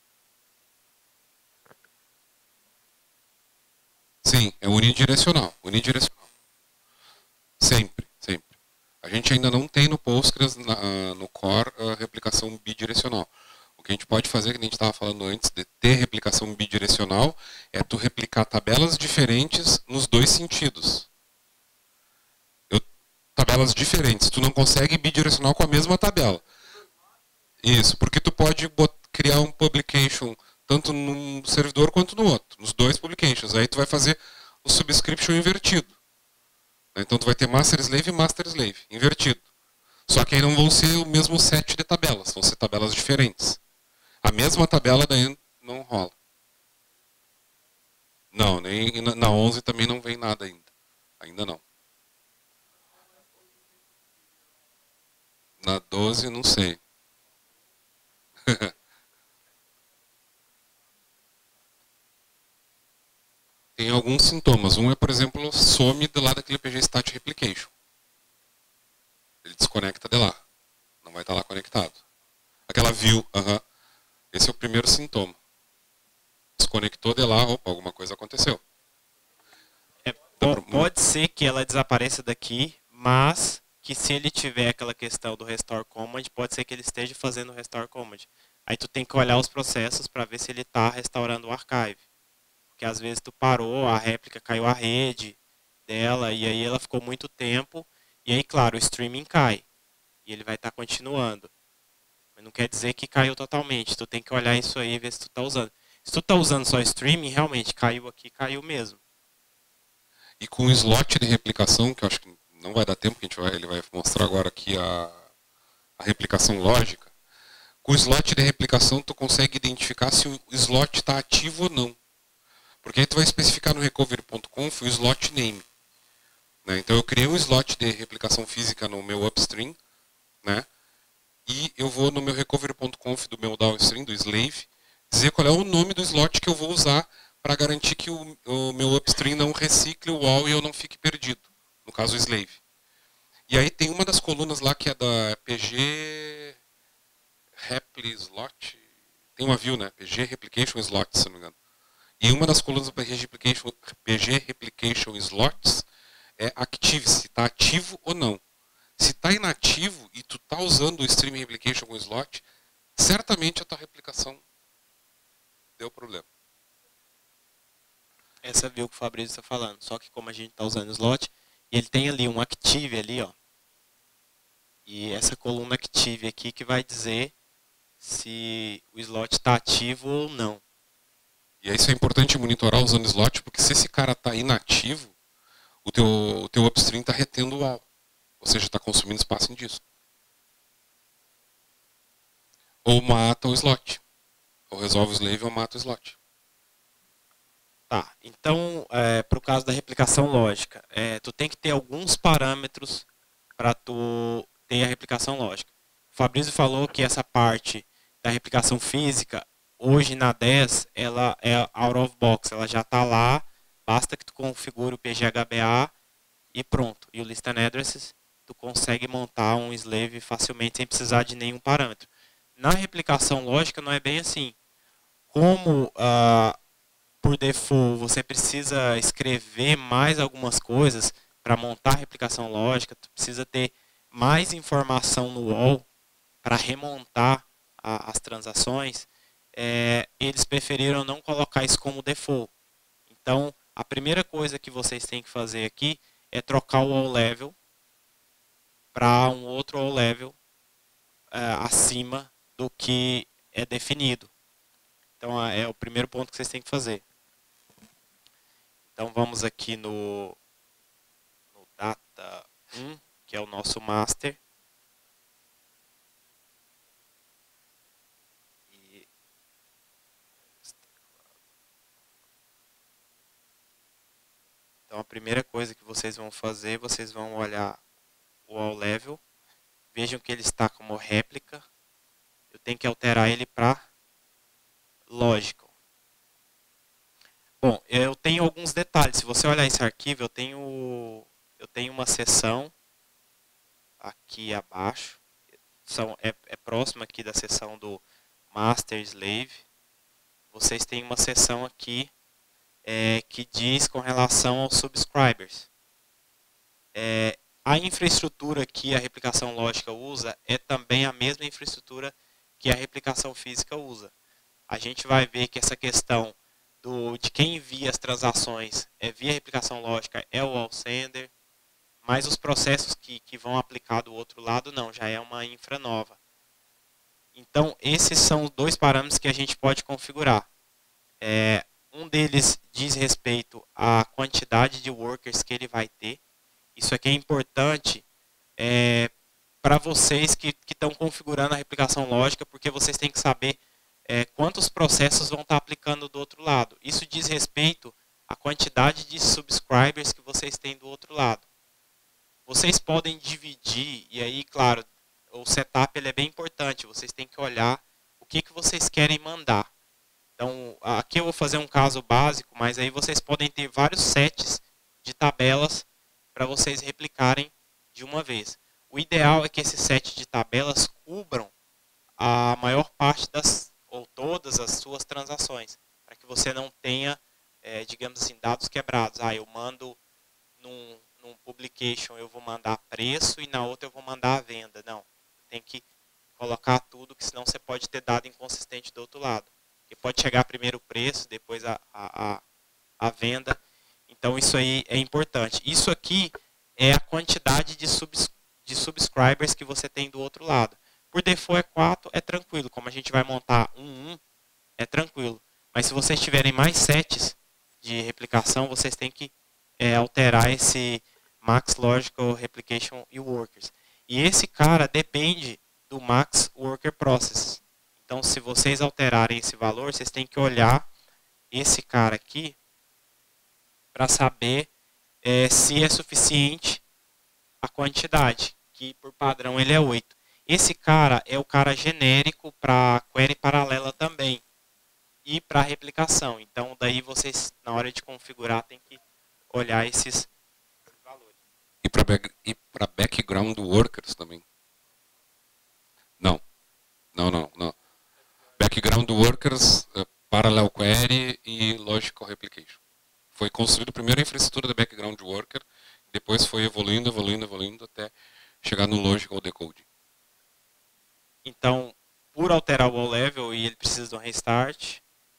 Sim, é unidirecional, unidirecional. Sempre, sempre. A gente ainda não tem no Postgres, na, no core, a replicação bidirecional. O que a gente pode fazer, que a gente estava falando antes, de ter replicação bidirecional, é tu replicar tabelas diferentes nos dois sentidos. Eu, tabelas diferentes. Tu não consegue bidirecional com a mesma tabela. Isso, porque tu pode bot, criar um publication tanto num servidor quanto no outro, nos dois publications. Aí tu vai fazer o subscription invertido. Então tu vai ter master slave e master slave, invertido. Só que aí não vão ser o mesmo set de tabelas, vão ser tabelas diferentes. A mesma tabela daí não rola. Não, nem na onze também não vem nada ainda. Ainda não. Na doze não sei. Tem alguns sintomas. Um é, por exemplo, some de lá daquele P G Stat Replication. Ele desconecta de lá. Não vai estar lá conectado. Aquela view, uh-huh. Esse é o primeiro sintoma. Desconectou de lá, opa, alguma coisa aconteceu. É, pode, pode ser que ela desapareça daqui, mas que se ele tiver aquela questão do restore command, pode ser que ele esteja fazendo o restore command. Aí tu tem que olhar os processos para ver se ele está restaurando o archive. Porque às vezes tu parou, a réplica caiu a rede dela, e aí ela ficou muito tempo, e aí, claro, o streaming cai. E ele vai estar tá continuando. Mas não quer dizer que caiu totalmente. Tu tem que olhar isso aí e ver se tu está usando. Se tu está usando só streaming, realmente caiu aqui, caiu mesmo. E com o slot de replicação, que eu acho que não vai dar tempo, que a gente vai, ele vai mostrar agora aqui a, a replicação lógica. Com o slot de replicação, tu consegue identificar se o slot está ativo ou não. Porque aí tu vai especificar no recovery ponto conf o slot name. Né? Então eu criei um slot de replicação física no meu upstream, né? E eu vou no meu recovery ponto conf do meu downstream, do slave, dizer qual é o nome do slot que eu vou usar para garantir que o, o meu upstream não recicle o all e eu não fique perdido. No caso, o slave. E aí tem uma das colunas lá que é da P G Repli Slot. Tem uma view, né? P G Replication Slots, se não me engano. E uma das colunas do P G Replication, P G Replication Slots é Active, se está ativo ou não. Se está inativo e tu está usando o Stream Replication com slot, certamente a tua replicação deu problema. Essa view que o Fabrício está falando. Só que como a gente está usando o slot, ele tem ali um Active ali, ó. E essa coluna Active aqui que vai dizer se o slot está ativo ou não. E isso é importante monitorar usando slot, porque se esse cara está inativo, o teu, o teu upstream está retendo o W A L. Ou seja, está consumindo espaço em disco. Ou mata o slot. Ou resolve o slave ou mata o slot. Tá, então, é, para o caso da replicação lógica, é, tu tem que ter alguns parâmetros para tu ter a replicação lógica. O Fabrício falou que essa parte da replicação física, hoje na dez, ela é out of box, ela já está lá, basta que tu configure o P G H B A e pronto. E o Listen Addresses, tu consegue montar um slave facilmente sem precisar de nenhum parâmetro. Na replicação lógica não é bem assim. Como uh, por default você precisa escrever mais algumas coisas para montar a replicação lógica, tu precisa ter mais informação no W A L para remontar a, as transações, é, eles preferiram não colocar isso como default. Então, a primeira coisa que vocês têm que fazer aqui é trocar o W A L level para um outro W A L level é, acima do que é definido. Então, é o primeiro ponto que vocês têm que fazer. Então, vamos aqui no, no data um, que é o nosso master. E então, a primeira coisa que vocês vão fazer, vocês vão olhar o W A L level. Vejam que ele está como réplica. Eu tenho que alterar ele para logical. Bom, eu tenho alguns detalhes. Se você olhar esse arquivo, eu tenho, eu tenho uma seção aqui abaixo. São, é, é próxima aqui da seção do master slave. Vocês têm uma seção aqui é, que diz com relação aos subscribers. É, a infraestrutura que a replicação lógica usa é também a mesma infraestrutura que a replicação física usa. A gente vai ver que essa questão do, de quem envia as transações é via replicação lógica é o W A L sender, mas os processos que, que vão aplicar do outro lado não, já é uma infra nova. Então, esses são os dois parâmetros que a gente pode configurar. É, um deles diz respeito à quantidade de workers que ele vai ter. Isso aqui é importante é, para vocês que estão configurando a replicação lógica, porque vocês têm que saber é, quantos processos vão estar aplicando do outro lado. Isso diz respeito à quantidade de subscribers que vocês têm do outro lado. Vocês podem dividir, e aí, claro, o setup ele é bem importante. Vocês têm que olhar o que, que vocês querem mandar. Então, aqui eu vou fazer um caso básico, mas aí vocês podem ter vários sets de tabelas para vocês replicarem de uma vez. O ideal é que esse set de tabelas cubram a maior parte das, ou todas as suas transações, para que você não tenha, é, digamos assim, dados quebrados. Ah, eu mando num, num publication, eu vou mandar preço e na outra eu vou mandar a venda. Não, tem que colocar tudo, que senão você pode ter dado inconsistente do outro lado. Porque pode chegar primeiro o preço, depois a, a, a, a venda. Então, isso aí é importante. Isso aqui é a quantidade de, subs, de subscribers que você tem do outro lado. Por default é quatro, é tranquilo. Como a gente vai montar um, um, é tranquilo. Mas se vocês tiverem mais sets de replicação, vocês têm que é, alterar esse Max Logical Replication e Workers. E esse cara depende do Max Worker Process. Então, se vocês alterarem esse valor, vocês têm que olhar esse cara aqui para saber é, se é suficiente a quantidade, que por padrão ele é oito. Esse cara é o cara genérico para query paralela também e para replicação. Então, daí vocês, na hora de configurar, tem que olhar esses valores. E para back, e para background workers também. Não, não, não, não. Background workers, uh, parallel query e logical replication. Foi construída primeiro a infraestrutura da background worker, depois foi evoluindo, evoluindo, evoluindo até chegar no logical decoding. Então, por alterar o wall level e ele precisa de um restart.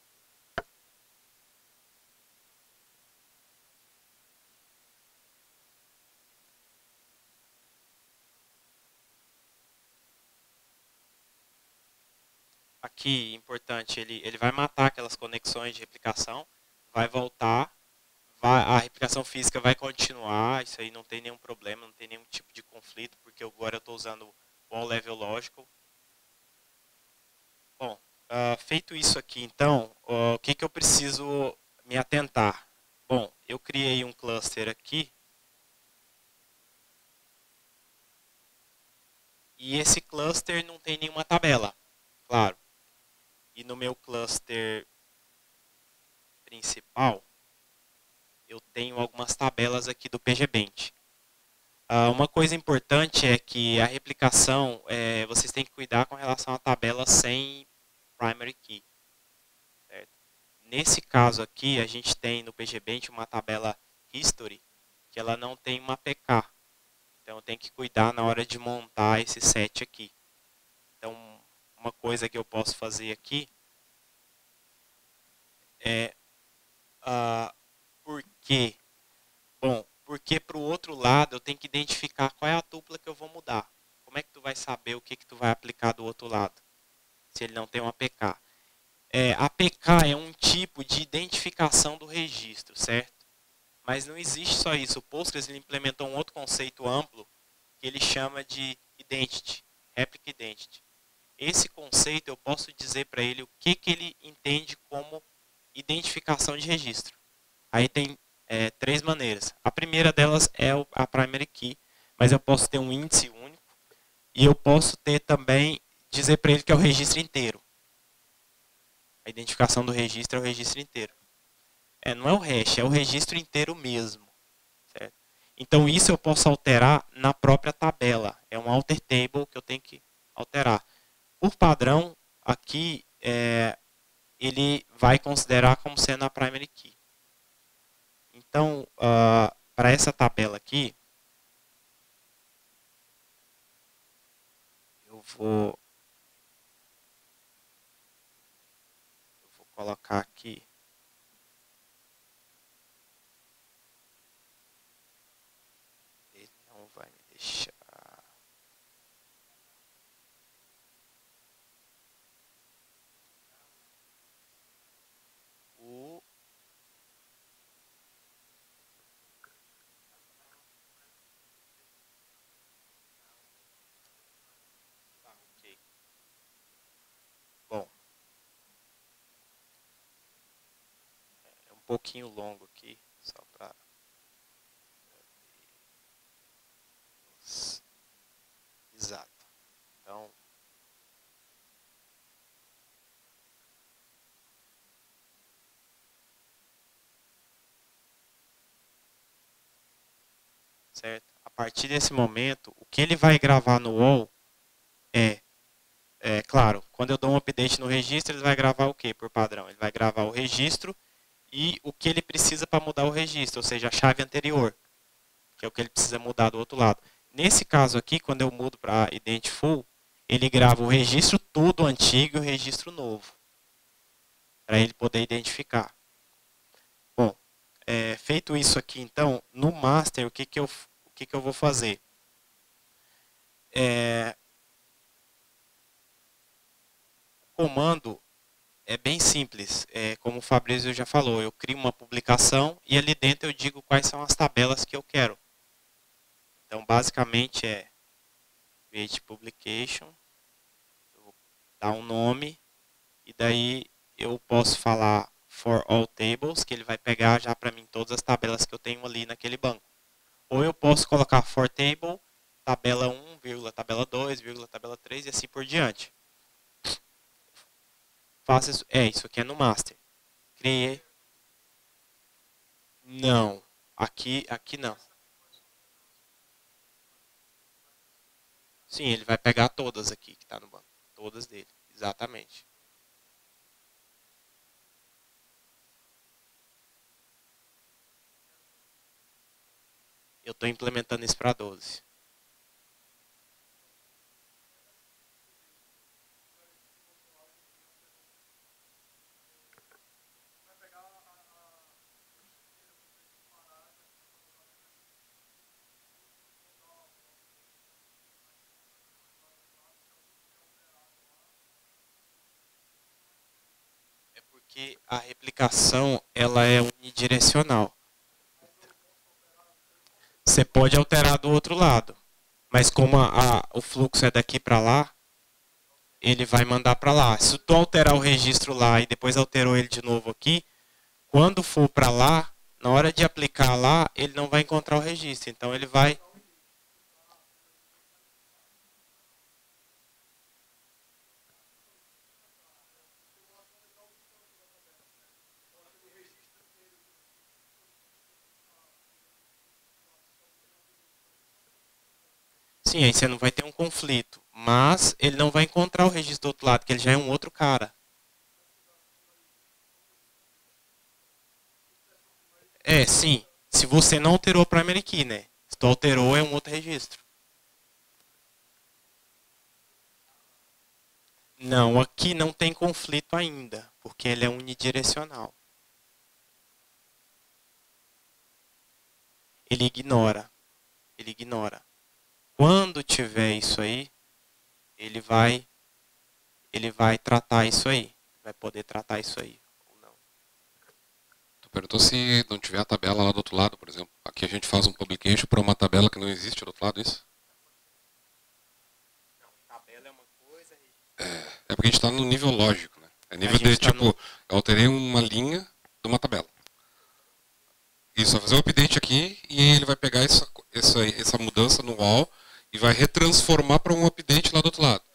Aqui, importante, ele, ele vai matar aquelas conexões de replicação, vai voltar, vai, a replicação física vai continuar, isso aí não tem nenhum problema, não tem nenhum tipo de conflito, porque agora eu estou usando o wall level logical. Bom, uh, feito isso aqui, então, uh, o que, que eu preciso me atentar? Bom, eu criei um cluster aqui, e esse cluster não tem nenhuma tabela, claro. E no meu cluster principal, eu tenho algumas tabelas aqui do PGBench. Uh, uma coisa importante é que a replicação, é, vocês têm que cuidar com relação à tabela sem primary key. Certo? Nesse caso aqui, a gente tem no PGBench uma tabela history, que ela não tem uma A P K. Então, eu tenho que cuidar na hora de montar esse set aqui. Então, uma coisa que eu posso fazer aqui é... Uh, por quê? Bom, porque para o outro lado eu tenho que identificar qual é a tupla que eu vou mudar. Como é que tu vai saber o que, que tu vai aplicar do outro lado? Se ele não tem uma A P K. É, A P K é um tipo de identificação do registro, certo? Mas não existe só isso. O Postgres ele implementou um outro conceito amplo que ele chama de Identity, Replica Identity. Esse conceito eu posso dizer para ele o que, que ele entende como identificação de registro. Aí tem é, três maneiras. A primeira delas é a primary key, mas eu posso ter um índice único e eu posso ter também, dizer para ele que é o registro inteiro. A identificação do registro é o registro inteiro. É, não é o hash, é o registro inteiro mesmo. Certo? Então isso eu posso alterar na própria tabela. É um alter table que eu tenho que alterar. Por padrão, aqui é, ele vai considerar como sendo a primary key. Então, uh, para essa tabela aqui, eu vou, eu vou colocar aqui ele não vai me deixar. O ah, ok. Bom, é um pouquinho longo aqui, só para exato. Então, certo? A partir desse momento, o que ele vai gravar no wall é, é claro, quando eu dou um update no registro, ele vai gravar o que por padrão? Ele vai gravar o registro e o que ele precisa para mudar o registro, ou seja, a chave anterior, que é o que ele precisa mudar do outro lado. Nesse caso aqui, quando eu mudo para Identful, ele grava o registro todo antigo e o registro novo, para ele poder identificar. Bom, é, feito isso aqui, então, no master, o que, que, eu, o que, que eu vou fazer? É, o comando é bem simples, é, como o Fabrício já falou, eu crio uma publicação e ali dentro eu digo quais são as tabelas que eu quero. Então, basicamente é create publication, eu vou dar um nome e daí eu posso falar for all tables, que ele vai pegar já para mim todas as tabelas que eu tenho ali naquele banco. Ou eu posso colocar for table, tabela um, tabela dois, tabela três e assim por diante. Faço isso, é, isso aqui é no master. Criei. Não, aqui, aqui não. Sim, ele vai pegar todas aqui que está no banco. Todas dele, exatamente. Eu estou implementando isso para doze. É porque a replicação ela é unidirecional. Você pode alterar do outro lado, mas como a, a, o fluxo é daqui para lá, ele vai mandar para lá. Se tu alterar o registro lá e depois alterou ele de novo aqui, quando for para lá, na hora de aplicar lá, ele não vai encontrar o registro. Então ele vai... Sim, aí você não vai ter um conflito. Mas ele não vai encontrar o registro do outro lado, que ele já é um outro cara. É, sim. Se você não alterou o primary key, né? Se tu alterou, é um outro registro. Não, aqui não tem conflito ainda, porque ele é unidirecional. Ele ignora. Ele ignora. Quando tiver isso aí, ele vai, ele vai tratar isso aí. Vai poder tratar isso aí. Ou não. Tu perguntou se não tiver a tabela lá do outro lado, por exemplo. Aqui a gente faz um publication para uma tabela que não existe do outro lado, isso? Não, tabela é uma coisa. É, é porque a gente está no nível lógico, né? É nível de, tá tipo, no... eu alterei uma linha de uma tabela. Isso, vai fazer um update aqui e ele vai pegar essa, essa, essa mudança no wall e vai retransformar para um update lá do outro lado.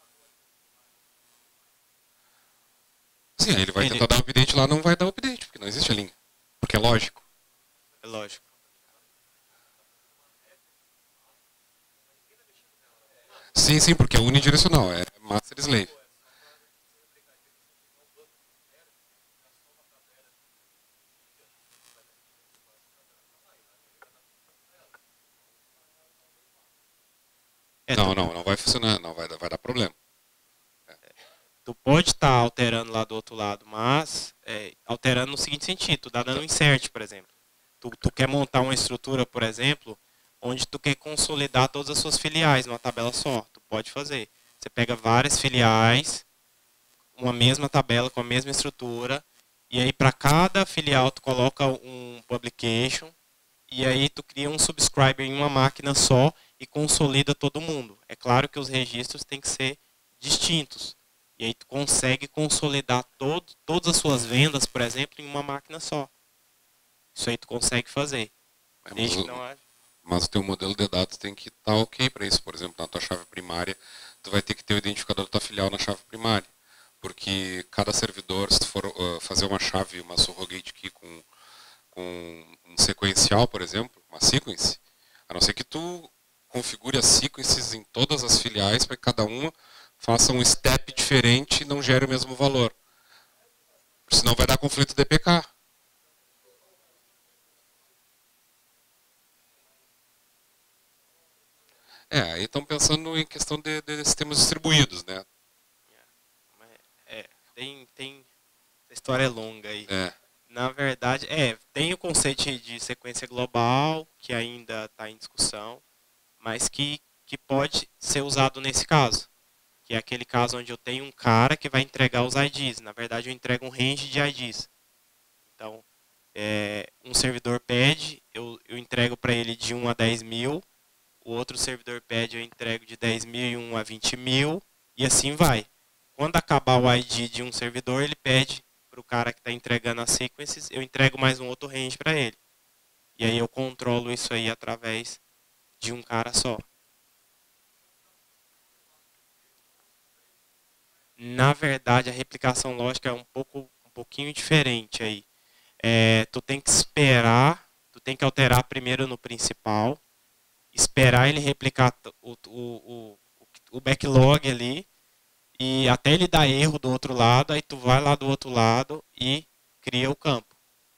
Sim, aí ele vai ele... tentar dar um update lá, não vai dar update, porque não existe a linha. Porque é lógico. É lógico. Sim, sim, porque é unidirecional, é master slave. É, não, tu... não, não vai funcionar, não, vai, vai dar problema. É. Tu pode estar tá alterando lá do outro lado, mas é, alterando no seguinte sentido, tu tá dando um insert, por exemplo. Tu, tu quer montar uma estrutura, por exemplo, onde tu quer consolidar todas as suas filiais numa tabela só. Tu pode fazer. Você pega várias filiais, uma mesma tabela com a mesma estrutura, e aí para cada filial tu coloca um publication, e aí tu cria um subscriber em uma máquina só e consolida todo mundo. É claro que os registros têm que ser distintos. E aí tu consegue consolidar todo, todas as suas vendas, por exemplo, em uma máquina só. Isso aí tu consegue fazer. É, mas, o, não... mas o teu modelo de dados tem que estar tá ok para isso. Por exemplo, na tua chave primária, tu vai ter que ter o identificador da tua filial na chave primária. Porque cada servidor, se tu for uh, fazer uma chave, uma surrogate key com, com um sequencial, por exemplo, uma sequence, a não ser que tu configure as sequences em todas as filiais para que cada uma faça um step diferente e não gere o mesmo valor. Senão vai dar conflito D P K. É, aí estão pensando em questão de, de sistemas distribuídos, né? É, tem, tem... A história é longa aí. É. Na verdade, é, tem o conceito de sequência global, que ainda está em discussão, mas que, que pode ser usado nesse caso. Que é aquele caso onde eu tenho um cara que vai entregar os I Ds. Na verdade, eu entrego um range de I Ds. Então, é, um servidor pede, eu, eu entrego para ele de um a dez mil. O outro servidor pede, eu entrego de dez mil e um a vinte mil. E assim vai. Quando acabar o I D de um servidor, ele pede para o cara que está entregando as sequences, eu entrego mais um outro range para ele. E aí eu controlo isso aí através de um cara só. Na verdade, a replicação lógica é um pouco um pouquinho diferente aí. É, tu tem que esperar, tu tem que alterar primeiro no principal, esperar ele replicar o, o, o o backlog ali, e até ele dar erro do outro lado, aí tu vai lá do outro lado e cria o campo.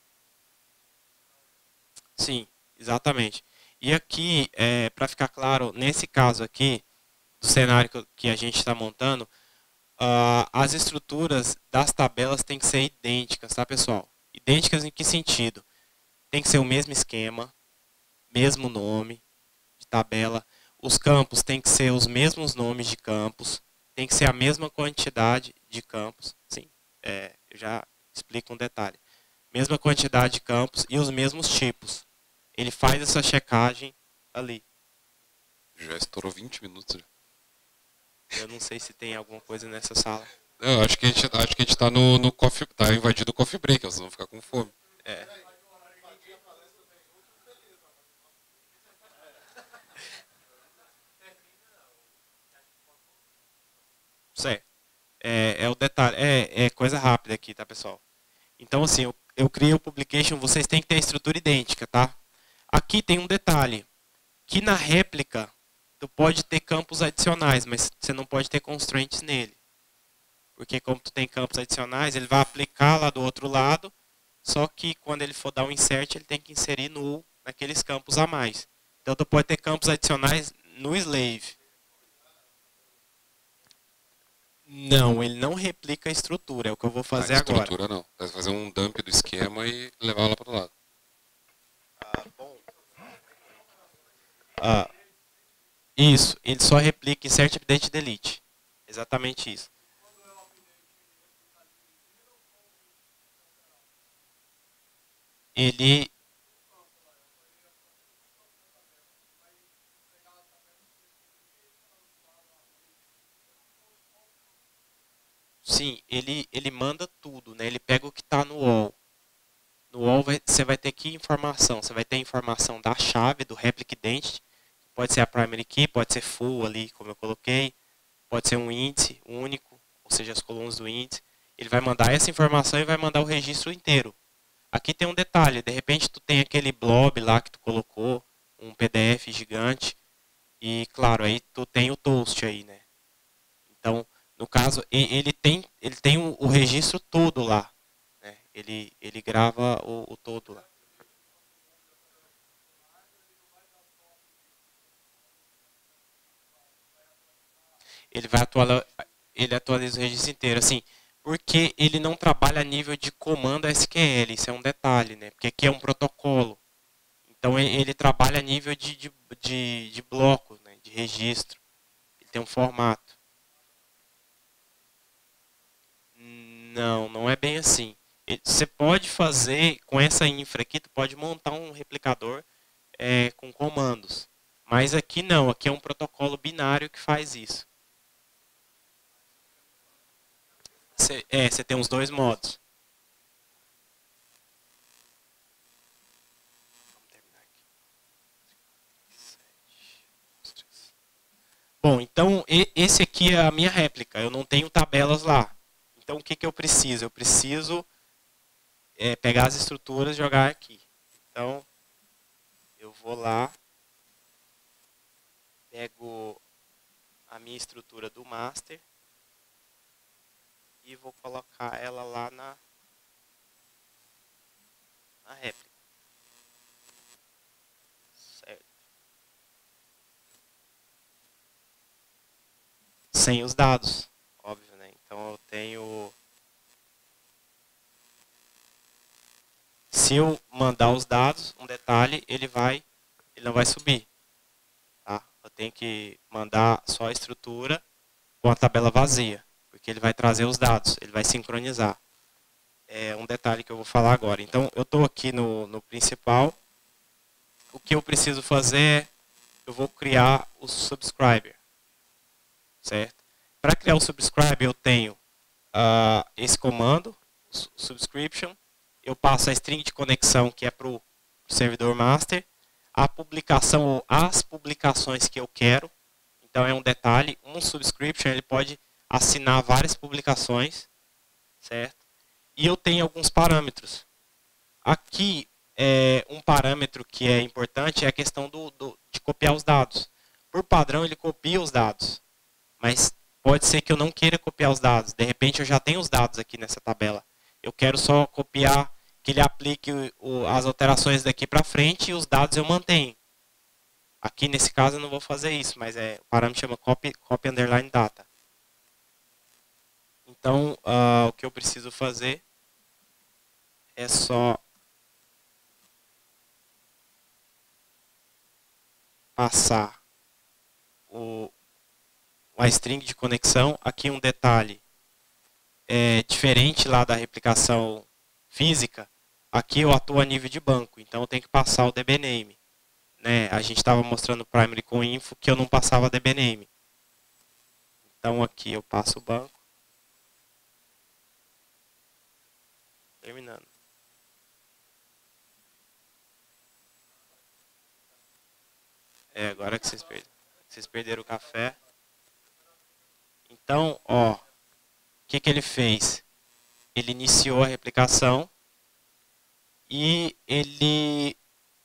Sim, exatamente. E aqui, é, para ficar claro, nesse caso aqui, do cenário que a gente está montando, uh, as estruturas das tabelas têm que ser idênticas, tá, pessoal? Idênticas em que sentido? Tem que ser o mesmo esquema, mesmo nome de tabela. Os campos têm que ser os mesmos nomes de campos. Tem que ser a mesma quantidade de campos. Sim, é, eu já explico um detalhe. Mesma quantidade de campos e os mesmos tipos. Ele faz essa checagem ali. Já estourou vinte minutos. Já. Eu não sei se tem alguma coisa nessa sala. Eu acho que a gente, acho que a gente tá no, no coffee, tá invadido o coffee break, eles vão ficar com fome. É. Certo. É, é o detalhe, é, é coisa rápida aqui, tá, pessoal? Então, assim, eu, eu criei o publication, vocês têm que ter a estrutura idêntica, tá? Aqui tem um detalhe, que na réplica, tu pode ter campos adicionais, mas você não pode ter constraints nele. Porque como tu tem campos adicionais, ele vai aplicar lá do outro lado, só que quando ele for dar um insert, ele tem que inserir null naqueles campos a mais. Então, tu pode ter campos adicionais no slave. Não, ele não replica a estrutura, é o que eu vou fazer agora. A estrutura agora. não, vai fazer um dump do esquema e levar lá para o lado. Ah, bom. Ah, isso, ele só replica insert, update, delete. Exatamente isso. Ele... Sim, ele, ele manda tudo, né? Ele pega o que está no wall. No wall vai, você vai ter que informação. Você vai ter informação da chave, do replic identity. Pode ser a primary key, pode ser full ali, como eu coloquei. Pode ser um índice único, ou seja, as colunas do índice. Ele vai mandar essa informação e vai mandar o registro inteiro. Aqui tem um detalhe, de repente tu tem aquele blob lá que tu colocou, um P D F gigante. E claro, aí tu tem o toast aí, né? Então... No caso, ele tem, ele tem o registro todo lá. Né? Ele, ele grava o, o todo lá. Ele vai atualizar, ele atualiza o registro inteiro. Assim, porque ele não trabalha a nível de comando S Q L. Isso é um detalhe, né? Porque aqui é um protocolo. Então, ele, ele trabalha a nível de, de, de, de bloco, né? De registro. Ele tem um formato. Não, não é bem assim. Você pode fazer, com essa infra aqui, tu pode montar um replicador é, com comandos. Mas aqui não, aqui é um protocolo binário que faz isso. Cê, é, você tem os dois modos. Vamos terminar aqui. Bom, então esse aqui é a minha réplica. Eu não tenho tabelas lá. Então, o que, que eu preciso? Eu preciso é, pegar as estruturas e jogar aqui. Então, eu vou lá, pego a minha estrutura do master e vou colocar ela lá na, na réplica. Certo. Sem os dados, óbvio, né? Então eu tenho... Se eu mandar os dados, um detalhe, ele vai, ele não vai subir. Tá? Eu tenho que mandar só a estrutura com a tabela vazia, porque ele vai trazer os dados, ele vai sincronizar. É um detalhe que eu vou falar agora. Então eu estou aqui no, no principal. O que eu preciso fazer é, eu vou criar o subscriber. Certo? Para criar o subscriber, eu tenho uh, esse comando, subscription. Eu passo a string de conexão, que é para o servidor master. A publicação, ou as publicações que eu quero. Então, é um detalhe. Um subscription, ele pode assinar várias publicações. Certo? E eu tenho alguns parâmetros. Aqui, é, um parâmetro que é importante é a questão do, do, de copiar os dados. Por padrão, ele copia os dados. Mas pode ser que eu não queira copiar os dados. De repente eu já tenho os dados aqui nessa tabela. Eu quero só copiar, que ele aplique o, as alterações daqui para frente e os dados eu mantenho. Aqui nesse caso eu não vou fazer isso, mas é, o parâmetro chama copy, copy underline data. Então, uh, o que eu preciso fazer é só passar o, a string de conexão. Aqui um detalhe, é diferente lá da replicação física, aqui eu atuo a nível de banco, então eu tenho que passar o dbname. Né? A gente estava mostrando primary com info que eu não passava dbname. Então aqui eu passo o banco. Terminando. É, agora que vocês perderam, vocês perderam o café. Então, ó, o que, que ele fez? Ele iniciou a replicação e ele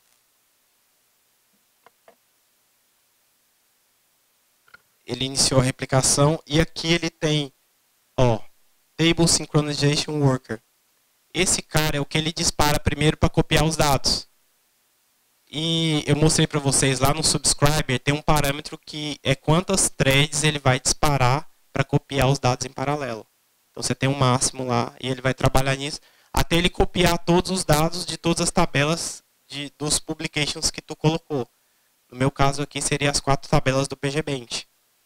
ele iniciou a replicação e aqui ele tem, ó, Table Synchronization Worker. Esse cara é o que ele dispara primeiro para copiar os dados. E eu mostrei para vocês lá no subscriber, tem um parâmetro que é quantas threads ele vai disparar para copiar os dados em paralelo. Então você tem um máximo lá e ele vai trabalhar nisso até ele copiar todos os dados de todas as tabelas de, dos publications que tu colocou. No meu caso aqui seria as quatro tabelas do pgbench.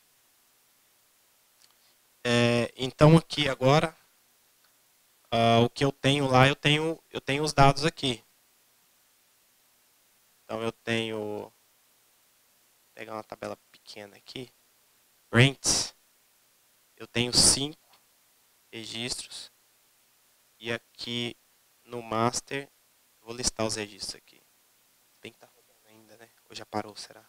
É, então aqui agora, uh, o que eu tenho lá, eu tenho, eu tenho os dados aqui. Então eu tenho, vou pegar uma tabela pequena aqui, rents, eu tenho cinco registros e aqui no master, vou listar os registros aqui. Bem que tá rodando ainda, né? Ou já parou, será?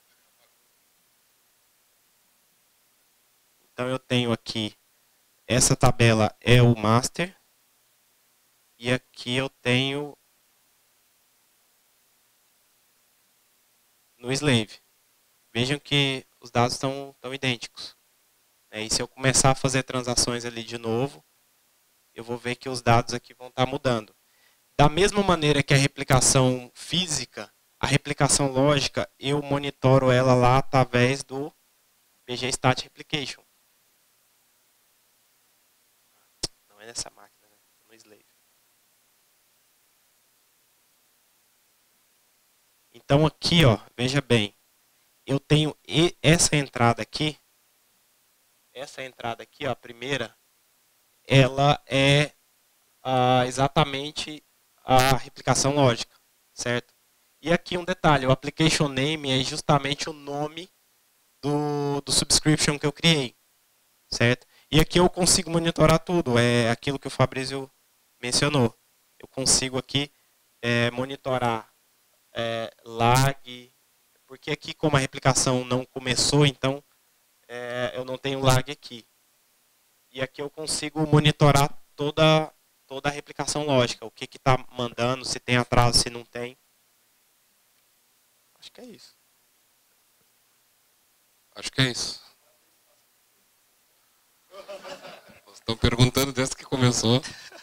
Então eu tenho aqui, essa tabela é o master e aqui eu tenho no slave. Vejam que os dados estão, estão idênticos. E se eu começar a fazer transações ali de novo, eu vou ver que os dados aqui vão estar mudando. Da mesma maneira que a replicação física, a replicação lógica, eu monitoro ela lá através do pgstat_replication. Não é nessa máquina, né? No slave. Então aqui, ó, veja bem, eu tenho essa entrada aqui, essa entrada aqui, ó, a primeira, ela é ah, exatamente a replicação lógica, certo? E aqui um detalhe, o application name é justamente o nome do, do subscription que eu criei, certo? E aqui eu consigo monitorar tudo, é aquilo que o Fabrício mencionou. Eu consigo aqui é, monitorar É, lag, porque aqui como a replicação não começou, então é, eu não tenho lag aqui. E aqui eu consigo monitorar toda, toda a replicação lógica, o que está mandando, se tem atraso, se não tem. Acho que é isso. Acho que é isso. Estão perguntando desde que começou.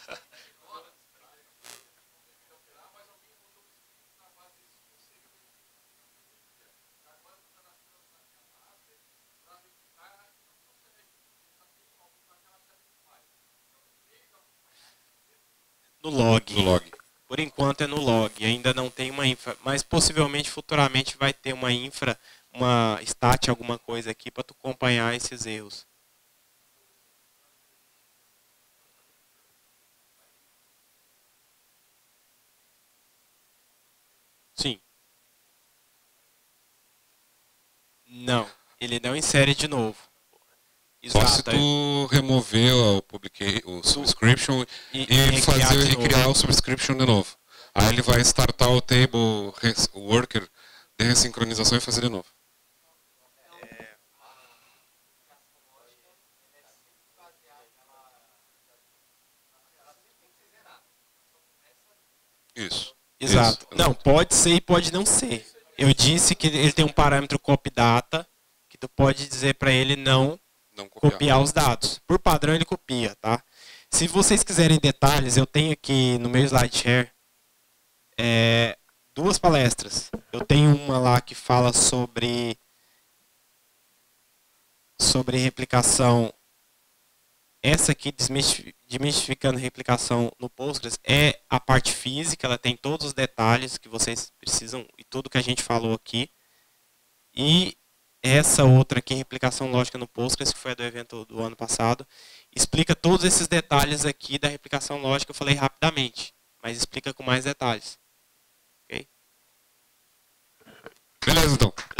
No log. No log. Por enquanto é no log. Ainda não tem uma infra, mas possivelmente futuramente vai ter uma infra, uma stat, alguma coisa aqui para tu acompanhar esses erros. Sim. Não, ele não insere de novo. Só se tu remover o, publicate, o subscription e, e, e fazer e criar o subscription de novo. Aí ele vai startar o table o worker de ressincronização e fazer de novo. Isso. Exato. Isso. Não, pode ser e pode não ser. Eu disse que ele tem um parâmetro copy data, que tu pode dizer para ele não Não copiar. copiar os dados. Por padrão ele copia, tá? Se vocês quiserem detalhes, eu tenho aqui no meu SlideShare é, duas palestras. Eu tenho uma lá que fala sobre sobre replicação. Essa aqui, desmistificando replicação no Postgres, é a parte física, ela tem todos os detalhes que vocês precisam e tudo que a gente falou aqui. E essa outra aqui, replicação lógica no Postgres, que foi a do evento do ano passado, explica todos esses detalhes aqui da replicação lógica. Eu falei rapidamente, mas explica com mais detalhes. Ok? Beleza, então.